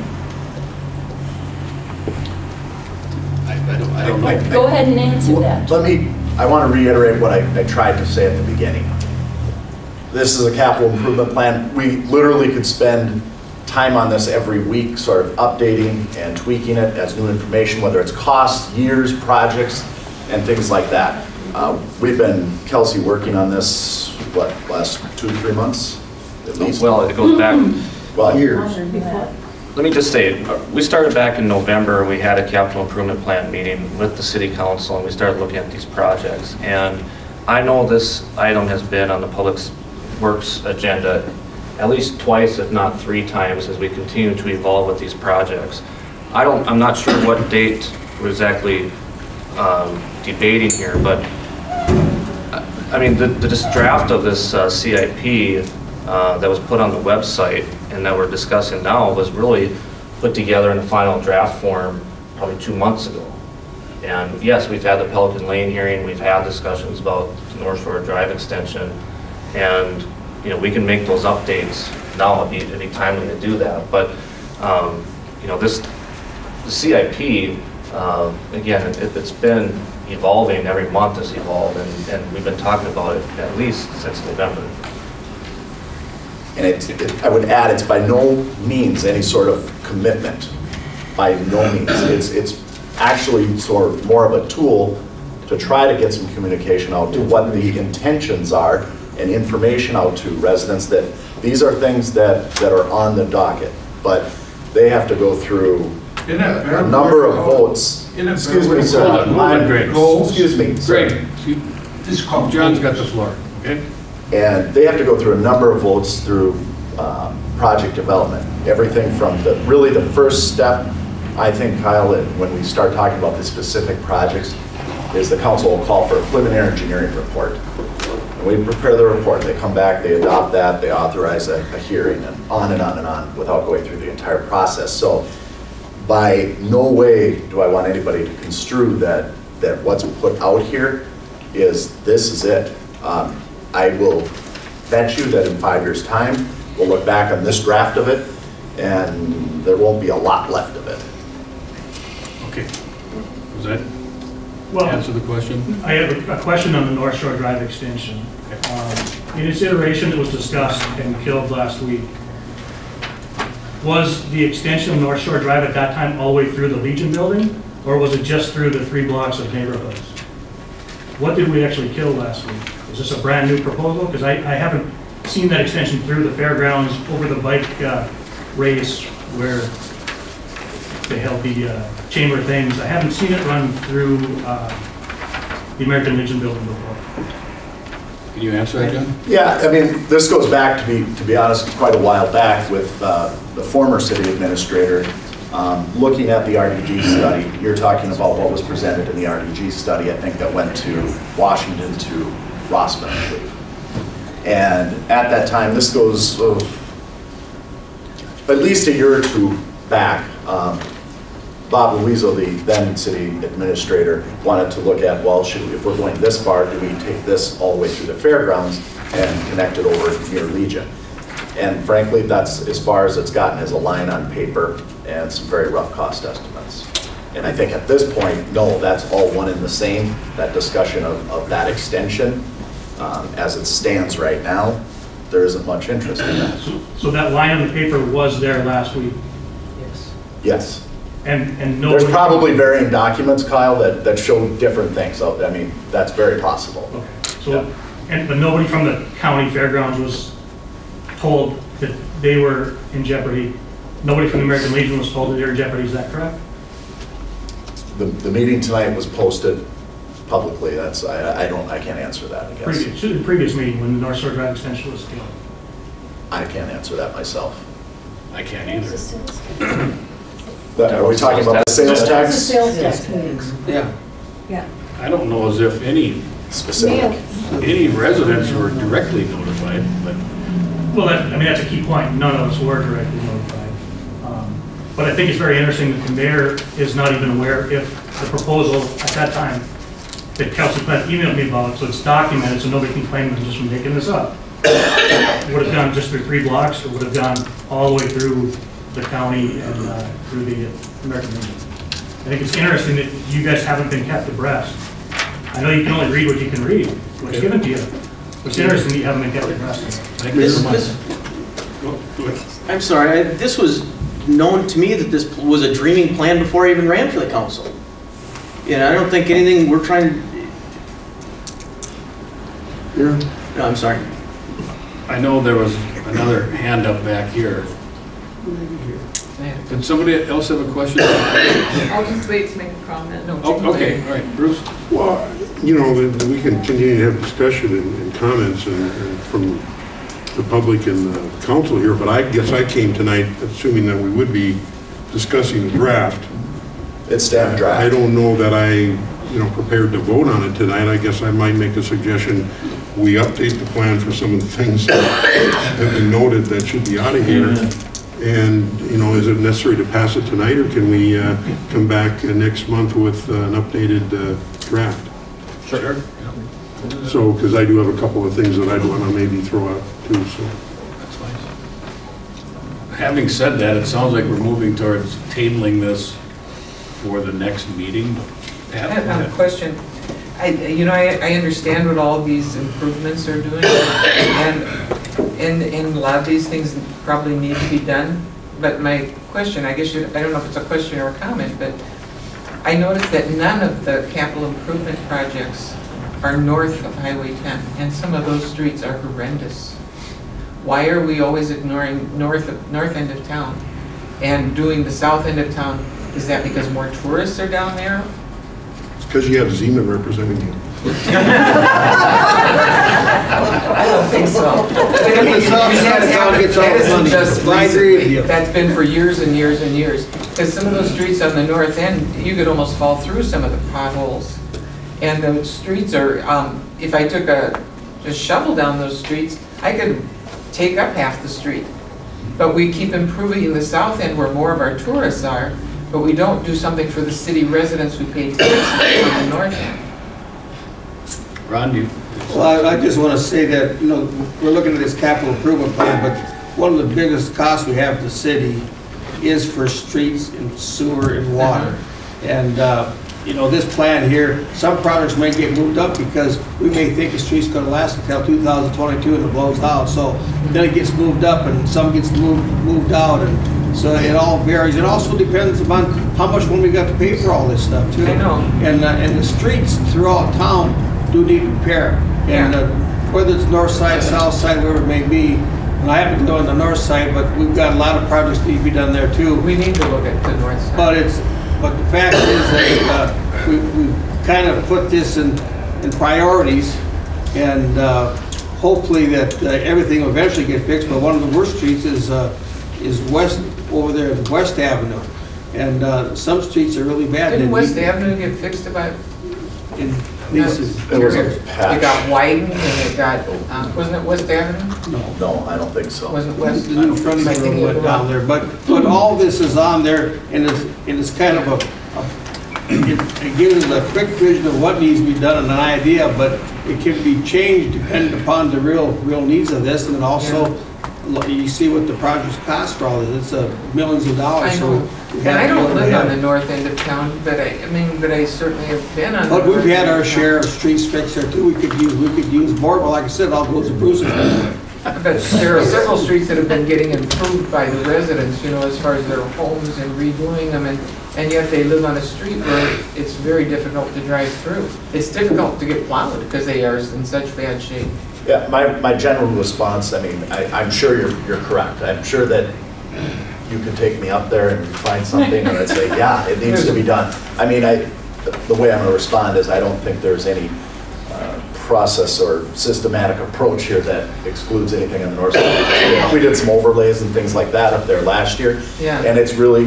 I don't know. Go ahead and answer that. I want to reiterate what I tried to say at the beginning. This is a capital improvement plan. We literally could spend time on this every week, sort of updating and tweaking it as new information, whether it's costs, years, projects, and things like that. We've been, Kelsey, working on this, what, last 2-3 months? At least? Well, it goes back. Well, years. Let me just say, we started back in November. We had a capital improvement plan meeting with the city council, and we started looking at these projects. And I know this item has been on the Public Works agenda at least twice, if not 3 times, as we continue to evolve with these projects. I'm not sure what date we're exactly debating here, but I mean, this draft of this CIP that was put on the website and that we're discussing now was really put together in a final draft form probably 2 months ago. And yes, we've had the Pelican Lane hearing, we've had discussions about the North Shore Drive extension, and you know, we can make those updates now. It'd be timely to do that. But you know, the CIP, again, it's been evolving. Every month has evolved, and we've been talking about it at least since November. And I would add, it's by no means any sort of commitment. By no means. It's actually sort of more of a tool to try to get some communication out to what the intentions are and information out to residents that these are things that are on the docket, but they have to go through a number of votes. Excuse me, sir. Excuse me, sir. Great. John's got the floor. Okay. And they have to go through a number of votes through project development. Everything from really the first step, I think, Kyle, when we start talking about the specific projects, is the council will call for a preliminary engineering report. And we prepare the report. They come back, they adopt that, they authorize a hearing, and on and on and on without going through the entire process. So by no way do I want anybody to construe that what's put out here is this is it. I will bet you that in 5 years' time, we'll look back on this draft of it, and there won't be a lot left of it. Okay. Was that Well, answer the question? I have a question on the North Shore Drive extension. In its iteration that was discussed and killed last week, was the extension of North Shore Drive at that time all the way through the Legion building, or was it just through the 3 blocks of neighborhoods? What did we actually kill last week? Is this a brand new proposal? Because I haven't seen that extension through the fairgrounds over the bike race where they held the chamber things. I haven't seen it run through the American Legion building before. Can you answer that, John? Yeah, I mean, this goes back, to be honest, quite a while back with the former city administrator looking at the RDG study. You're talking about what was presented in the RDG study, I think, that went to Washington to Rossman, I believe. And at that time, this goes at least a year or 2 back, Bob Luizo, the then city administrator, wanted to look at, well, if we're going this far, do we take this all the way through the fairgrounds and connect it over near Legion? And frankly, that's as far as it's gotten as a line on paper and some very rough cost estimates. And I think at this point, no, that's all one and the same. That discussion of that extension, as it stands right now, there isn't much interest in that. So that line on the paper was there last week? Yes. Yes. And there's probably varying documents, Kyle, that show different things. So, I mean, that's very possible. Okay. So, but nobody from the county fairgrounds was told that they were in jeopardy. Nobody from the American Legion was told that they were in jeopardy. Is that correct? The meeting tonight was posted publicly. I can't answer that, I guess. The previous meeting when the North Shore Drive extension was killed. I can't answer that myself. I can't either. Are we talking about the sales tax? The sales tax meetings. Yeah. Yeah. I don't know as if any residents were directly notified, but. Well, that's a key point. None of us were directly notified. But I think it's very interesting that the mayor is not even aware if the proposal at that time that Kelsey Plett emailed me about, so it's documented, so nobody can claim I'm just making this up. Would have gone just through 3 blocks, or would have gone all the way through the county and through the American Legion. I think it's interesting that you guys haven't been kept abreast. I know you can only read what you can read, what's given to you. But it's interesting that you haven't been kept abreast. Thank you very much. I'm sorry, this was known to me that this was a dreaming plan before I even ran for the council. You know, I don't think anything we're trying to... No, I'm sorry. I know there was another hand up back here. Did somebody else have a question? I'll just wait to make a comment. No, okay, all right, Bruce. Well, you know, we can continue to have discussion and comments and from the public and the council here, but I guess I came tonight assuming that we would be discussing the draft. It's staff draft. I don't know that I, prepared to vote on it tonight. I guess I might make a suggestion, we update the plan for some of the things that we noted that should be out of here. And, is it necessary to pass it tonight, or can we come back next month with an updated draft? Sure. So, because I do have a couple of things that I'd want to maybe throw out too, so. That's fine. Having said that, it sounds like we're moving towards tabling this for the next meeting. Pat, I go have ahead. a question. I understand what all these improvements are doing, and a lot of these things probably need to be done. But my question, I don't know if it's a question or a comment, but I noticed that none of the capital improvement projects are north of Highway 10, and some of those streets are horrendous. Why are we always ignoring north end of town and doing the south end of town? Is that because more tourists are down there? It's because you have Zeman representing you. I don't think so. That's been for years and years and years. Because some of those streets on the north end, you could almost fall through some of the potholes. And the streets are, if I took a shovel down those streets, I could take up half the street. But we keep improving the south end where more of our tourists are, but we don't do something for the city residents who pay taxes on the north end. Ron, you? Well, I just want to say that, we're looking at this capital improvement plan, but one of the biggest costs we have to the city is for streets and sewer and water. And, this plan here, some projects may get moved up because we may think the street's going to last until 2022 and it blows out. So then it gets moved up and some gets moved out. And so it all varies. It also depends upon how much money we got to pay for all this stuff too. I know. And the streets throughout town do need repair. And whether it's north side, south side, wherever it may be, and I happen to go on the north side, but we've got a lot of projects that need to be done there too. We need to look at the north side. But the fact is that we kind of put this in priorities, and hopefully that everything will eventually get fixed. But one of the worst streets is west over there at West Avenue, and some streets are really bad. Didn't West Avenue get fixed about? It got widened and it got, wasn't it West Avenue? No, I don't think so. Wasn't West? The new frontage road went down there, but all this is on there, and it's kind of it gives us a quick vision of what needs to be done and an idea, but it can be changed depending upon the real needs of this, and then also you see what the projects cost for all this. It's millions of dollars. I know. And I don't live on the north end of town, but I certainly have been on. But we've had our share of streets fixed there too. We could use more, but like I said, all goes to Bruce's. But there are several streets that have been getting improved by the residents, as far as their homes and redoing them, and yet they live on a street where it's very difficult to drive through. It's difficult to get plowed because they are in such bad shape. Yeah, my general response, I'm sure you're correct. I'm sure that you could take me up there and find something and I'd say, yeah, it needs to be done. The way I'm going to respond is I don't think there's any process or systematic approach here that excludes anything on the north side. We did some overlays and things like that up there last year. Yeah. And it's really,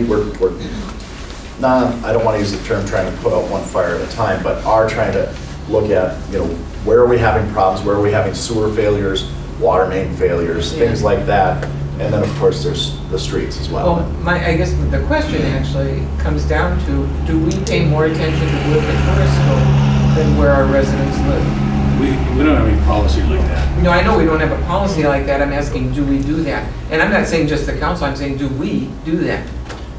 I don't want to use the term trying to put out one fire at a time, but are trying to look at, where are we having problems, where are we having sewer failures, water main failures, things like that. And then, of course, there's the streets as well. Well, I guess the question actually comes down to, do we pay more attention to where the tourists go than where our residents live? We don't have any policy like that. No, I know we don't have a policy like that. I'm asking, do we do that? And I'm not saying just the council, I'm saying, do we do that?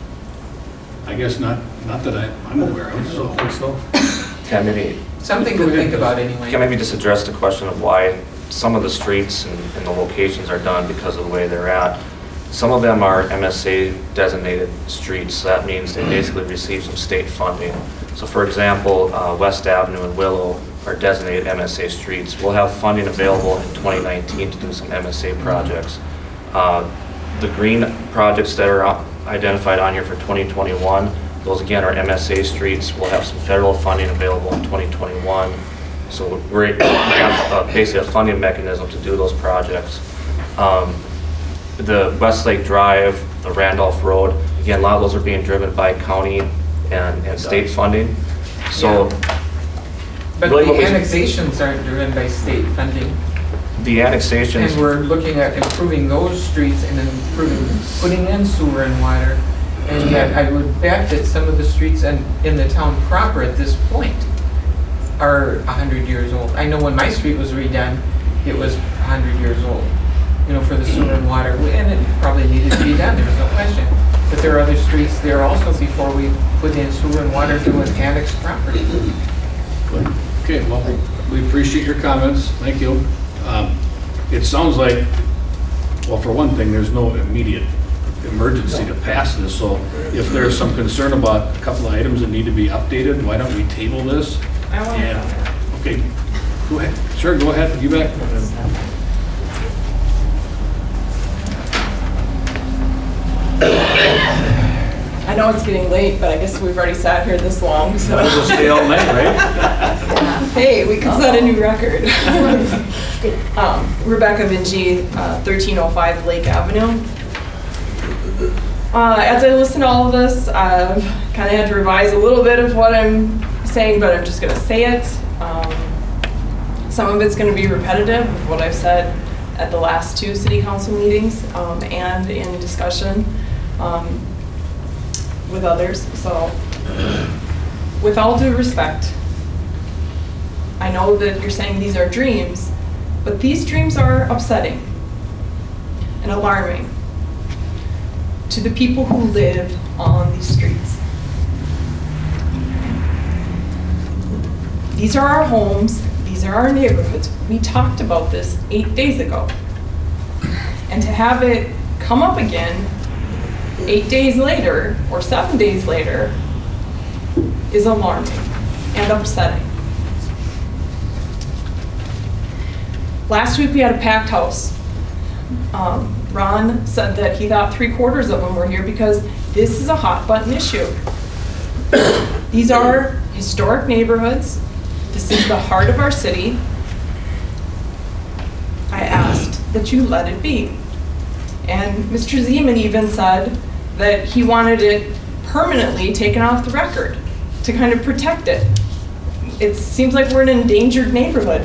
I guess not that I'm aware of, so. Yeah, maybe. Something to think about anyway. Can maybe just address the question of why some of the streets and the locations are done because of the way they're at. Some of them are MSA designated streets, so that means they basically receive some state funding. So for example, West Avenue and Willow are designated MSA streets. We'll have funding available in 2019 to do some MSA projects. The green projects that are identified on here for 2021, those again are MSA streets. We'll have some federal funding available in 2021. So we have basically a funding mechanism to do those projects. The Westlake Drive, the Randolph Road, again, a lot of those are being driven by county and state funding. So. But really the annexations aren't driven by state funding. The annexations. And we're looking at improving those streets and then putting in sewer and water. And yet I would bet that some of the streets in the town proper at this point are 100 years old. I know when my street was redone, it was 100 years old, you know, for the sewer and water. And it probably needed to be done, there's no question. But there are other streets there also before we put in sewer and water to an annexed property. Okay, well, we appreciate your comments. Thank you. It sounds like, well, for one thing, there's no immediate emergency to pass this. So if there's some concern about a couple of items that need to be updated, why don't we table this? Okay, go ahead. Sure, go ahead. You bet. I know it's getting late, but I guess we've already sat here this long, so. Might as well stay all night, right? Hey, we can set a new record. Rebecca Vinci, 1305 Lake Avenue. As I listen to all of this, I've kind of had to revise a little bit of what I'm saying, but I'm just going to say it. Some of it's going to be repetitive of what I've said at the last two city council meetings and in discussion with others. So with all due respect, I know that you're saying these are dreams, but these dreams are upsetting and alarming to the people who live on these streets. These are our homes, these are our neighborhoods. We talked about this 8 days ago. And to have it come up again 8 days later or 7 days later is alarming and upsetting. Last week we had a packed house. Ron said that he thought 3/4 of them were here because this is a hot button issue. These are historic neighborhoods. This is the heart of our city. I asked that you let it be. And Mr. Zeman even said that he wanted it permanently taken off the record to kind of protect it. It seems like we're in an endangered neighborhood.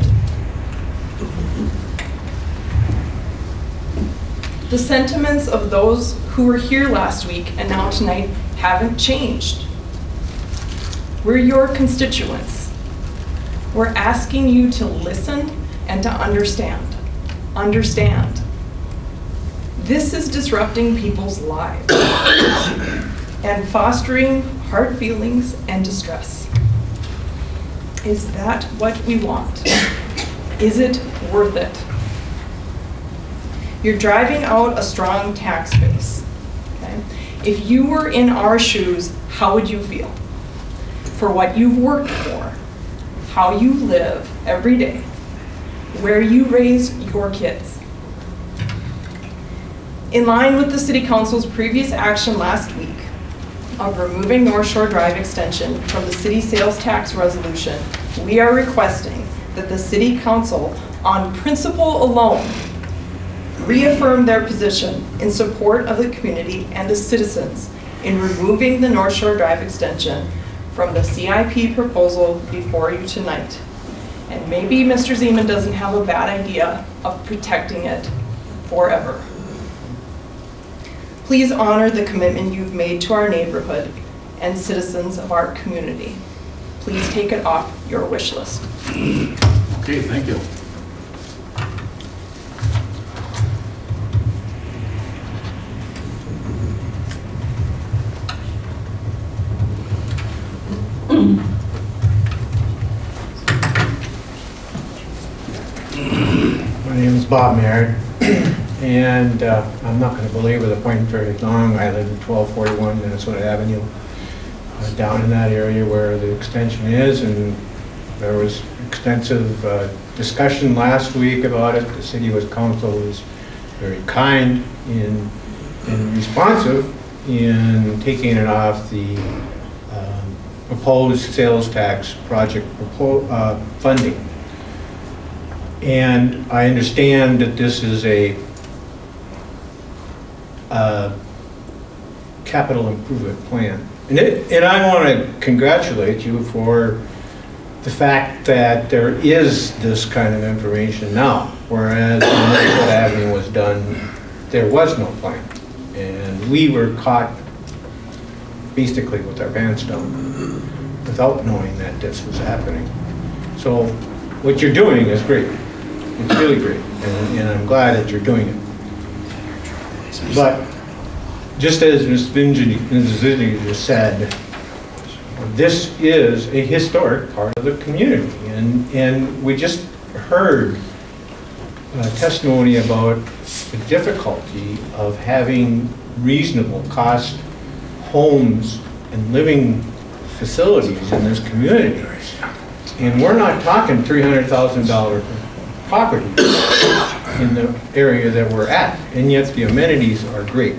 The sentiments of those who were here last week and now tonight haven't changed. We're your constituents. We're asking you to listen and to understand. Understand. This is disrupting people's lives and fostering hard feelings and distress. Is that what we want? Is it worth it? You're driving out a strong tax base. Okay? If you were in our shoes, how would you feel? For what you've worked for, how you live every day, where you raise your kids. In line with the City Council's previous action last week of removing North Shore Drive extension from the city sales tax resolution, we are requesting that the City Council, on principle alone, reaffirm their position in support of the community and the citizens in removing the North Shore Drive extension from the CIP proposal before you tonight. And maybe Mr. Zeman doesn't have a bad idea of protecting it forever. Please honor the commitment you've made to our neighborhood and citizens of our community. Please take it off your wish list. Okay, thank you. My name is Bob Merritt, and I'm not going to belabor the point very long. I live in 1241 Minnesota Avenue, down in that area where the extension is, and there was extensive discussion last week about it. The city council was very kind and responsive in taking it off the proposed sales tax project funding. And I understand that this is a capital improvement plan. And I want to congratulate you for the fact that there is this kind of information now, whereas when Lakewood Avenue was done, there was no plan. And we were caught basically with our pants down without knowing that this was happening. So what you're doing is great. It's really great. And I'm glad that you're doing it. But just as Ms. Vinci just said, this is a historic part of the community. And we just heard testimony about the difficulty of having reasonable cost homes and living facilities in this community. And we're not talking $300,000 property in the area that we're at, and yet the amenities are great.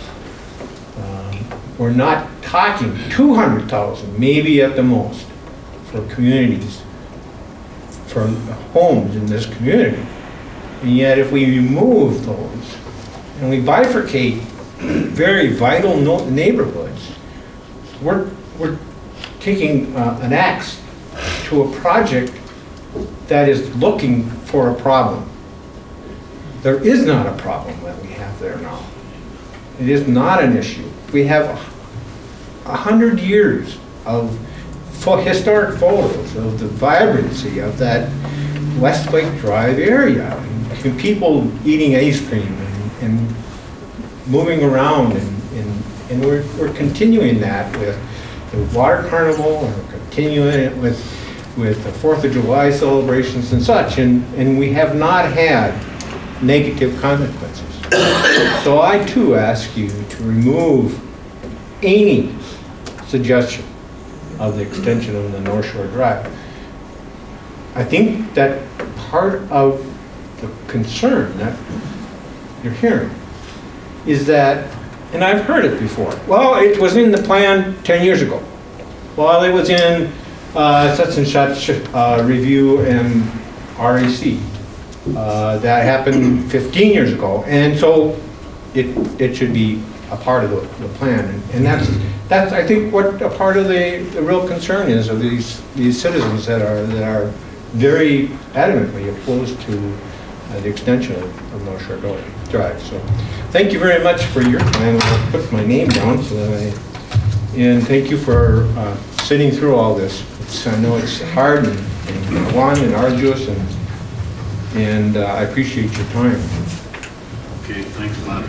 We're not talking $200,000, maybe at the most, for communities, for homes in this community. And yet if we remove those and we bifurcate very vital neighborhoods, we're taking an axe to a project that is looking for a problem. There is not a problem that we have there now. It is not an issue. We have 100 years of historic photos of the vibrancy of that Westlake Drive area. And people eating ice cream and moving around, and we're continuing that with the Water Carnival, and we're continuing it with the 4th of July celebrations and such, and we have not had negative consequences. So I too ask you to remove any suggestion of the extension of the North Shore Drive. I think that part of the concern that you're hearing is that, and I've heard it before, well, it was in the plan 10 years ago. Well, it was in such and such review and REC. That happened 15 years ago, and so it should be a part of the plan. And that's I think what a part of the real concern is of these citizens that are very adamantly opposed to the extension of North Shore Drive. So thank you very much for your time. I'll put my name down so that and thank you for sitting through all this. I know it's hard and long and arduous, and I appreciate your time. Okay, thanks, Bob.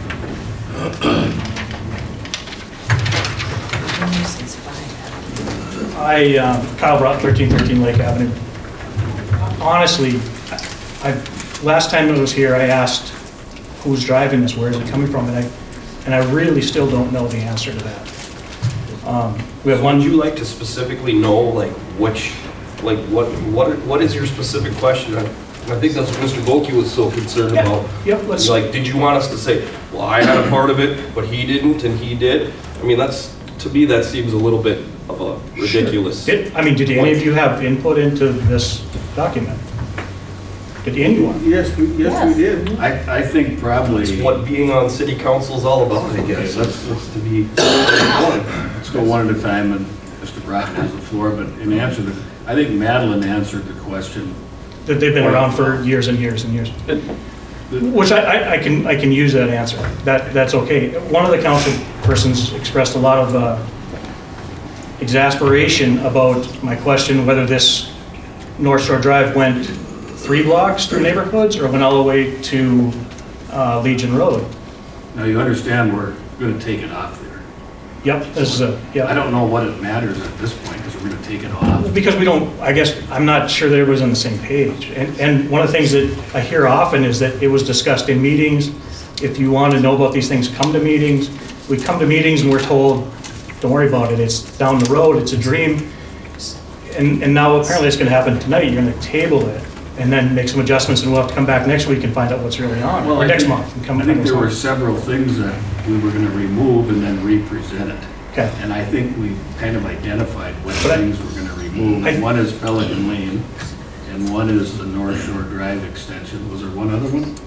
Kyle Brock, 1313 Lake Avenue. Honestly, last time I was here, I asked who's driving this, where is it coming from, and I really still don't know the answer to that. We have one. Would you like to specifically know, like, which, like, what is your specific question? I think that's what Mr. Volke was so concerned about. Yep, let's. Like, did you want us to say, well, I had a part of it, but he didn't, and he did? I mean, to me, that seems a little bit of a ridiculous. Sure. Did any of you have input into this document? Did anyone? Yes, we did. I think probably. It's what being on city council is all about, I guess. That's to be. Let's go one at a time, and Mr. Brock has the floor. But in answer to, I think Madeline answered the question. That they've been around for years and years and years. Which I can use that answer. That's okay. One of the council persons expressed a lot of exasperation about my question whether this North Shore Drive went 3 blocks through neighborhoods or went all the way to Legion Road. Now you understand we're going to take it off there. Yep, this is I don't know what it matters at this point because we're going to take it off. Because we don't, I guess, I'm not sure that everybody's on the same page. And one of the things that I hear often is that it was discussed in meetings. If you want to know about these things, come to meetings. We come to meetings and we're told, don't worry about it, it's down the road, it's a dream. And now apparently it's going to happen tonight. You're going to table it and then make some adjustments, and we'll have to come back next week and find out what's really on, or next month. I think there were several things that we were going to remove and then re-present it. Okay. And I think we kind of identified what things we're going to remove. One is Pelican Lane, and one is the North Shore Drive extension. Was there one other one?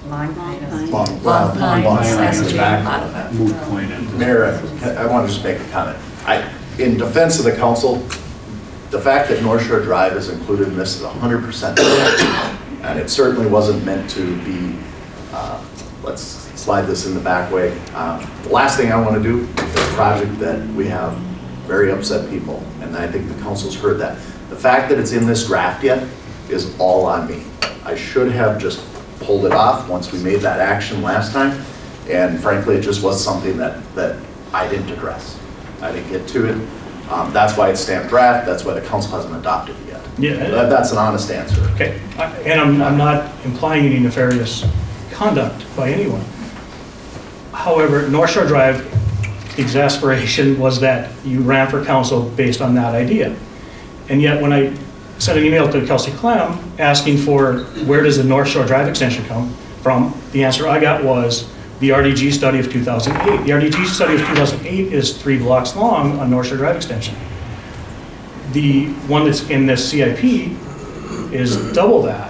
Long Pine. Long Pine has to be back. out of it. Moot point in. Mayor, I want to just make a comment. In defense of the council, the fact that North Shore Drive is included in this is 100% correct. And it certainly wasn't meant to be, let's slide this in the back way. The last thing I want to do is a project that we have very upset people, and I think the council's heard that. The fact that it's in this draft yet is all on me. I should have just pulled it off once we made that action last time, and frankly, it just was something that I didn't address. I didn't get to it. That's why it's stamped draft, that's why the council hasn't adopted it yet. Yeah. That's an honest answer. Okay, and I'm not implying any nefarious conduct by anyone. However, North Shore Drive, the exasperation was that you ran for council based on that idea. And yet when I sent an email to Kelsey Clem asking for where does the North Shore Drive extension come from, the answer I got was the RDG study of 2008. The RDG study of 2008 is 3 blocks long on North Shore Drive extension. The one that's in this CIP is double that.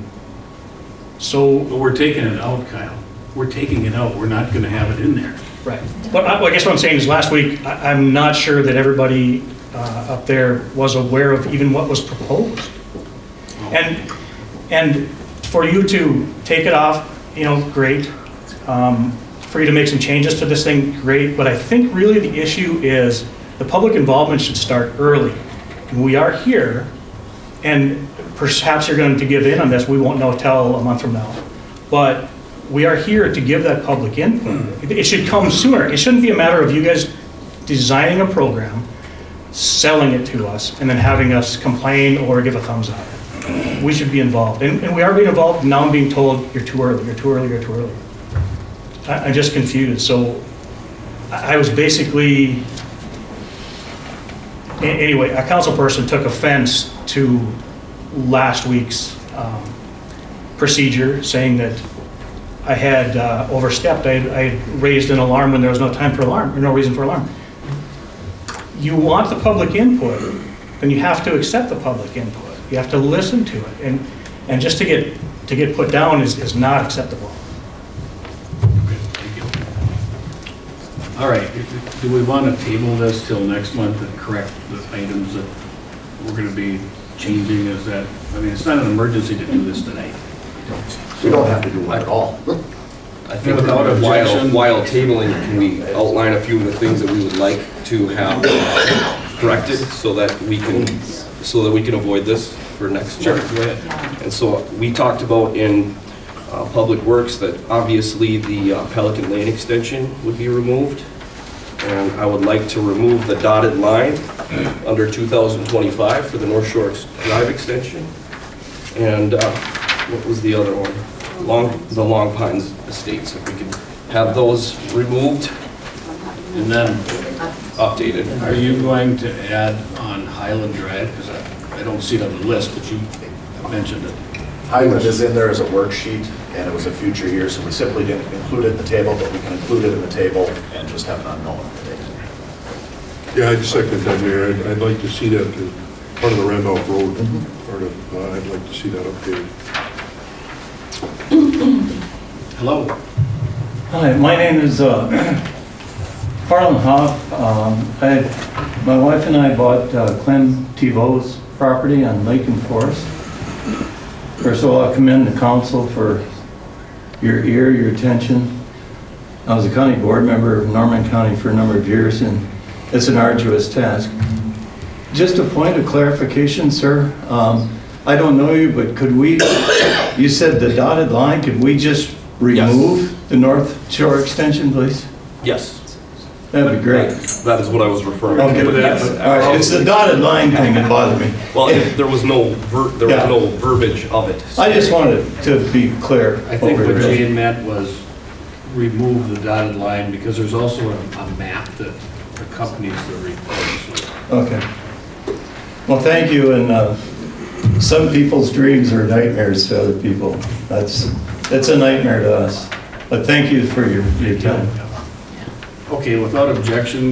So But we're taking it out, Kyle. We're taking it out. We're not going to have it in there. right. But I guess what I'm saying is last week, I'm not sure that everybody up there was aware of even what was proposed. And for you to take it off, great. For you to make some changes to this thing, great. But I think really the issue is the public involvement should start early. We are here, and perhaps you're going to give in on this. We won't know till a month from now. But we are here to give that public input. It should come sooner. It shouldn't be a matter of you guys designing a program, selling it to us, and then having us complain or give a thumbs up. We should be involved. And we are being involved. Now I'm being told, you're too early, you're too early, you're too early. I'm just confused. So I was basically, anyway, a council person took offense to last week's procedure, saying that I had overstepped. I had raised an alarm when there was no time for alarm, or no reason for alarm. You want the public input, then you have to accept the public input. You have to listen to it, and just to get put down is not acceptable. All right, do we want to table this till next month and correct the items that we're going to be changing? Is that, I mean, it's not an emergency to do this tonight. We don't have to do one at all. I think Without objection. while tabling, can we outline a few of the things that we would like to have corrected so that we can avoid this for next month? Go ahead. And so we talked about in Public Works that obviously the Pelican Lane extension would be removed. And I would like to remove the dotted line under 2025 for the North Shore Drive extension. And what was the other one? The Long Pines Estates, if we could have those removed And then, updated. are you going to add on Highland Drive? Because I don't see it on the list, but you mentioned it. Highland is in there as a worksheet, and it was a future year, so we simply didn't include it in the table, but we can include it in the table and just have an unknown. Yeah, I'd second that, Mayor. I'd like to see that as part of the Randolph Road, part of, I'd like to see that updated. Hello. Hi, my name is Harlan Hoff. My wife and I bought Clem Thibault's property on Lake and Forest. First of all, I commend the council for your ear, your attention. I was a county board member of Norman County for a number of years, and it's an arduous task. Just a point of clarification, sir. I don't know you, but could we, you said the dotted line, could we just remove the North Shore extension, please? Yes. That'd be great. That is what I was referring Okay, to. Yes. all right, it's the dotted line thing that bothered me. Well, there was no verbiage of it. I just wanted to be clear. I think what Jane meant was remove the dotted line, because there's also a map that accompanies the report. So. Okay. Well, thank you, and some people's dreams are nightmares to other people. It's a nightmare to us. But thank you for your time. Okay, without objection.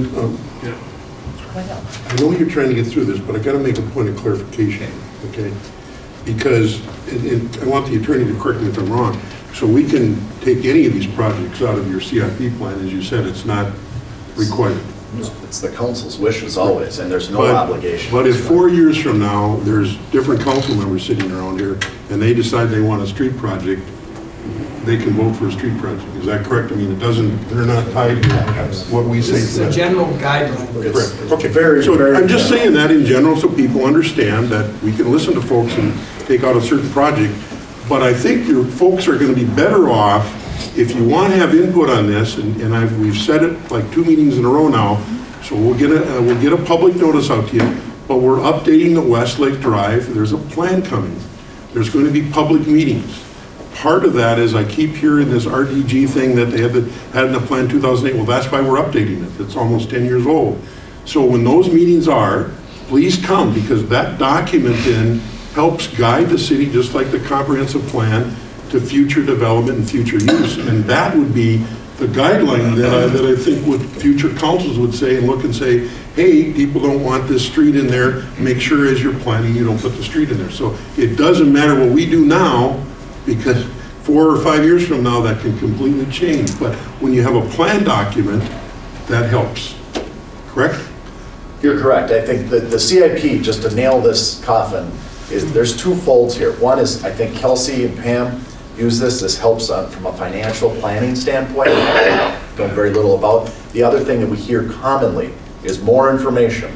I know you're trying to get through this, but I got to make a point of clarification, okay? Because, and I want the attorney to correct me if I'm wrong, So we can take any of these projects out of your CIP plan. As you said, it's not required. It's the council's wishes always, and there's no obligation. But if 4 years from now, there's different council members sitting around here, and they decide they want a street project, they can vote for a street project. Is that correct? I mean, it doesn't, they're not tied to what we say. This is a general guideline. Correct. Okay. So I'm just saying that in general so people understand that we can listen to folks and take out a certain project, but I think your folks are going to be better off if you want to have input on this, and we've said it like 2 meetings in a row now, so we'll get a public notice out to you, but we're updating the Westlake Drive. There's a plan coming. There's going to be public meetings. Part of that is I keep hearing this RDG thing that they had in the plan 2008. Well, that's why we're updating it. It's almost 10 years old. So when those meetings are, please come, because that document then helps guide the city, just like the comprehensive plan, to future development and future use. And that would be the guideline that I think what future councils would say and look and say, hey, people don't want this street in there. Make sure as you're planning you don't put the street in there. So it doesn't matter what we do now, because 4 or 5 years from now that can completely change. But when you have a plan document, that helps. Correct? You're correct. I think that the CIP, just to nail this coffin, is there's 2 folds here. One is, I think Kelsey and Pam use this. This helps from a financial planning standpoint. I know very little about. The other thing that we hear commonly is more information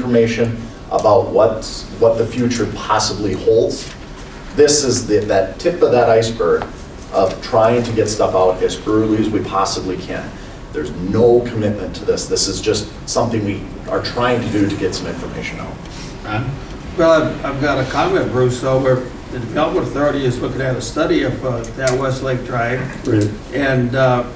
about what the future possibly holds. This is that tip of that iceberg of trying to get stuff out as early as we possibly can. There's no commitment to this. This is just something we are trying to do to get some information out. Ron? Well, I've got a comment, Bruce, though, where the Development Authority is looking at a study of that Westlake Drive. Right. And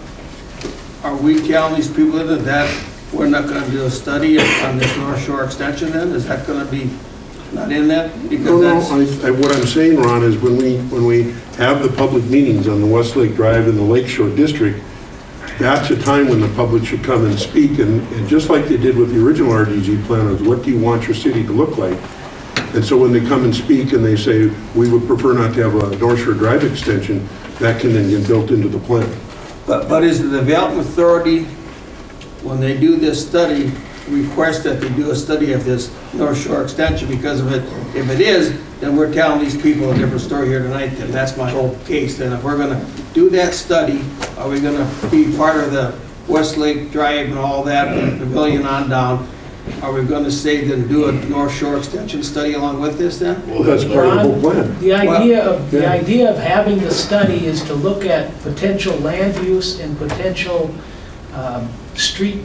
are we telling these people that we're not going to do a study on this North Shore extension then? Is that going to be not in that? Because what I'm saying, Ron, is when we have the public meetings on the Westlake Drive in the Lakeshore District, that's a time when the public should come and speak, and just like they did with the original RDG plan, of what do you want your city to look like? And so when they come and speak and they say, we would prefer not to have a North Shore Drive extension, that can then get built into the plan. But is the Development Authority, when they do this study, request that they do a study of this North Shore extension? Because if it is, then we're telling these people a different story here tonight, and that's my whole case. Then if we're going to do that study, are we going to be part of the Westlake Drive and all that, from the pavilion on down? Are we going to say then do a North Shore extension study along with this then? Well, that's part of the whole plan. The idea of having the study is to look at potential land use and potential street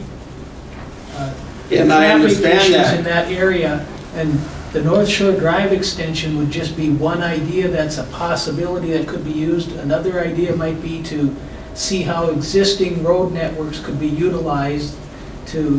and I understand issues that in that area, and the North Shore Drive extension would just be one idea. That's a possibility that could be used. Another idea might be to see how existing road networks could be utilized to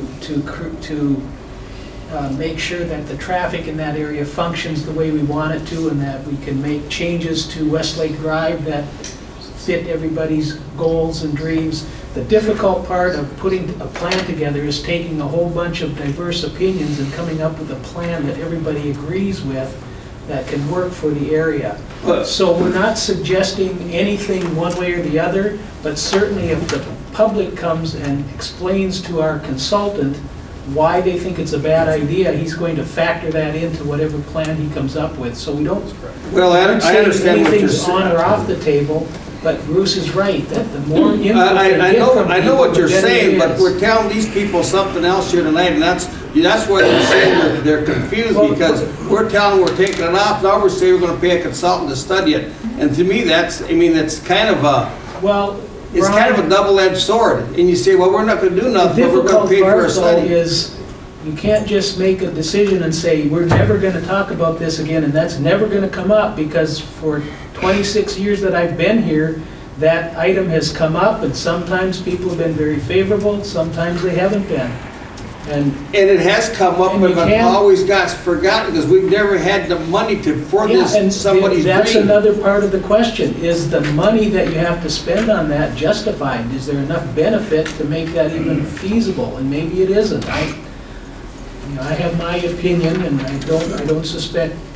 make sure that the traffic in that area functions the way we want it to, and that we can make changes to Westlake Drive that fit everybody's goals and dreams. The difficult part of putting a plan together is taking a whole bunch of diverse opinions and coming up with a plan that everybody agrees with that can work for the area. So we're not suggesting anything one way or the other, but certainly if the public comes and explains to our consultant why they think it's a bad idea, he's going to factor that into whatever plan he comes up with. So we don't I understand what you're anything's saying. on or off the table, but Bruce is right, that the more input they get from I know what people, you're the better saying, it but is. we're telling these people something else here tonight, and that's why they're saying they're confused, because we're telling them we're taking it off, now we're saying we're gonna pay a consultant to study it. And to me, that's kind of a double-edged sword. And you say, well, we're not gonna do nothing, but we're gonna pay for a study. Is you can't just make a decision and say, we're never going to talk about this again, and that's never going to come up, because for 26 years that I've been here, that item has come up, and sometimes people have been very favorable, sometimes they haven't been. And it has come up, but it always got forgotten, because we've never had the money for this, and somebody's that's dream. another part of the question. Is the money that you have to spend on that justified? Is there enough benefit to make that even feasible? And maybe it isn't. I have my opinion, and I don't suspect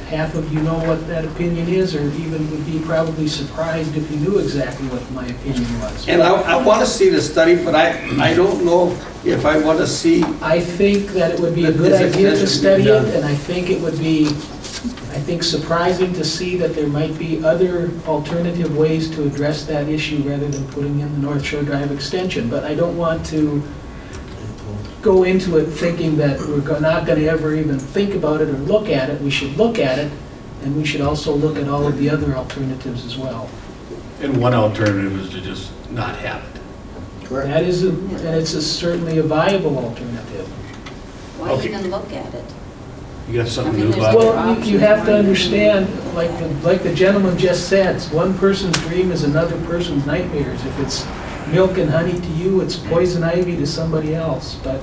half of you know what that opinion is, or even would be probably surprised if you knew exactly what my opinion was. And I want to see the study, but I don't know if I want to see. I think that it would be a good idea to study it, and I think it would be, surprising to see that there might be other alternative ways to address that issue rather than putting in the North Shore Drive extension. But I don't want to go into it thinking that we're not going to ever even think about it or look at it. We should look at it, and we should also look at all of the other alternatives as well. And one alternative is to just not have it. Correct. That is, and it's certainly a viable alternative. Why Okay. even look at it? You got something I mean, new, there's Bob? Well, you have to understand, like the gentleman just said, one person's dream is another person's nightmares. If it's milk and honey to you, it's poison ivy to somebody else. But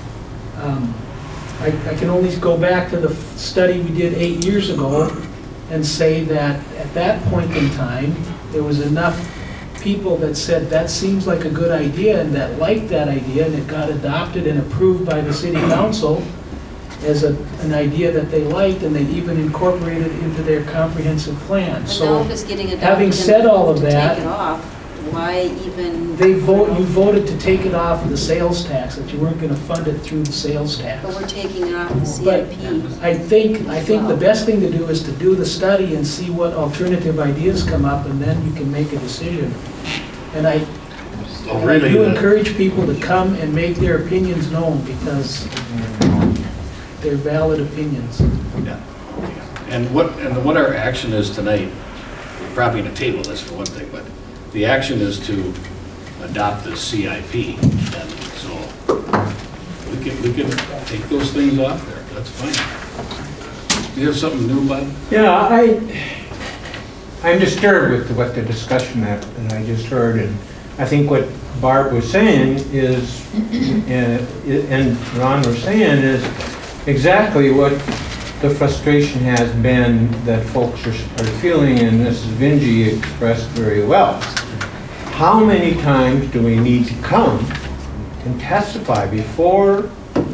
I can only go back to the study we did 8 years ago and say that at that point in time, there was enough people that said that seems like a good idea and that liked that idea, and it got adopted and approved by the city council as an idea that they liked, and they even incorporated it into their comprehensive plan. And So now if it's getting adopted having said and all of to that, take it off, why even? you voted to take it off of the sales tax, that you weren't going to fund it through the sales tax. But we're taking it off the But CIP. I think the best thing to do is to do the study and see what alternative ideas come up, and then you can make a decision. And I do encourage people to come and make their opinions known, because they're valid opinions. Yeah. And what our action is tonight, we're probably going to table this for one thing, but the action is to adopt the CIP. And so we can take those things off there. That's fine. Do you have something new, Bob? Yeah, I'm disturbed with what the discussion that I just heard, and I think what Barb was saying is, and Ron was saying is exactly what the frustration has been that folks are feeling, and Mrs. Vinge expressed very well. How many times do we need to come and testify before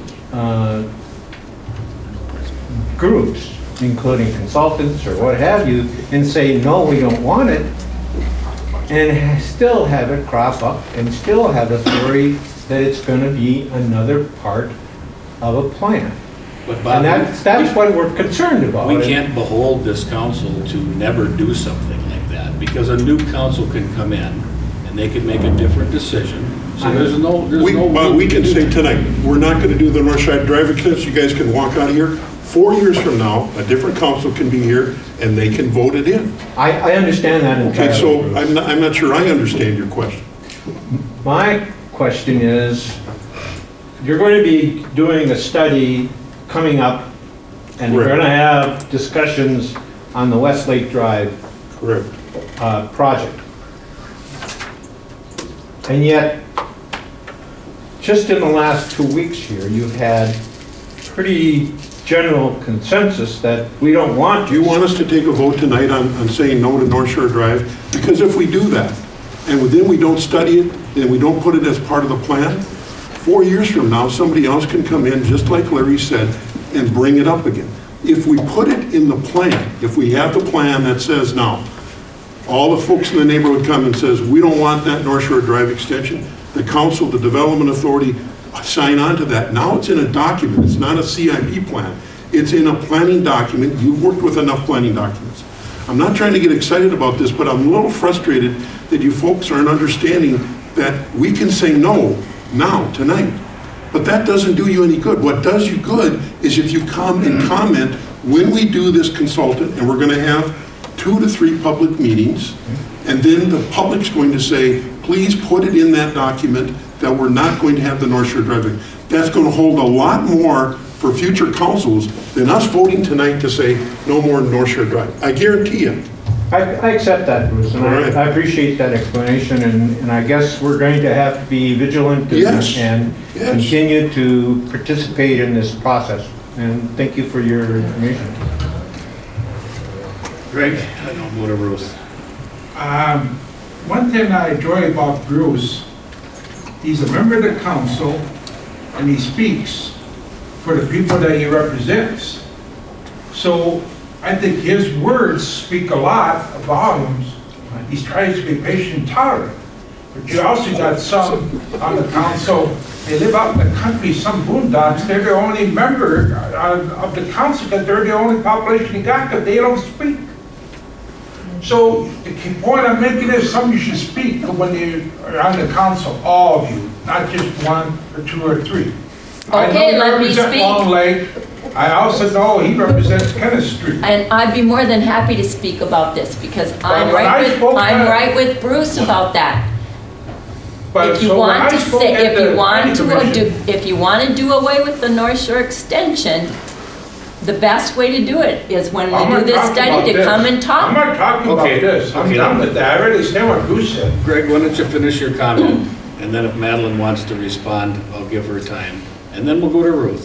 groups, including consultants or what have you, and say, no, we don't want it, and still have it crop up and still have us worry that it's going to be another part of a plan? But Bob, and that's what we're concerned about. We can't behold this council to never do something like that, because a new council can come in and they can make a different decision. So there's no. We can say tonight, we're not going to do the North Shore Drive extension. You guys can walk out of here. 4 years from now, a different council can be here and they can vote it in. I understand that entirely. Okay, so I'm not sure I understand your question. My question is, you're going to be doing a study coming up, and you're going to have discussions on the Westlake Drive project. And yet, just in the last 2 weeks here, you've had pretty general consensus that we don't want. Do you want us to take a vote tonight on saying no to North Shore Drive? Because if we do that, and then we don't study it, and we don't put it as part of the plan, 4 years from now, somebody else can come in, just like Larry said, and bring it up again. If we put it in the plan, if we have the plan that says now, all the folks in the neighborhood come and says, we don't want that North Shore Drive extension, the council, the development authority sign on to that. Now it's in a document, it's not a CIP plan. It's in a planning document. You've worked with enough planning documents. I'm not trying to get excited about this, but I'm a little frustrated that you folks aren't understanding that we can say no now, tonight. But that doesn't do you any good. What does you good is if you come and comment when we do this consultant, and we're going to have 2 to 3 public meetings, and then the public's going to say, please put it in that document that we're not going to have the North Shore Drive. That's going to hold a lot more for future councils than us voting tonight to say no more North Shore Drive. I guarantee you. I accept that, Bruce, and I appreciate that explanation, and I guess we're going to have to be vigilant and continue to participate in this process. And thank you for your information. Greg, I don't go to Ruth. One thing I enjoy about Bruce, he's a member of the council, and he speaks for the people that he represents. So I think his words speak a lot of volumes. He tries to be patient and tolerant. But you also got some on the council, they live out in the country, some boondocks, they're the only member of the council, because they're the only population you got, because they don't speak. So the key point I'm making is some of you should speak when you're on the council, all of you, not just one or two or three. Okay, let me I know you represent speak. Long Lake. I also know he represents Kenneth Street. And I'd be more than happy to speak about this, because I'm But when I spoke I'm at- right with Bruce about that. But If you so when want I to spoke say, at if the you want to planning do, commission- if you want to do away with the North Shore extension, the best way to do it is when I'm we not do this talking study about to this. come and talk. I'm not talking about Okay, this. I'm okay. done with that. I already understand what Bruce said. Greg, why don't you finish your comment, and then if Madeline wants to respond, I'll give her time. And then we'll go to Ruth.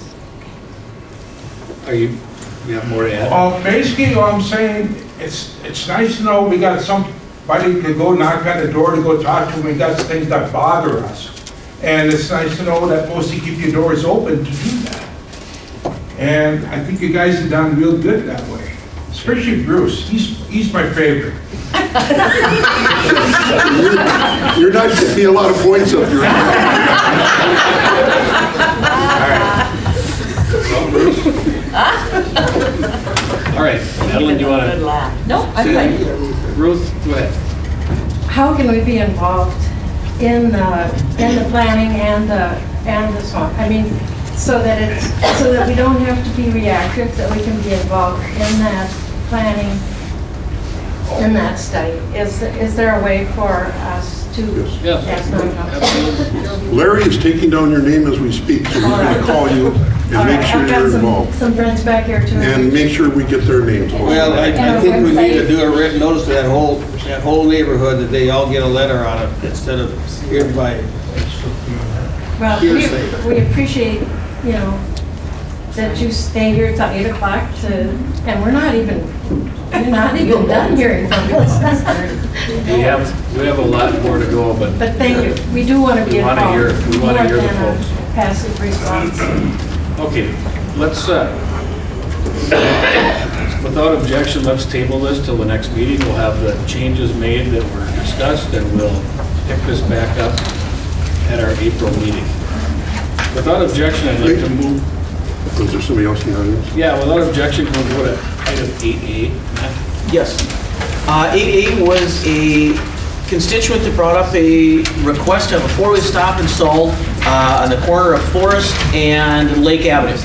You have more to add? Basically, what I'm saying, it's nice to know we got somebody to go knock on the door to go talk to. We got things that bother us. And it's nice to know that most of you keep your doors open to do that. And I think you guys have done real good that way. Especially Bruce, he's my favorite. You're not getting me a lot of points up here. All right, Madeline, do you want to? No, I'm fine. Ruth, go ahead. How can we be involved in the planning and the song? I mean, so that we don't have to be reactive, that we can be involved in that planning, in that study. Is there a way for us to? Yes. Yes, no. Larry is taking down your name as we speak, so he's going to call you and make sure you're involved. Some friends back here too. And make sure we get their names. Well, I think we need to do a written notice to that whole neighborhood that they all get a letter on it instead of hereby. Well, we appreciate, that you stay here till 8 o'clock and you're not even done hearing from us. We have a lot more to go, but But thank you. We do want to be we want involved. to hear the more than a folks. passive response. Okay, let's, without objection, let's table this till the next meeting. We'll have the changes made that were discussed, and we'll pick this back up at our April meeting. Without objection, I'd like to move. Is there somebody else in the audience? Yeah, without objection, can we go to item 8A? Matt? Yes. 8A was a constituent that brought up a request to have a four-way stop installed on the corner of Forest and Lake Avenue.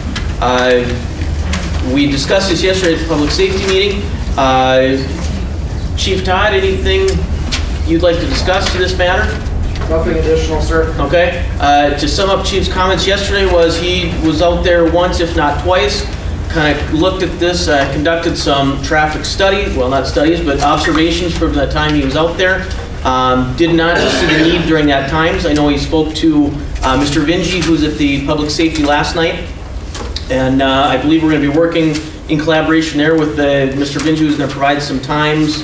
We discussed this yesterday at the public safety meeting. Chief Todd, anything you'd like to discuss to this matter? Nothing additional, sir. Okay. To sum up Chief's comments yesterday was he was out there once, if not twice, kind of looked at this, conducted some traffic study, well, not studies, but observations from the time he was out there. Did not see the need during that time. I know he spoke to Mr. Vinci, who's at the public safety last night, and I believe we're going to be working in collaboration there with Mr. Vinci, who's going to provide some times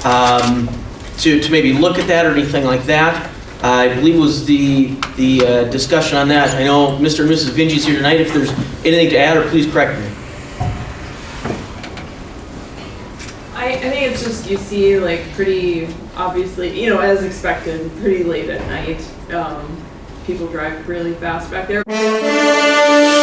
to maybe look at that or anything like that. I believe was the discussion on that. I know Mr. and Mrs. Vinci's here tonight. If there's anything to add, or please correct me. I think it's just, you see, like, pretty obviously, as expected, pretty late at night. People drive really fast back there.